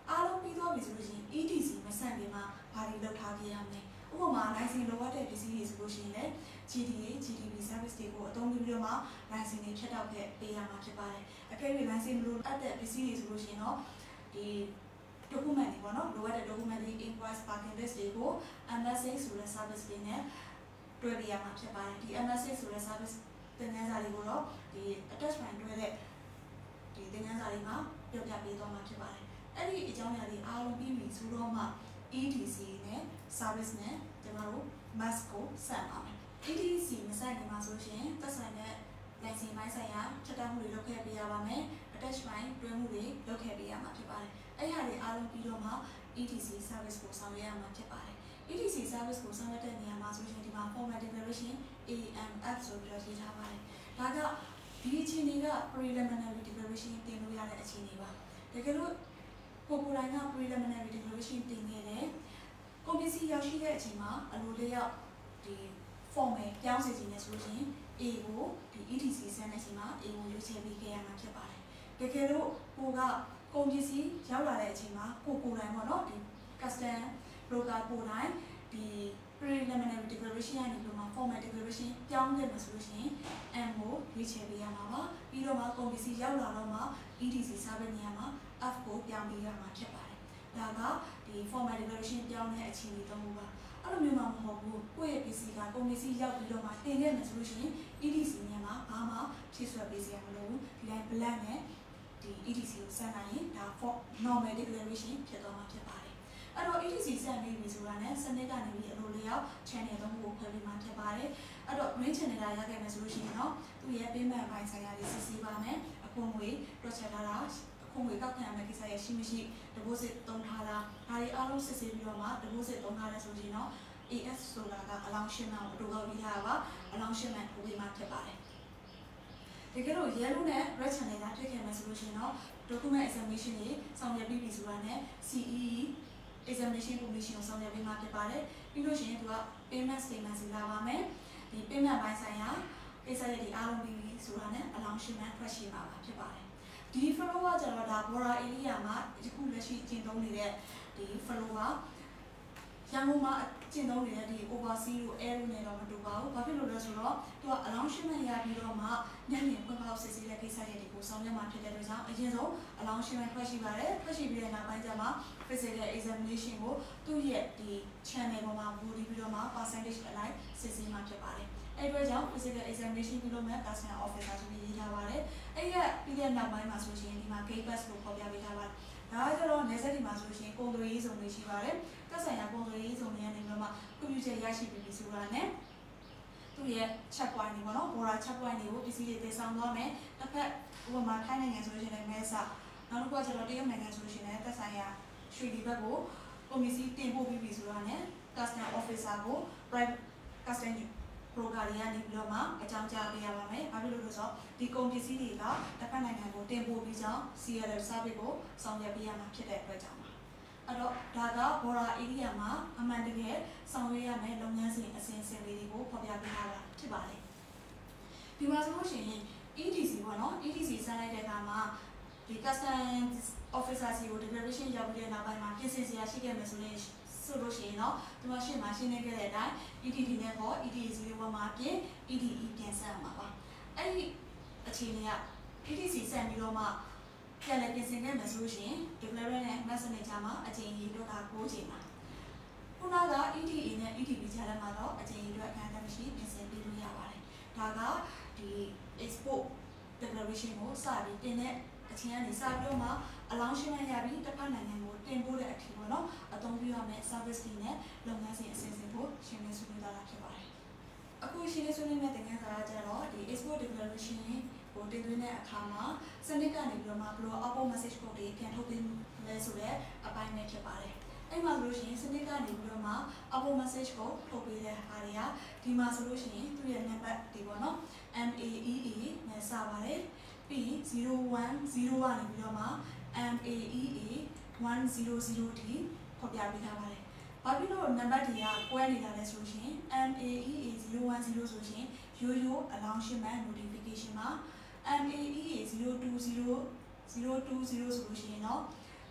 အားလုံးပြီးသွားပြီဆိုလို့ရှိရင် E T C မဆန့်ခင်မှာဘာတွေလုပ်ထားခဲ့ရမလဲဥပမာ license လိုအပ်တဲ့ပစ္စည်းတွေဆိုလို့ရှိရင်လည်း G D A G D P service တွေကိုအသုံးပြုပြီးတော့မှ license တွေဖြတ်တောက်ခဲ့ပေးရမှာဖြစ်ပါတယ်အကယ်၍ license မလိုအပ်တဲ့ပစ္စည်းတွေဆိုလို့ရှိရင်တော့ဒီ document တွေပေါ့နော်လိုအပ်တဲ့ document တွေ invoice parking list တွေကို M S A ဆိုတဲ့ service တွေနဲ့တွဲပေးရမှာဖြစ်ပါတယ်ဒီ M S A ဆိုတဲ့ service သင်ခန်းစာတွေကိုတော့ဒီ attachment တွဲတဲ့ဒီသင်ခန်းစာတွေမှာပြောပြပေးသွားမှာဖြစ်ပါတယ်အဲ့ဒီအကြောင်းအရာတွေအားလုံးပြီးပြီဆိုတော့မှ E T C နဲ့ service နဲ့ကျွန်တော်တို့ mask ကိုဆက်ပါမယ် E T C မဆက်ခင်မှာဆိုရှင်သက်ဆိုင်တဲ့ license ပိုင်းဆိုင်ရာချက်တမ်းမှုတွေလုပ်ခဲ့ပေးရပါမယ် attachment တွဲမှုတွေလုပ်ခဲ့ပေးရမှာဖြစ်ပါတယ်အဲ့ဟာတွေအားလုံးပြီးတော့မှ E T C service ကိုဆောင်ရွက်ရမှာဖြစ်ပါတယ် E T C service ကိုဆောင်ရွက်တဲ့နေရာမှာဆိုရှင်ဒီမှာ format declaration A M F ဆိုပြီးတော့ရေးထားပါတယ်ဒါကဒီအခြေအနေက preliminary declaration တင်လို့ရတဲ့အခြေအနေပါတကယ်လို့ကိုကိုတိုင်းက preliminary declaration တင်ခဲ့တယ်ကွန်ပျူတာရောက်ရှိတဲ့အချိန်မှာအလိုလျောက်ဒီ format ပြောင်းစီခြင်းနဲ့ဆိုလို့ရှိရင် A ကိုဒီ E T C ဆန်းတဲ့အချိန်မှာ A ကိုရွေးချယ်ပေးခဲ့ရမှာဖြစ်ပါတယ်တကယ်လို့ကိုကကွန်ပျူတာရောက်လာတဲ့အချိန်မှာကိုကိုတိုင်းပေါ့နော်ဒီ custom broker ကိုတိုင်းဒီ preliminary declaration ကနေပြီးမှ format declaration ပြောင်းခဲ့မှာဆိုလို့ရှိရင် M ကိုရွေးချယ်ပေးရမှာပါပြီးတော့မှကွန်ပျူတာရောက်လာတော့မှ E T C စာပဲနေရာမှာ F ကိုပြောင်းပေးရမှာဖြစ်ပါတယ်ဒါကဒီ format declaration ပြောင်းတဲ့အခြေအနေသုံးခုပါအဲ့လိုမျိုးမှမဟုတ်ဘူးကိုယ့်ရဲ့ P C ကကွန်ပျူတာရောက်ပြီးတော့မှတင်ခဲ့မှာဆိုလို့ရှိရင် E T C နေရာမှာဘာမှဖြည့်ဆွဲပေးစရာမလိုဘူးဒီတိုင်း blank နဲ့ဒီ E T C ကိုဆက်နိုင်ရင်ဒါ normal declaration ဖြစ်သွားမှာဖြစ်ပါတယ်အဲ့တော့ E T C ဆက်ပြီးပြီဆိုတာနဲ့စနစ်ကနေပြီးအလိုလျောက် channel သုံးခုကိုခွဲပြီးမှဖြစ်ပါတယ်အဲ့တော့ green channel ရခဲ့မယ်ဆိုလို့ရှိရင်တော့သူ့ရဲ့ payment ဘိုင်းဆိုင်ရာတွေစစ်ဆေးပါမယ်အခွန်ငွေတွက်ချက်ထားတာအခွန်ငွေကောက်ခံရမယ့်ကိစ္စရရှိမရှိ deposit သုံးထားတာဒါတွေအားလုံးစစ်ဆေးပြီးတော့မှ deposit သုံးထားတယ်ဆိုရင်တော့ A S ဆိုတာက allowance ကိုအတူကောက်ပြီးထားတာပါ allowance ကိုပြီးမှဖြစ်ပါတယ်တကယ်လို့ yellow နဲ့ red channel ကတွေ့ခဲ့မယ်ဆိုလို့ရှိရင်တော့ document examination တွေဆောင်ရွက်ပြီးပြီဆိုတာနဲ့ C E E examination commission ကိုဆောင်ရွက်ပေးမှာဖြစ်ပါတယ်ပြီးလို့ရှိရင်သူက payment statement စီလာပါမယ်ဒီ payment ဘိုင်းဆိုင်ရာကိစ္စရပ်တွေအားလုံးပြီးပြီဆိုတာနဲ့ allowance ထွက်ရှိမှာဖြစ်ပါတယ်ဒီ flow ကကျတော့ဒါ border area မှာဒီခုလက်ရှိကျင့်သုံးနေတဲ့ဒီ flow ကရန်ကုန်မှာကျင့်သုံးနေတဲ့ဒီ overseas ကို air နဲ့တော့မတူပါဘူးဘာဖြစ်လို့လဲဆိုတော့သူက allowance ရပြီးတော့မှညနေဖွင့်ပေါက်စစ်ဆေးတဲ့ကိစ္စရပ်တွေကိုဆောင်ရွက်မှာဖြစ်တဲ့အတွက်ကြောင့်အရင်ဆုံး allowance ထွက်ရှိပါတယ်ထွက်ရှိပြီးတဲ့နောက်ပိုင်းကျမှ physical examination ကိုသူ့ရဲ့ဒီ channel ပေါ်မှာမူတည်ပြီးတော့မှ percentage အလိုက်စစ်ဆေးမှာဖြစ်ပါတယ်အဲ့အတွက်ကြောင့် physical examination ပြုလုပ်မဲ့ customer officer ဆိုပြီးရေးထားပါတယ်အဲ့ရပြီးတဲ့နောက်ပိုင်းမှာဆိုရှင်ဒီမှာ gate pass ကိုဖော်ပြပေးထားပါတယ်ဒါကကျတော့နေဆက်ဒီမှာဆိုရှင်ကုန်သွယ်ရေးစုံတွေရှိပါတယ်သက်ဆိုင်ရာကုန်သွယ်ရေးစုံတွေကနေပြီးတော့မှခွင့်ပြုချက်ရရှိပြီဆိုတာနဲ့သူ့ရဲ့ check point တွေပေါ့နော် border check point တွေကိုပစ္စည်းတွေတင်ဆောင်သွားမယ်တစ်ဖက်ဥပမာထိုင်းနိုင်ငံဆိုလို့ရှိရင်လည်းမဲဆနောက်တစ်ခုကကျတော့တရုတ်နိုင်ငံဆိုလို့ရှိရင်လည်းသက်ဆိုင်ရာရွှေဒီဘက်ကိုကွန်ပျူတာတင်ပို့ပြီးပြီဆိုတာနဲ့ customer officer ကို private customer broker တွေကနေပြီးတော့မှအကြောင်းကြားပေးရပါမယ်။ဘာဖြစ်လို့လဲဆိုတော့ဒီကုန်ပစ္စည်းတွေကတစ်ဖက်နိုင်ငံကိုတင်ပို့ပြီးကြောင်း C L M service ကိုဆောင်ရွက်ပေးရမှာဖြစ်တဲ့အတွက်ကြောင့်ပါ။အဲ့တော့ဒါက border area မှာအမှန်တကယ်ဆောင်ရွက်ရမယ့်လုပ်ငန်းစဉ်အစဉ်အဆက်လေးတွေကိုဖော်ပြပေးထားတာဖြစ်ပါတယ်။ဒီမှာဆိုလို့ရှိရင် E T C ပေါ့နော် E T C စမ်းလိုက်တဲ့အခါမှာဒီ customs officer စီကို declaration ရောက်ပြီးတဲ့နောက်ပိုင်းမှာပြင်ဆင်စရာရှိခဲ့မယ်ဆိုရင်ဆိုလို့ရှိရင်တော့ဒီမှာရှင်းမှာရှင်းနေခဲ့တဲ့အတိုင်း E T D နဲ့ပေါ့ E T A စီဝါမှာပြင် E D E ပြန်ဆက်အောင်ပါပါအဲ့ဒီအခြေအနေက E T C ဆက်ပြီးတော့မှပြန်လည်ပြင်ဆင်ခဲ့မယ်ဆိုလို့ရှိရင် declaration နဲ့ message ကြားမှာအချိန်ကြီးတော့က၉ချိန်ပါခုနက E T A နဲ့ E T B ကြားထဲမှာတော့အချိန်ကြီးအတွက်အခန်းအမရှိပြင်ဆင်ပေးလို့ရပါတယ်ဒါကဒီ export declaration ကိုစပြီးတင်တဲ့အချိန်ကနေစပြီးတော့မှ allowance ရပြီးတစ်ဖက်နိုင်ငံကိုတင်ပို့တဲ့အထီပေါ့နော်အသုံးပြုရမယ့် service တွေနဲ့လုပ်ငန်းစဉ်အစဉ်အဆက်ကိုရှင်းလင်းဆွေးနွေးသွားတာဖြစ်ပါတယ်အခုရှင်းလင်းဆွေးနွေးမယ့်သင်ခန်းစာကကျတော့ဒီ export declaration ကိုတင်သွင်းတဲ့အခါမှာစနစ်ကနေပြီးတော့မှဘယ်လို output message code တွေပြန်ထုတ်ပေးလဲဆိုတဲ့အပိုင်းပဲဖြစ်ပါတယ်အဲ့မှာဆိုလို့ရှိရင်စနစ်ကနေပြီးတော့မှ output message ကိုထုတ်ပေးတဲ့ဟာတွေကဒီမှာဆိုလို့ရှိရင်သူ့ရဲ့ number ဒီပေါ့နော် M A E A နဲ့စပါတယ်ပြီး zero one zero ကနေပြီးတော့မှ M A E A one zero zero ထိဖော်ပြပေးထားပါတယ်။ဘာဖြစ်လို့နံပါတ်တွေကကွဲနေတာလဲဆိုရင် M A E A zero one zero ဆိုရင်ရိုးရိုး allowance shipment notification မှာ M A E A zero two zero zero two zero ဆိုလို့ရှိရင်တော့ဒီ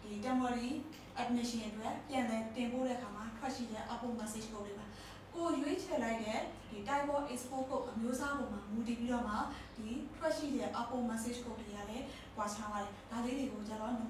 temporary admission အတွက်ပြန်လည်တင်ပို့တဲ့အခါမှာထွက်ရှိတဲ့ output message code တွေပါကိုရွေးချယ်လိုက်တဲ့ဒီ type of export code အမျိုးအစားပေါ်မှာမူတည်ပြီးတော့မှဒီထွက်ရှိတဲ့ output message code တွေကလည်းပွားခြားပါတယ်ဒါလေးတွေကိုကျတော့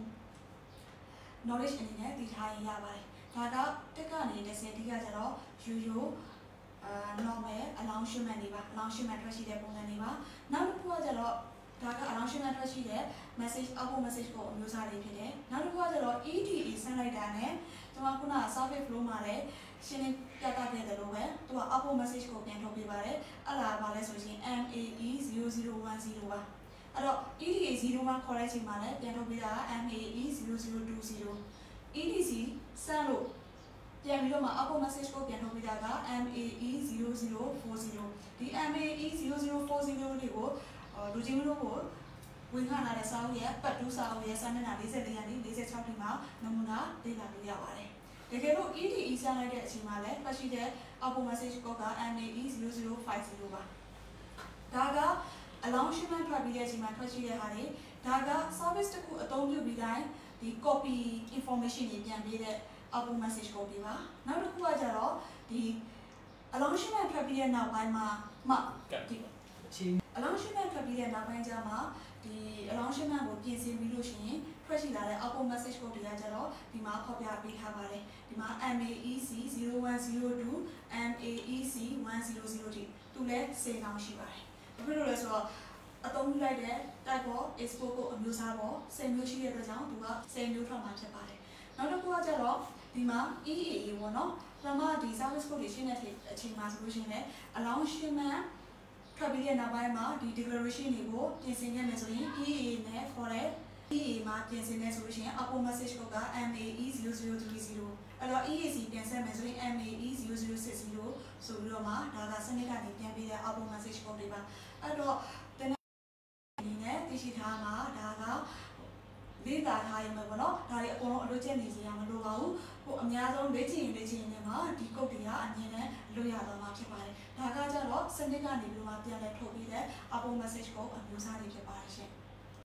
knowledge အနေနဲ့သိထားရင်ရပါတယ်ဒါကတက်ကနေတစ်ဆယ်ဒီကကျတော့ရိုးရိုးအာ normal announcement တွေပါ announcement ထွက်ရှိတဲ့ပုံစံတွေပါနောက်တစ်ခုကကျတော့ဒါက announcement ထွက်ရှိတဲ့ message output message ကိုအမျိုးအစားတွေဖြစ်တယ်နောက်တစ်ခုကကျတော့ E D A ဆန်းလိုက်တာနဲ့ကျွန်မခုနက service flow မှာလည်းရှင်းလင်းပြသခဲ့တယ်လို့ပဲသူက output message ကိုပြန်ထုတ်ပေးပါတယ်အဲ့ဒါကဘာလဲဆိုရင် M A E zero zero one zero ပါအဲ့တော့ E D A zero မှာခေါ်တဲ့အချိန်မှာလည်းပြန်ထုတ်ပေးတာက M A E zero zero two zero E D C ဆန်းလို့ပြန်ပြီးတော့မှ output message ကိုပြန်ထုတ်ပေးတာက M A E zero zero four zero ဒီ M A E zero zero four zero လေးကိုလူချင်းတို့ကိုဝင်ခါလာတဲ့စာအုပ်ရဲ့ပတ်တူးစာအုပ်ရဲ့စာမျက်နှာ၄၄ရာနေ၄၆ထိမှာနမူနာလေ့လာလို့ရပါတယ်တကယ်လို့ E D E ဆန်းလိုက်တဲ့အချိန်မှာလည်းပတ်ရှိတဲ့ output message က M A E zero zero five zero ပါဒါက announcement ထွက်ပြီးတဲ့အချိန်မှာထွက်ရှိတဲ့ဟာတွေဒါက service တစ်ခုအသုံးပြုပြီးတိုင်းဒီ copy information တွေပြန်ပေးတဲ့ output message ကိုပေးပါနောက်တစ်ခုကကျတော့ဒီ announcement ထွက်ပြီးတဲ့နောက်ပိုင်းမှာမှဒီannouncement ထွက်ပြီးတဲ့နောက်ပိုင်းကျမှဒီ announcement ကိုပြင်ဆင်ပြီးလို့ရှိရင်ထွက်ရှိလာတဲ့ output message code တွေကကျတော့ဒီမှာဖော်ပြပေးထားပါတယ်ဒီမှာ M A E C zero one zero two M A E C one zero zero ထိသူလည်း၁၀တောင်ရှိပါတယ်ဘာဖြစ်လို့လဲဆိုတော့အသုံးပြုလိုက်တဲ့ type of export ကိုအမျိုးအစားပေါ်၁၀မျိုးရှိတဲ့အတွက်ကြောင့်သူက၁၀မျိုးထွက်မှာဖြစ်ပါတယ်နောက်တစ်ခုကကျတော့ဒီမှာ E A A ပေါ့နော်ပထမဒီ service code တွေရှင်းတဲ့အချိန်မှာဆိုလို့ရှိရင်လည်း announcementထွက်ပြီးတဲ့နောက်ပိုင်းမှာဒီ declaration တွေကိုပြင်ဆင်ခဲ့မယ်ဆိုရင် E A A နဲ့ခေါ်တဲ့ E A A မှာပြင်ဆင်နေဆိုလို့ရှိရင် output message code က M A E zero zero three zero အဲ့တော့ E A C ပြန်ဆက်မယ်ဆိုရင် M A E zero zero six zero ဆိုပြီးတော့မှဒါကစနစ်ကနေပြန်ပေးတဲ့ output message code တွေပါအဲ့တော့ဒီနဲ့သိရှိထားမှာဒါကလေ့လာထားရင်ပဲပေါ့နော်ဒါတွေအကုန်လုံးအလုပ်ကျက်နေစရာမလိုပါဘူးဟိုအများဆုံးလေ့ကျင့်ရင်လေ့ကျင့်နေမှာဒီကုတ်တွေကအမြင်နဲ့လွတ်ရတော့မှာဖြစ်ပါတယ်ဒါကကြတော့စနစ်ကနေပြီးတော့ပြန်လဲထုတ်ပြီးတဲ့ output message ကိုအမျိုးအစားတွေဖြစ်ပါတယ်